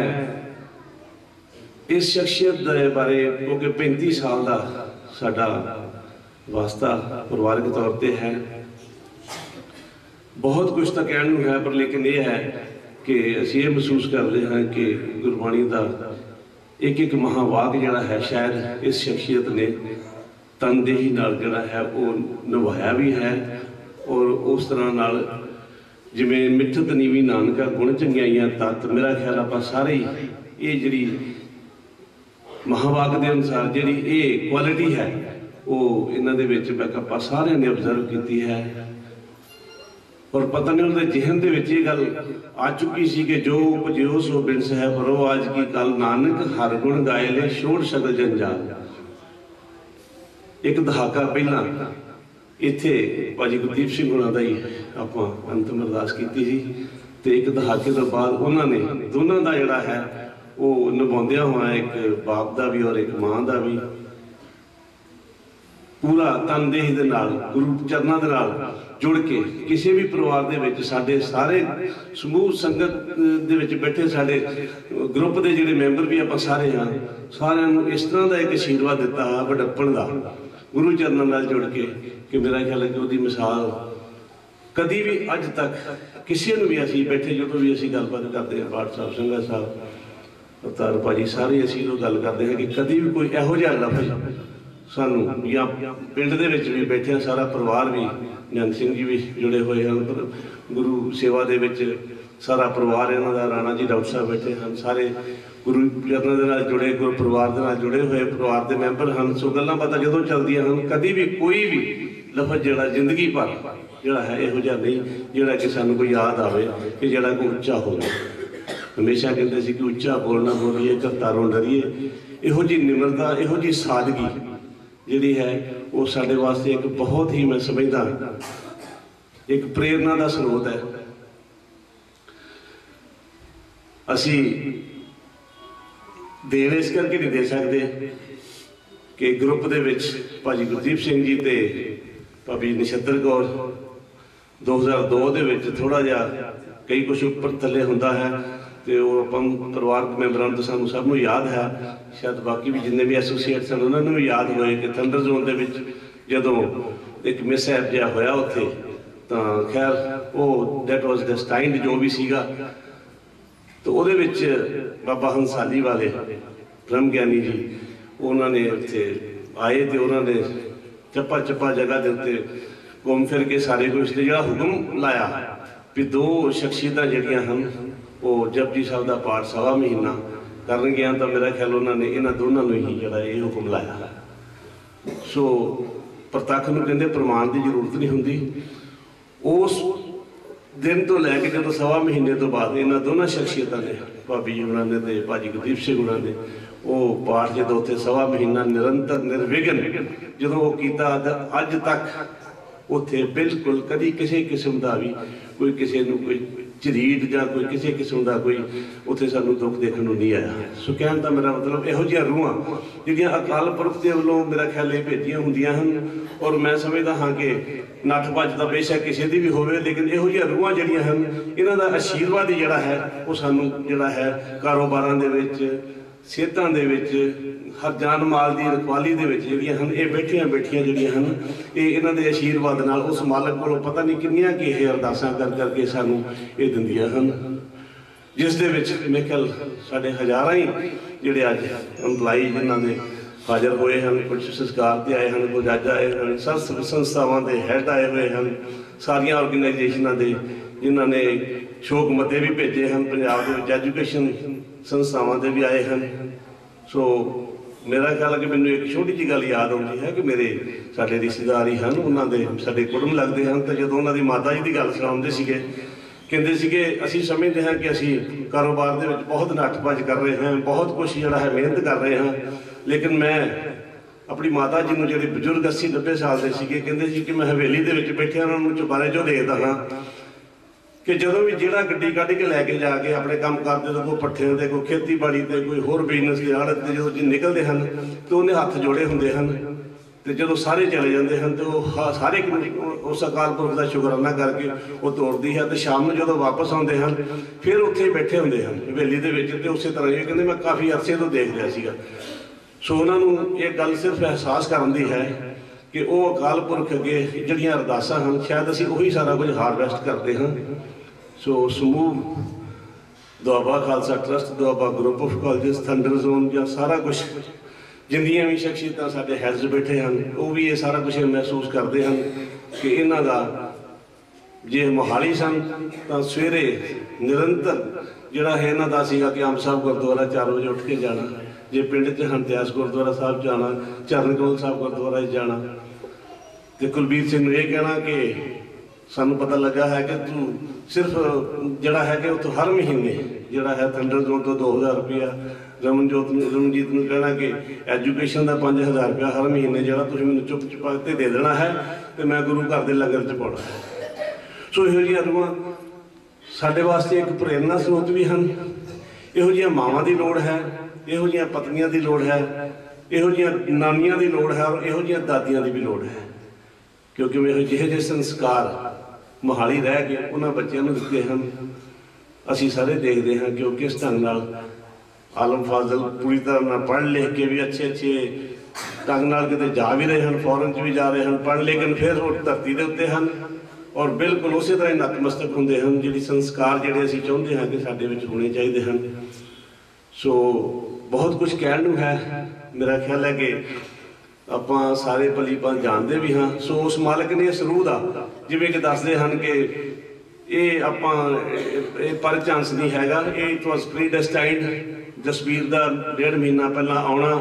ਇਸ ਸ਼ਖਸੀਅਤ ਦੇ ਬਾਰੇ ਕਿਉਂਕਿ ਪੈਂਤੀ ਸਾਲ ਦਾ ਸਾਡਾ ਵਾਸਤਾ ਪਰਿਵਾਰਕ ਤੌਰ ਤੇ ਹੈ, ਬਹੁਤ ਕੁਝ ਤਾਂ ਕਹਿਣ ਨੂੰ ਹੈ, ਪਰ ਲੇਕਿਨ ਇਹ ਹੈ ਕਿ ਅਸੀਂ ਇਹ ਮਹਿਸੂਸ ਕਰਦੇ ਹਾਂ ਕਿ ਗੁਰਬਾਣੀ ਦਾ ਇੱਕ ਇੱਕ ਮਹਾਵਾਕ ਜਿਹੜਾ ਹੈ ਸ਼ਾਇਦ ਇਸ ਸ਼ਖਸੀਅਤ ਨੇ ਤਨਦੇਹੀ ਨਾਲ ਜਿਹੜਾ ਹੈ ਉਹ ਨਿਭਾਇਆ ਵੀ ਹੈ। ਔਰ ਉਸ ਤਰ੍ਹਾਂ ਨਾਲ ਜਿਵੇਂ ਮਿੱਠਤ ਨੀਵੀਂ ਨਾਨਕਾ ਗੁਣ ਚੰਗਿਆਈਆਂ ਤੱਤ, ਮੇਰਾ ਖਿਆਲ ਆਪਾਂ ਸਾਰੇ ਹੀ ਇਹ ਜਿਹੜੀ ਮਹਾਵਾਕ ਦੇ ਅਨੁਸਾਰ ਜਿਹੜੀ ਇਹ ਕੁਆਲਿਟੀ ਹੈ ਉਹ ਇਹਨਾਂ ਦੇ ਵਿੱਚ ਆਪਾਂ ਸਾਰਿਆਂ ਨੇ ਅਬਜ਼ਰਵ ਕੀਤੀ ਹੈ। ਔਰ ਪਤਾ ਨਹੀਂ ਉਹਦੇ ਜਿਹਨ ਦੇ ਵਿੱਚ ਇਹ ਗੱਲ ਆ ਚੁੱਕੀ ਸੀ ਕਿ ਜੋ ਉਪਜਿਓ ਸੋ ਬਿਨਸ ਹੈ ਪਰੋ ਅੱਜ ਕੀ ਕੱਲ ਨਾਨਕ ਹਰ ਗੁਣ ਗਾਏ ਲੈ ਛੋੜ ਸ਼ਕਲ ਜੰਜਾਲ। ਇੱਕ ਦਹਾਕਾ ਪਹਿਲਾਂ ਇੱਥੇ ਭਾਜੀ ਗੁਰਦੀਪ ਸਿੰਘ ਹੁਣਾਂ ਦਾ ਹੀ ਆਪਾਂ ਅੰਤਮ ਅਰਦਾਸ ਕੀਤੀ ਸੀ, ਤੇ ਇੱਕ ਦਹਾਕੇ ਤੋਂ ਬਾਅਦ ਉਹਨਾਂ ਨੇ ਦੋਨਾਂ ਦਾ ਜਿਹੜਾ ਹੈ ਉਹ ਨਿਭਾਉਂਦਿਆਂ ਹੋਇਆ ਇੱਕ ਬਾਪ ਦਾ ਵੀ ਔਰ ਇੱਕ ਮਾਂ ਦਾ ਵੀ ਪੂਰਾ ਤਨਦੇਹੀ ਦੇ ਨਾਲ ਗੁਰੂ ਚਰਨਾਂ ਦੇ ਨਾਲ ਜੁੜ ਕੇ ਕਿਸੇ ਵੀ ਪਰਿਵਾਰ ਦੇ ਵਿੱਚ ਸਾਡੇ ਸਾਰੇ ਸਮੂਹ ਸੰਗਤ ਦੇ ਵਿੱਚ ਬੈਠੇ ਸਾਡੇ ਗਰੁੱਪ ਦੇ ਜਿਹੜੇ ਮੈਂਬਰ ਵੀ ਆਪਾਂ ਸਾਰੇ ਹਾਂ, ਸਾਰਿਆਂ ਨੂੰ ਇਸ ਤਰ੍ਹਾਂ ਦਾ ਇੱਕ ਅਸ਼ੀਰਵਾਦ ਦਿੱਤਾ ਵਡੱਪਣ ਦਾ ਗੁਰੂ ਚਰਨਾਂ ਨਾਲ ਜੁੜ ਕੇ ਕਿ ਮੇਰਾ ਖਿਆਲ ਹੈ ਕਿ ਉਹਦੀ ਮਿਸਾਲ ਕਦੀ ਵੀ ਅੱਜ ਤੱਕ ਕਿਸੇ ਨੂੰ ਵੀ ਅਸੀਂ ਬੈਠੇ ਜਦੋਂ ਵੀ ਅਸੀਂ ਗੱਲਬਾਤ ਕਰਦੇ ਹਾਂ ਬਾਠ ਸਾਹਿਬ ਸਿੰਘਾ ਸਾਹਿਬ ਅਵਤਾਰ ਭਾਜੀ ਸਾਰੇ ਅਸੀਂ ਉਹ ਗੱਲ ਕਰਦੇ ਹਾਂ ਕਿ ਕਦੀ ਵੀ ਕੋਈ ਇਹੋ ਜਿਹਾ ਲਫ਼ਜ਼ ਸਾਨੂੰ ਜਾਂ ਪਿੰਡ ਦੇ ਵਿੱਚ ਵੀ ਬੈਠਿਆ ਸਾਰਾ ਪਰਿਵਾਰ ਵੀ ਨਿਹੰਗ ਸਿੰਘ ਜੀ ਵੀ ਜੁੜੇ ਹੋਏ ਹਨ, ਗੁਰੂ ਸੇਵਾ ਦੇ ਵਿੱਚ ਸਾਰਾ ਪਰਿਵਾਰ ਇਹਨਾਂ ਦਾ, ਰਾਣਾ ਜੀ ਡਾਕਟਰ ਸਾਹਿਬ ਬੈਠੇ ਹਨ, ਸਾਰੇ ਗੁਰੂ ਚਰਨਾਂ ਦੇ ਨਾਲ ਜੁੜੇ ਗੁਰੂ ਪਰਿਵਾਰ ਦੇ ਨਾਲ ਜੁੜੇ ਹੋਏ ਪਰਿਵਾਰ ਦੇ ਮੈਂਬਰ ਹਨ। ਸੋ ਗੱਲਾਂ ਬਾਤਾਂ ਜਦੋਂ ਚੱਲਦੀਆਂ ਹਨ ਕਦੀ ਵੀ ਕੋਈ ਵੀ ਲਫ਼ਜ਼ ਜਿਹੜਾ ਜ਼ਿੰਦਗੀ ਭਰ ਜਿਹੜਾ ਹੈ ਇਹੋ ਜਿਹਾ ਨਹੀਂ ਜਿਹੜਾ ਕਿ ਸਾਨੂੰ ਕੋਈ ਯਾਦ ਆਵੇ ਕਿ ਜਿਹੜਾ ਕੋਈ ਉੱਚਾ ਹੋਵੇ। ਹਮੇਸ਼ਾ ਕਹਿੰਦੇ ਸੀ ਕਿ ਉੱਚਾ ਬੋਲਣਾ ਬੋਲੀਏ ਕਰਤਾਰੋਂ ਡਰੀਏ। ਇਹੋ ਜਿਹੀ ਨਿਮਰਤਾ ਇਹੋ ਜਿਹੀ ਸਾਦਗੀ ਜਿਹੜੀ ਹੈ ਉਹ ਸਾਡੇ ਵਾਸਤੇ ਇੱਕ ਬਹੁਤ ਹੀ ਮੈਂ ਸਮਝਦਾ ਇੱਕ ਪ੍ਰੇਰਨਾ ਦਾ ਸਰੋਤ ਹੈ। ਅਸੀਂ ਦੇਣ ਇਸ ਕਰਕੇ ਨਹੀਂ ਦੇ ਸਕਦੇ ਕਿ ਗਰੁੱਪ ਦੇ ਵਿੱਚ ਭਾਜੀ ਗੁਰਦੀਪ ਸਿੰਘ ਜੀ ਤੇ ਭਾਬੀ ਨਛੱਤਰ ਕੌਰ ਦੋ ਹਜ਼ਾਰ ਦੋ ਦੇ ਵਿੱਚ ਥੋੜਾ ਜਿਹਾ ਕਈ ਕੁਛ ਉੱਪਰ ਥੱਲੇ ਹੁੰਦਾ ਹੈ ਤੇ ਉਹ ਆਪਾਂ ਪਰਿਵਾਰਕ ਮੈਂਬਰਾਂ ਤੋਂ ਸਾਨੂੰ ਸਭ ਨੂੰ ਯਾਦ ਹੈ, ਸ਼ਾਇਦ ਬਾਕੀ ਵੀ ਜਿੰਨੇ ਵੀ ਐਸੋਸੀਏਟ ਸਨ ਉਹਨਾਂ ਨੂੰ ਵੀ ਯਾਦ ਹੋਏ ਕਿ ਥੰਡਰ ਜ਼ੋਨ ਦੇ ਵਿੱਚ ਜਦੋਂ ਇੱਕ ਮਿਸਹੈਪ ਜਿਹਾ ਹੋਇਆ ਉੱਥੇ, ਤਾਂ ਖੈਰ ਉਹ ਦੈਟ ਵਾਜ਼ ਡੈਸਟਾਈਨਡ ਜੋ ਵੀ ਸੀਗਾ। ਤੇ ਉਹਦੇ ਵਿੱਚ ਬਾਬਾ ਹੰਸਾਲੀ ਵਾਲੇ ਬ੍ਰਹਮ ਗਿਆਨੀ ਜੀ ਉਹਨਾਂ ਨੇ ਉੱਥੇ ਆਏ ਤੇ ਉਹਨਾਂ ਨੇ ਚੱਪਾ ਚੱਪਾ ਜਗ੍ਹਾ ਦੇ ਉੱਤੇ ਘੁੰਮ ਫਿਰ ਕੇ ਸਾਰੇ ਕੁਛ ਤੇ ਜਿਹੜਾ ਹੁਕਮ ਲਾਇਆ ਵੀ ਦੋ ਸ਼ਖਸੀਅਤਾਂ ਜਿਹੜੀਆਂ ਹਨ ਉਹ ਜਪਜੀ ਸਾਹਿਬ ਦਾ ਪਾਠ ਸਵਾ ਮਹੀਨਾ ਕਰਨਗੀਆਂ, ਤਾਂ ਮੇਰਾ ਖਿਆਲ ਉਹਨਾਂ ਨੇ ਇਹਨਾਂ ਦੋਨਾਂ ਨੂੰ ਹੀ ਜਿਹੜਾ ਇਹ ਹੁਕਮ ਲਾਇਆ। ਸੋ ਪ੍ਰਤੱਖ ਨੂੰ ਕਹਿੰਦੇ ਪ੍ਰਮਾਣ ਦੀ ਜ਼ਰੂਰਤ ਨਹੀਂ ਹੁੰਦੀ। ਉਸ ਦਿਨ ਤੋਂ ਲੈ ਕੇ ਜਦੋਂ ਸਵਾ ਮਹੀਨੇ ਤੋਂ ਬਾਅਦ ਇਹਨਾਂ ਦੋਨਾਂ ਸ਼ਖਸੀਅਤਾਂ ਨੇ, ਭਾਬੀ ਜੀ ਉਹਨਾਂ ਨੇ ਤੇ ਭਾਜੀ ਗੁਰਦੀਪ ਸਿੰਘ ਉਹਨਾਂ ਨੇ, ਉਹ ਪਾਠ ਜਦੋਂ ਉੱਥੇ ਸਵਾ ਮਹੀਨਾ ਨਿਰੰਤਰ ਨਿਰਵਿਘਨ ਜਦੋਂ ਉਹ ਕੀਤਾ, ਅੱਜ ਤੱਕ ਉੱਥੇ ਬਿਲਕੁਲ ਕਦੀ ਕਿਸੇ ਕਿਸਮ ਦਾ ਵੀ ਕੋਈ ਕਿਸੇ ਨੂੰ ਕੋਈ ਝਰੀਟ ਜਾਂ ਕੋਈ ਕਿਸੇ ਕਿਸਮ ਦਾ ਕੋਈ ਉੱਥੇ ਸਾਨੂੰ ਦੁੱਖ ਦੇਖਣ ਨੂੰ ਨਹੀਂ ਆਇਆ। ਸੋ ਕਹਿਣ ਦਾ ਮੇਰਾ ਮਤਲਬ ਇਹੋ ਜਿਹੀਆਂ ਰੂਹਾਂ ਜਿਹੜੀਆਂ ਅਕਾਲ ਪੁਰਖ ਦੇ ਵੱਲੋਂ ਮੇਰਾ ਖਿਆਲ ਇਹ ਭੇਜੀਆਂ ਹੁੰਦੀਆਂ ਹਨ, ਔਰ ਮੈਂ ਸਮਝਦਾ ਹਾਂ ਕਿ ਨੱਠ ਭੱਜ ਦਾ ਬੇਸ਼ੱਕ ਕਿਸੇ ਦੀ ਵੀ ਹੋਵੇ, ਲੇਕਿਨ ਇਹੋ ਜਿਹੀਆਂ ਰੂਹਾਂ ਜਿਹੜੀਆਂ ਹਨ ਇਹਨਾਂ ਦਾ ਆਸ਼ੀਰਵਾਦ ਹੀ ਜਿਹੜਾ ਹੈ ਉਹ ਸਾਨੂੰ ਜਿਹੜਾ ਹੈ ਕਾਰੋਬਾਰਾਂ ਦੇ ਵਿੱਚ, ਸਿਹਤਾਂ ਦੇ ਵਿੱਚ, ਹਰ ਜਾਨ ਮਾਲ ਦੀ ਰਖਵਾਲੀ ਦੇ ਵਿੱਚ ਜਿਹੜੀਆਂ ਹਨ ਇਹ ਬੈਠੀਆਂ ਬੈਠੀਆਂ ਜਿਹੜੀਆਂ ਹਨ ਇਹ ਇਹਨਾਂ ਦੇ ਆਸ਼ੀਰਵਾਦ ਨਾਲ ਉਸ ਮਾਲਕ ਕੋਲੋਂ ਪਤਾ ਨਹੀਂ ਕਿੰਨੀਆਂ ਕਿ ਇਹ ਅਰਦਾਸਾਂ ਕਰ ਕਰਕੇ ਸਾਨੂੰ ਇਹ ਦਿੰਦੀਆਂ ਹਨ, ਜਿਸ ਦੇ ਵਿੱਚ ਮੇਰੇ ਖਿਆਲ ਸਾਡੇ ਹਜ਼ਾਰਾਂ ਹੀ ਜਿਹੜੇ ਅੱਜ ਇੰਪਲਾਈ ਜਿਨ੍ਹਾਂ ਦੇ ਹਾਜ਼ਰ ਹੋਏ ਹਨ, ਕੁਝ ਸੰਸਕਾਰ ਤੇ ਆਏ ਹਨ, ਕੁਝ ਅੱਜ ਆਏ ਹਨ, ਸਭ ਸੰਸਥਾਵਾਂ ਦੇ ਹੈੱਡ ਆਏ ਹੋਏ ਹਨ, ਸਾਰੀਆਂ ਆਰਗੇਨਾਈਜੇਸ਼ਨਾਂ ਦੇ ਜਿਨ੍ਹਾਂ ਨੇ ਸ਼ੋਕ ਮਤੇ ਵੀ ਭੇਜੇ ਹਨ, ਪੰਜਾਬ ਦੇ ਵਿੱਚ ਐਜੂਕੇਸ਼ਨ ਸੰਸਥਾਵਾਂ ਦੇ ਵੀ ਆਏ ਹਨ। ਸੋ ਮੇਰਾ ਖਿਆਲ ਹੈ ਕਿ ਮੈਨੂੰ ਇੱਕ ਛੋਟੀ ਜਿਹੀ ਗੱਲ ਯਾਦ ਆਉਂਦੀ ਹੈ ਕਿ ਮੇਰੇ ਸਾਡੇ ਰਿਸ਼ਤੇਦਾਰ ਹੀ ਹਨ, ਉਹਨਾਂ ਦੇ ਸਾਡੇ ਕੁੜਮ ਲੱਗਦੇ ਹਨ, ਤੇ ਜਦੋਂ ਉਹਨਾਂ ਦੀ ਮਾਤਾ ਜੀ ਦੀ ਗੱਲ ਸੁਣਾਉਂਦੇ ਸੀਗੇ, ਕਹਿੰਦੇ ਸੀਗੇ ਅਸੀਂ ਸਮਝਦੇ ਹਾਂ ਕਿ ਅਸੀਂ ਕਾਰੋਬਾਰ ਦੇ ਵਿੱਚ ਬਹੁਤ ਨੱਠ ਭੱਜ ਕਰ ਰਹੇ ਹਾਂ, ਬਹੁਤ ਕੁਛ ਜਿਹੜਾ ਹੈ ਮਿਹਨਤ ਕਰ ਰਹੇ ਹਾਂ, ਲੇਕਿਨ ਮੈਂ ਆਪਣੀ ਮਾਤਾ ਜੀ ਨੂੰ ਜਿਹੜੇ ਬਜ਼ੁਰਗ ਅੱਸੀ ਨੱਬੇ ਸਾਲ ਦੇ ਸੀਗੇ, ਕਹਿੰਦੇ ਸੀ ਕਿ ਮੈਂ ਹਵੇਲੀ ਦੇ ਵਿੱਚ ਬੈਠਿਆ ਉਹਨਾਂ ਨੂੰ ਚੁਬਾਰੇ ਚੋਂ ਦੇਖਦਾ ਹਾਂ ਕਿ ਜਦੋਂ ਵੀ ਜਿਹੜਾ ਗੱਡੀ ਕੱਢ ਕੇ ਲੈ ਕੇ ਜਾ ਕੇ ਆਪਣੇ ਕੰਮ ਕਰਦੇ ਤੇ ਕੋਈ ਪੱਠਿਆਂ ਤੇ, ਕੋਈ ਖੇਤੀਬਾੜੀ ਤੇ, ਕੋਈ ਹੋਰ ਬਿਜ਼ਨਸ ਦੇ ਆੜਤ ਤੇ ਜਦੋਂ ਜੀ ਨਿਕਲਦੇ ਹਨ ਤੇ ਉਹਨੇ ਹੱਥ ਜੋੜੇ ਹੁੰਦੇ ਹਨ, ਤੇ ਜਦੋਂ ਸਾਰੇ ਚਲੇ ਜਾਂਦੇ ਹਨ ਤੇ ਉਹ ਸਾਰੇ ਉਸ ਅਕਾਲ ਪੁਰਖ ਦਾ ਸ਼ੁਕਰਾਨਾ ਕਰਕੇ ਉਹ ਤੋਰਦੀ ਹੈ, ਤੇ ਸ਼ਾਮ ਨੂੰ ਜਦੋਂ ਵਾਪਸ ਆਉਂਦੇ ਹਨ ਫਿਰ ਉੱਥੇ ਬੈਠੇ ਹੁੰਦੇ ਹਨ ਹਵੇਲੀ ਦੇ ਵਿੱਚ, ਤੇ ਉਸੇ ਤਰ੍ਹਾਂ ਇਹ ਕਹਿੰਦੇ ਮੈਂ ਕਾਫੀ ਅਰਸੇ ਤੋਂ ਦੇਖ ਰਿਹਾ ਸੀਗਾ। ਸੋ ਉਹਨਾਂ ਨੂੰ ਇਹ ਗੱਲ ਸਿਰਫ ਅਹਿਸਾਸ ਕਰਨ ਦੀ ਹੈ ਕਿ ਉਹ ਅਕਾਲ ਪੁਰਖ ਅੱਗੇ ਜਿਹੜੀਆਂ ਅਰਦਾਸਾਂ ਹਨ ਸ਼ਾਇਦ ਅਸੀਂ ਉਹੀ ਸਾਰਾ ਕੁਝ ਹਾਰਵੈਸਟ ਕਰਦੇ ਹਾਂ। ਸੋ ਸਮੂਹ Doaba Khalsa trust, Doaba group of colleges, thunder zone ਜਾਂ ਸਾਰਾ ਕੁਝ ਜਿੰਨੀਆਂ ਵੀ ਸ਼ਖਸੀਅਤਾਂ ਸਾਡੇ ਹੈਡਸ ਬੈਠੇ ਹਨ ਉਹ ਵੀ ਇਹ ਸਾਰਾ ਕੁਝ ਮਹਿਸੂਸ ਕਰਦੇ ਹਨ ਕਿ ਇਹਨਾਂ ਦਾ ਜੇ ਮੋਹਾਲੀ ਸਨ ਤਾਂ ਸਵੇਰੇ ਨਿਰੰਤਰ ਜਿਹੜਾ ਹੈ ਇਹਨਾਂ ਦਾ ਸੀਗਾ ਕਿ ਅੰਬ ਸਾਹਿਬ ਗੁਰਦੁਆਰਾ ਚਾਰ ਵਜੇ ਉੱਠ ਕੇ ਜਾਣਾ, ਜੇ ਪਿੰਡ 'ਚ ਹੰਤਿਆਸ ਗੁਰਦੁਆਰਾ ਸਾਹਿਬ ਜਾਣਾ, ਚਰਨਕੋਲ ਸਾਹਿਬ ਗੁਰਦੁਆਰਾ 'ਚ ਜਾਣਾ, ਤੇ ਕੁਲਬੀਰ ਸਿੰਘ ਨੂੰ ਇਹ ਕਹਿਣਾ ਕਿ ਸਾਨੂੰ ਪਤਾ ਲੱਗਾ ਹੈ ਕਿ ਤੂੰ ਸਿਰਫ ਜਿਹੜਾ ਹੈ ਕਿ ਉੱਥੋਂ ਹਰ ਮਹੀਨੇ ਜਿਹੜਾ ਹੈ ਥੰਡਰ ਜ਼ੋਨ ਤੋਂ ਦੋ ਹਜ਼ਾਰ ਰੁਪਇਆ, ਰਮਨਜੋਤ ਨੂੰ ਰਮਨਜੀਤ ਨੂੰ ਕਹਿਣਾ ਕਿ ਐਜੂਕੇਸ਼ਨ ਦਾ ਪੰਜ ਹਜ਼ਾਰ ਰੁਪਇਆ ਹਰ ਮਹੀਨੇ ਜਿਹੜਾ ਤੁਸੀਂ ਮੈਨੂੰ ਚੁੱਪ ਚੁਪਾ ਕੇ ਦੇ ਦੇਣਾ ਹੈ ਤੇ ਮੈਂ ਗੁਰੂ ਘਰ ਦੇ ਲੰਗਰ 'ਚ ਪਾਉਣਾ ਹੈ। ਸੋ ਇਹੋ ਜਿਹੀਆਂ ਰੂਹਾਂ ਸਾਡੇ ਵਾਸਤੇ ਇੱਕ ਪ੍ਰੇਰਨਾ ਸਰੋਤ ਵੀ ਹਨ। ਇਹੋ ਜਿਹੀਆਂ ਮਾਵਾਂ ਦੀ ਲੋੜ ਹੈ, ਇਹੋ ਜਿਹੀਆਂ ਪਤਨੀਆਂ ਦੀ ਲੋੜ ਹੈ, ਇਹੋ ਜਿਹੀਆਂ ਨਾਨੀਆਂ ਦੀ ਲੋੜ ਹੈ, ਔਰ ਇਹੋ ਜਿਹੀਆਂ ਦਾਦੀਆਂ ਦੀ ਵੀ ਲੋੜ ਹੈ, ਕਿਉਂਕਿ ਇਹੋ ਜਿਹੇ ਜਿਹੇ ਸੰਸਕਾਰ ਮੋਹਾਲੀ ਰਹਿ ਕੇ ਉਹਨਾਂ ਬੱਚਿਆਂ ਨੂੰ ਦਿੱਤੇ ਹਨ। ਅਸੀਂ ਸਾਰੇ ਦੇਖਦੇ ਹਾਂ ਕਿ ਉਹ ਕਿਸ ਢੰਗ ਨਾਲ ਆਲਮ ਫਾਜ਼ਲ ਪੂਰੀ ਤਰ੍ਹਾਂ ਨਾਲ ਪੜ੍ਹ ਲਿਖ ਕੇ ਵੀ ਅੱਛੇ ਅੱਛੇ ਢੰਗ ਨਾਲ ਕਿਤੇ ਜਾ ਵੀ ਰਹੇ ਹਨ, ਫੋਰਨ 'ਚ ਵੀ ਜਾ ਰਹੇ ਹਨ ਪੜ੍ਹ, ਲੇਕਿਨ ਫਿਰ ਉਹ ਧਰਤੀ ਦੇ ਉੱਤੇ ਹਨ ਔਰ ਬਿਲਕੁਲ ਉਸੇ ਤਰ੍ਹਾਂ ਹੀ ਨਤਮਸਤਕ ਹੁੰਦੇ ਹਨ ਜਿਹੜੀ ਸੰਸਕਾਰ ਜਿਹੜੇ ਅਸੀਂ ਚਾਹੁੰਦੇ ਹਾਂ ਕਿ ਸਾਡੇ ਵਿੱਚ ਹੋਣੇ ਚਾਹੀਦੇ ਹਨ। ਸੋ ਬਹੁਤ ਕੁਝ ਕਹਿਣ ਨੂੰ ਹੈ। ਮੇਰਾ ਖਿਆਲ ਹੈ ਕਿ ਆਪਾਂ ਸਾਰੇ ਭਲੀ ਭਾਂਤ ਜਾਣਦੇ ਵੀ ਹਾਂ। ਸੋ ਉਸ ਮਾਲਕ ਨੇ ਇਸ ਰੂਹ ਦਾ, ਜਿਵੇਂ ਕਿ ਦੱਸਦੇ ਹਨ ਕਿ ਇਹ ਆਪਾਂ ਇਹ ਪਰ ਚਾਂਸ ਨਹੀਂ ਹੈਗਾ, ਇਹ ਇਟ ਵਾਸ ਪ੍ਰੀਡੈਸਟਾਈਨਡ। ਜਸਵੀਰ ਦਾ ਡੇਢ ਮਹੀਨਾ ਪਹਿਲਾਂ ਆਉਣਾ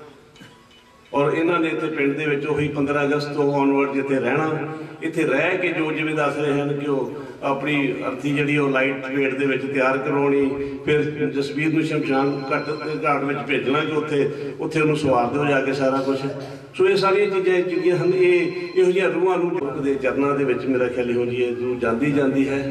ਔਰ ਇਹਨਾਂ ਨੇ ਇੱਥੇ ਪਿੰਡ ਦੇ ਵਿੱਚ ਉਹੀ ਪੰਦਰਾਂ ਅਗਸਤ ਤੋਂ ਆਨਵਰਡ ਜਿੱਥੇ ਰਹਿਣਾ, ਇੱਥੇ ਰਹਿ ਕੇ ਜੋ ਜਿਵੇਂ ਦੱਸ ਰਹੇ ਹਨ ਕਿ ਉਹ ਆਪਣੀ ਅਰਥੀ ਜਿਹੜੀ ਉਹ ਲਾਈਟ ਵੇਟ ਦੇ ਵਿੱਚ ਤਿਆਰ ਕਰਵਾਉਣੀ, ਫਿਰ ਜਸਵੀਰ ਨੂੰ ਸ਼ਮਸ਼ਾਨ ਘਾਟ ਘਾਟ ਵਿੱਚ ਭੇਜਣਾ ਕਿ ਉੱਥੇ ਉੱਥੇ ਉਹਨੂੰ ਸਵਾਰ ਦਿਓ ਜਾ ਕੇ ਸਾਰਾ ਕੁਝ। ਸੋ ਇਹ ਸਾਰੀਆਂ ਚੀਜ਼ਾਂ ਜਿਹੜੀਆਂ ਹਨ ਇਹ ਇਹੋ ਜਿਹੀਆਂ ਰੂਹਾਂ ਨੂੰ ਗੁਰੂ ਦੇ ਚਰਨਾਂ ਦੇ ਵਿੱਚ ਮੇਰਾ ਖਿਆਲ ਇਹੋ ਜਿਹੀ ਹੈ ਜਾਂਦੀ ਜਾਂਦੀ ਹੈ।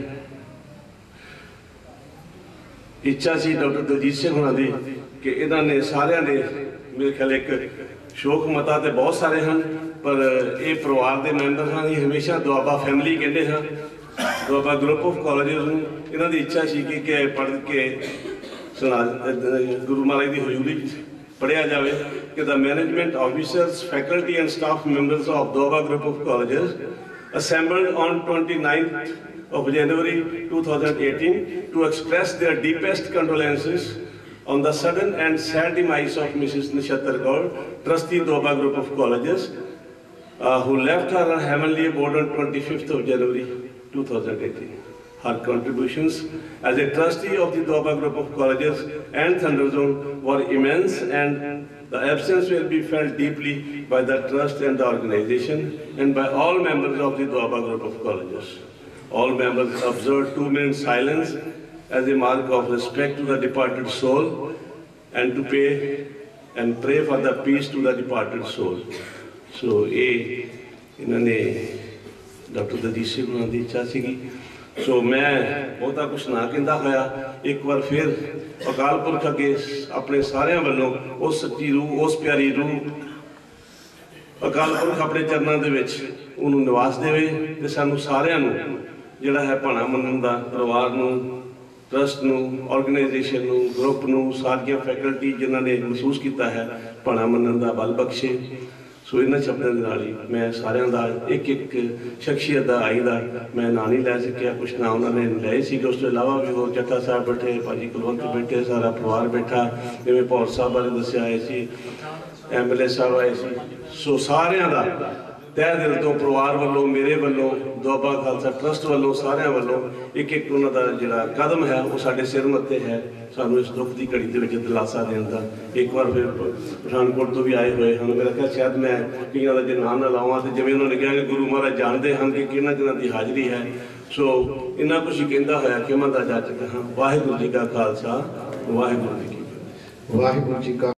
ਇੱਛਾ ਸੀ ਡਾਕਟਰ ਦਲਜੀਤ ਸਿੰਘ ਹੋਣਾ ਦੀ ਕਿ ਇਹਨਾਂ ਨੇ ਸਾਰਿਆਂ ਨੇ ਮੇਰੇ ਖਿਆਲ ਇੱਕ ਸ਼ੋਕ ਮਤਾ ਤੇ ਬਹੁਤ ਸਾਰੇ ਹਨ, ਪਰ ਇਹ ਪਰਿਵਾਰ ਦੇ ਮੈਂਬਰ ਹਨ, ਇਹ ਹਮੇਸ਼ਾ ਦੁਆਬਾ ਫੈਮਿਲੀ ਕਹਿੰਦੇ ਹਨ। ਦੁਆਬਾ ਗਰੁੱਪ ਆਫ ਕਾਲਜਸ ਨੂੰ ਇਹਨਾਂ ਦੀ ਇੱਛਾ ਸੀ ਕਿ ਕਿ ਪੜ੍ਹ ਕੇ ਸੁਣਾ ਗੁਰੂ ਮਹਾਰਾਜ ਦੀ ਹਜ਼ੂਰੀ ਪੜ੍ਹਿਆ ਜਾਵੇ ਕਿ the management officers, faculty and staff members of Doaba Group of Colleges assembled on twenty-ninth of January two thousand eighteen to express their deepest condolences on the sudden and sad demise of Missus Nishatar Kaur, trustee Doaba Group of Colleges, uh, who left her heavenly abode on twenty-fifth of January two thousand eighteen. Her contributions as a trustee of the Doaba Group of Colleges and Thunderzone were immense, and the absence will be felt deeply by the trust and the organization and by all members of the Doaba Group of Colleges. All members observed two minutes silence as a mark of respect to the departed soul and to pay and pray for the peace to the departed soul. So, a इन्होंने doctor Daljit Singh होना की इच्छा सी। सो मैं बहुता कुछ ना कहता होया एक बार फिर अकाल पुरख अगे अपने सारे वालों उस सच्ची रूह उस प्यारी रूह अकाल पुरख अपने चरणों के विच उन्होंने निवास देवे ते सानू सारिਆਂ ਨੂੰ ਜਿਹੜਾ है भाणा मनन दा परिवार ਨੂੰ ट्रस्ट ਨੂੰ ऑर्गेनाइजेशन ਨੂੰ ग्रुप ਨੂੰ सारियां फैकल्टी जिन्हां ने महसूस किया है भाणा मनन दा बल बख्शे। सो इन्होंने शब्दों के नाल ही मैं सारिਆਂ ਦਾ एक एक शख्सियत का आई का मैं ना नहीं लै सकिया, कुछ ना उन्होंने लए सी। उस तो इलावा भी होर जट्टा साहब बैठे, भाजी कुलवंत बैठे, सारा परिवार बैठा, जिवें पौर साहब बारे दस्सिया आए सी, एम एल ए साहब आए सी। सो सारिਆਂ ਦਾ तह दिल तो परिवार वालों मेरे वालों दुआबा खालसा ट्रस्ट वालों सारिਆਂ वालों एक एक उन्होंने जिहड़ा कदम है वो साडे सिर मत्थे है, सानू इस दुख की घड़ी के दिलासा देने का। एक बार फिर पठानकोट तो भी आए हुए हैं, मेरा ख्याल शायद मैं कई का जो नाम ना लावां तो जिवें उन्होंने कहा कि गुरु महाराज जानते हैं कि किन्हां किन्हां की हाज़री है। सो इन्ना कुछ ही कहता होया कि मैं जा चुका हाँ। वाहिगुरू जी का खालसा, वाहिगुरू जी की वाहिगुरू जी का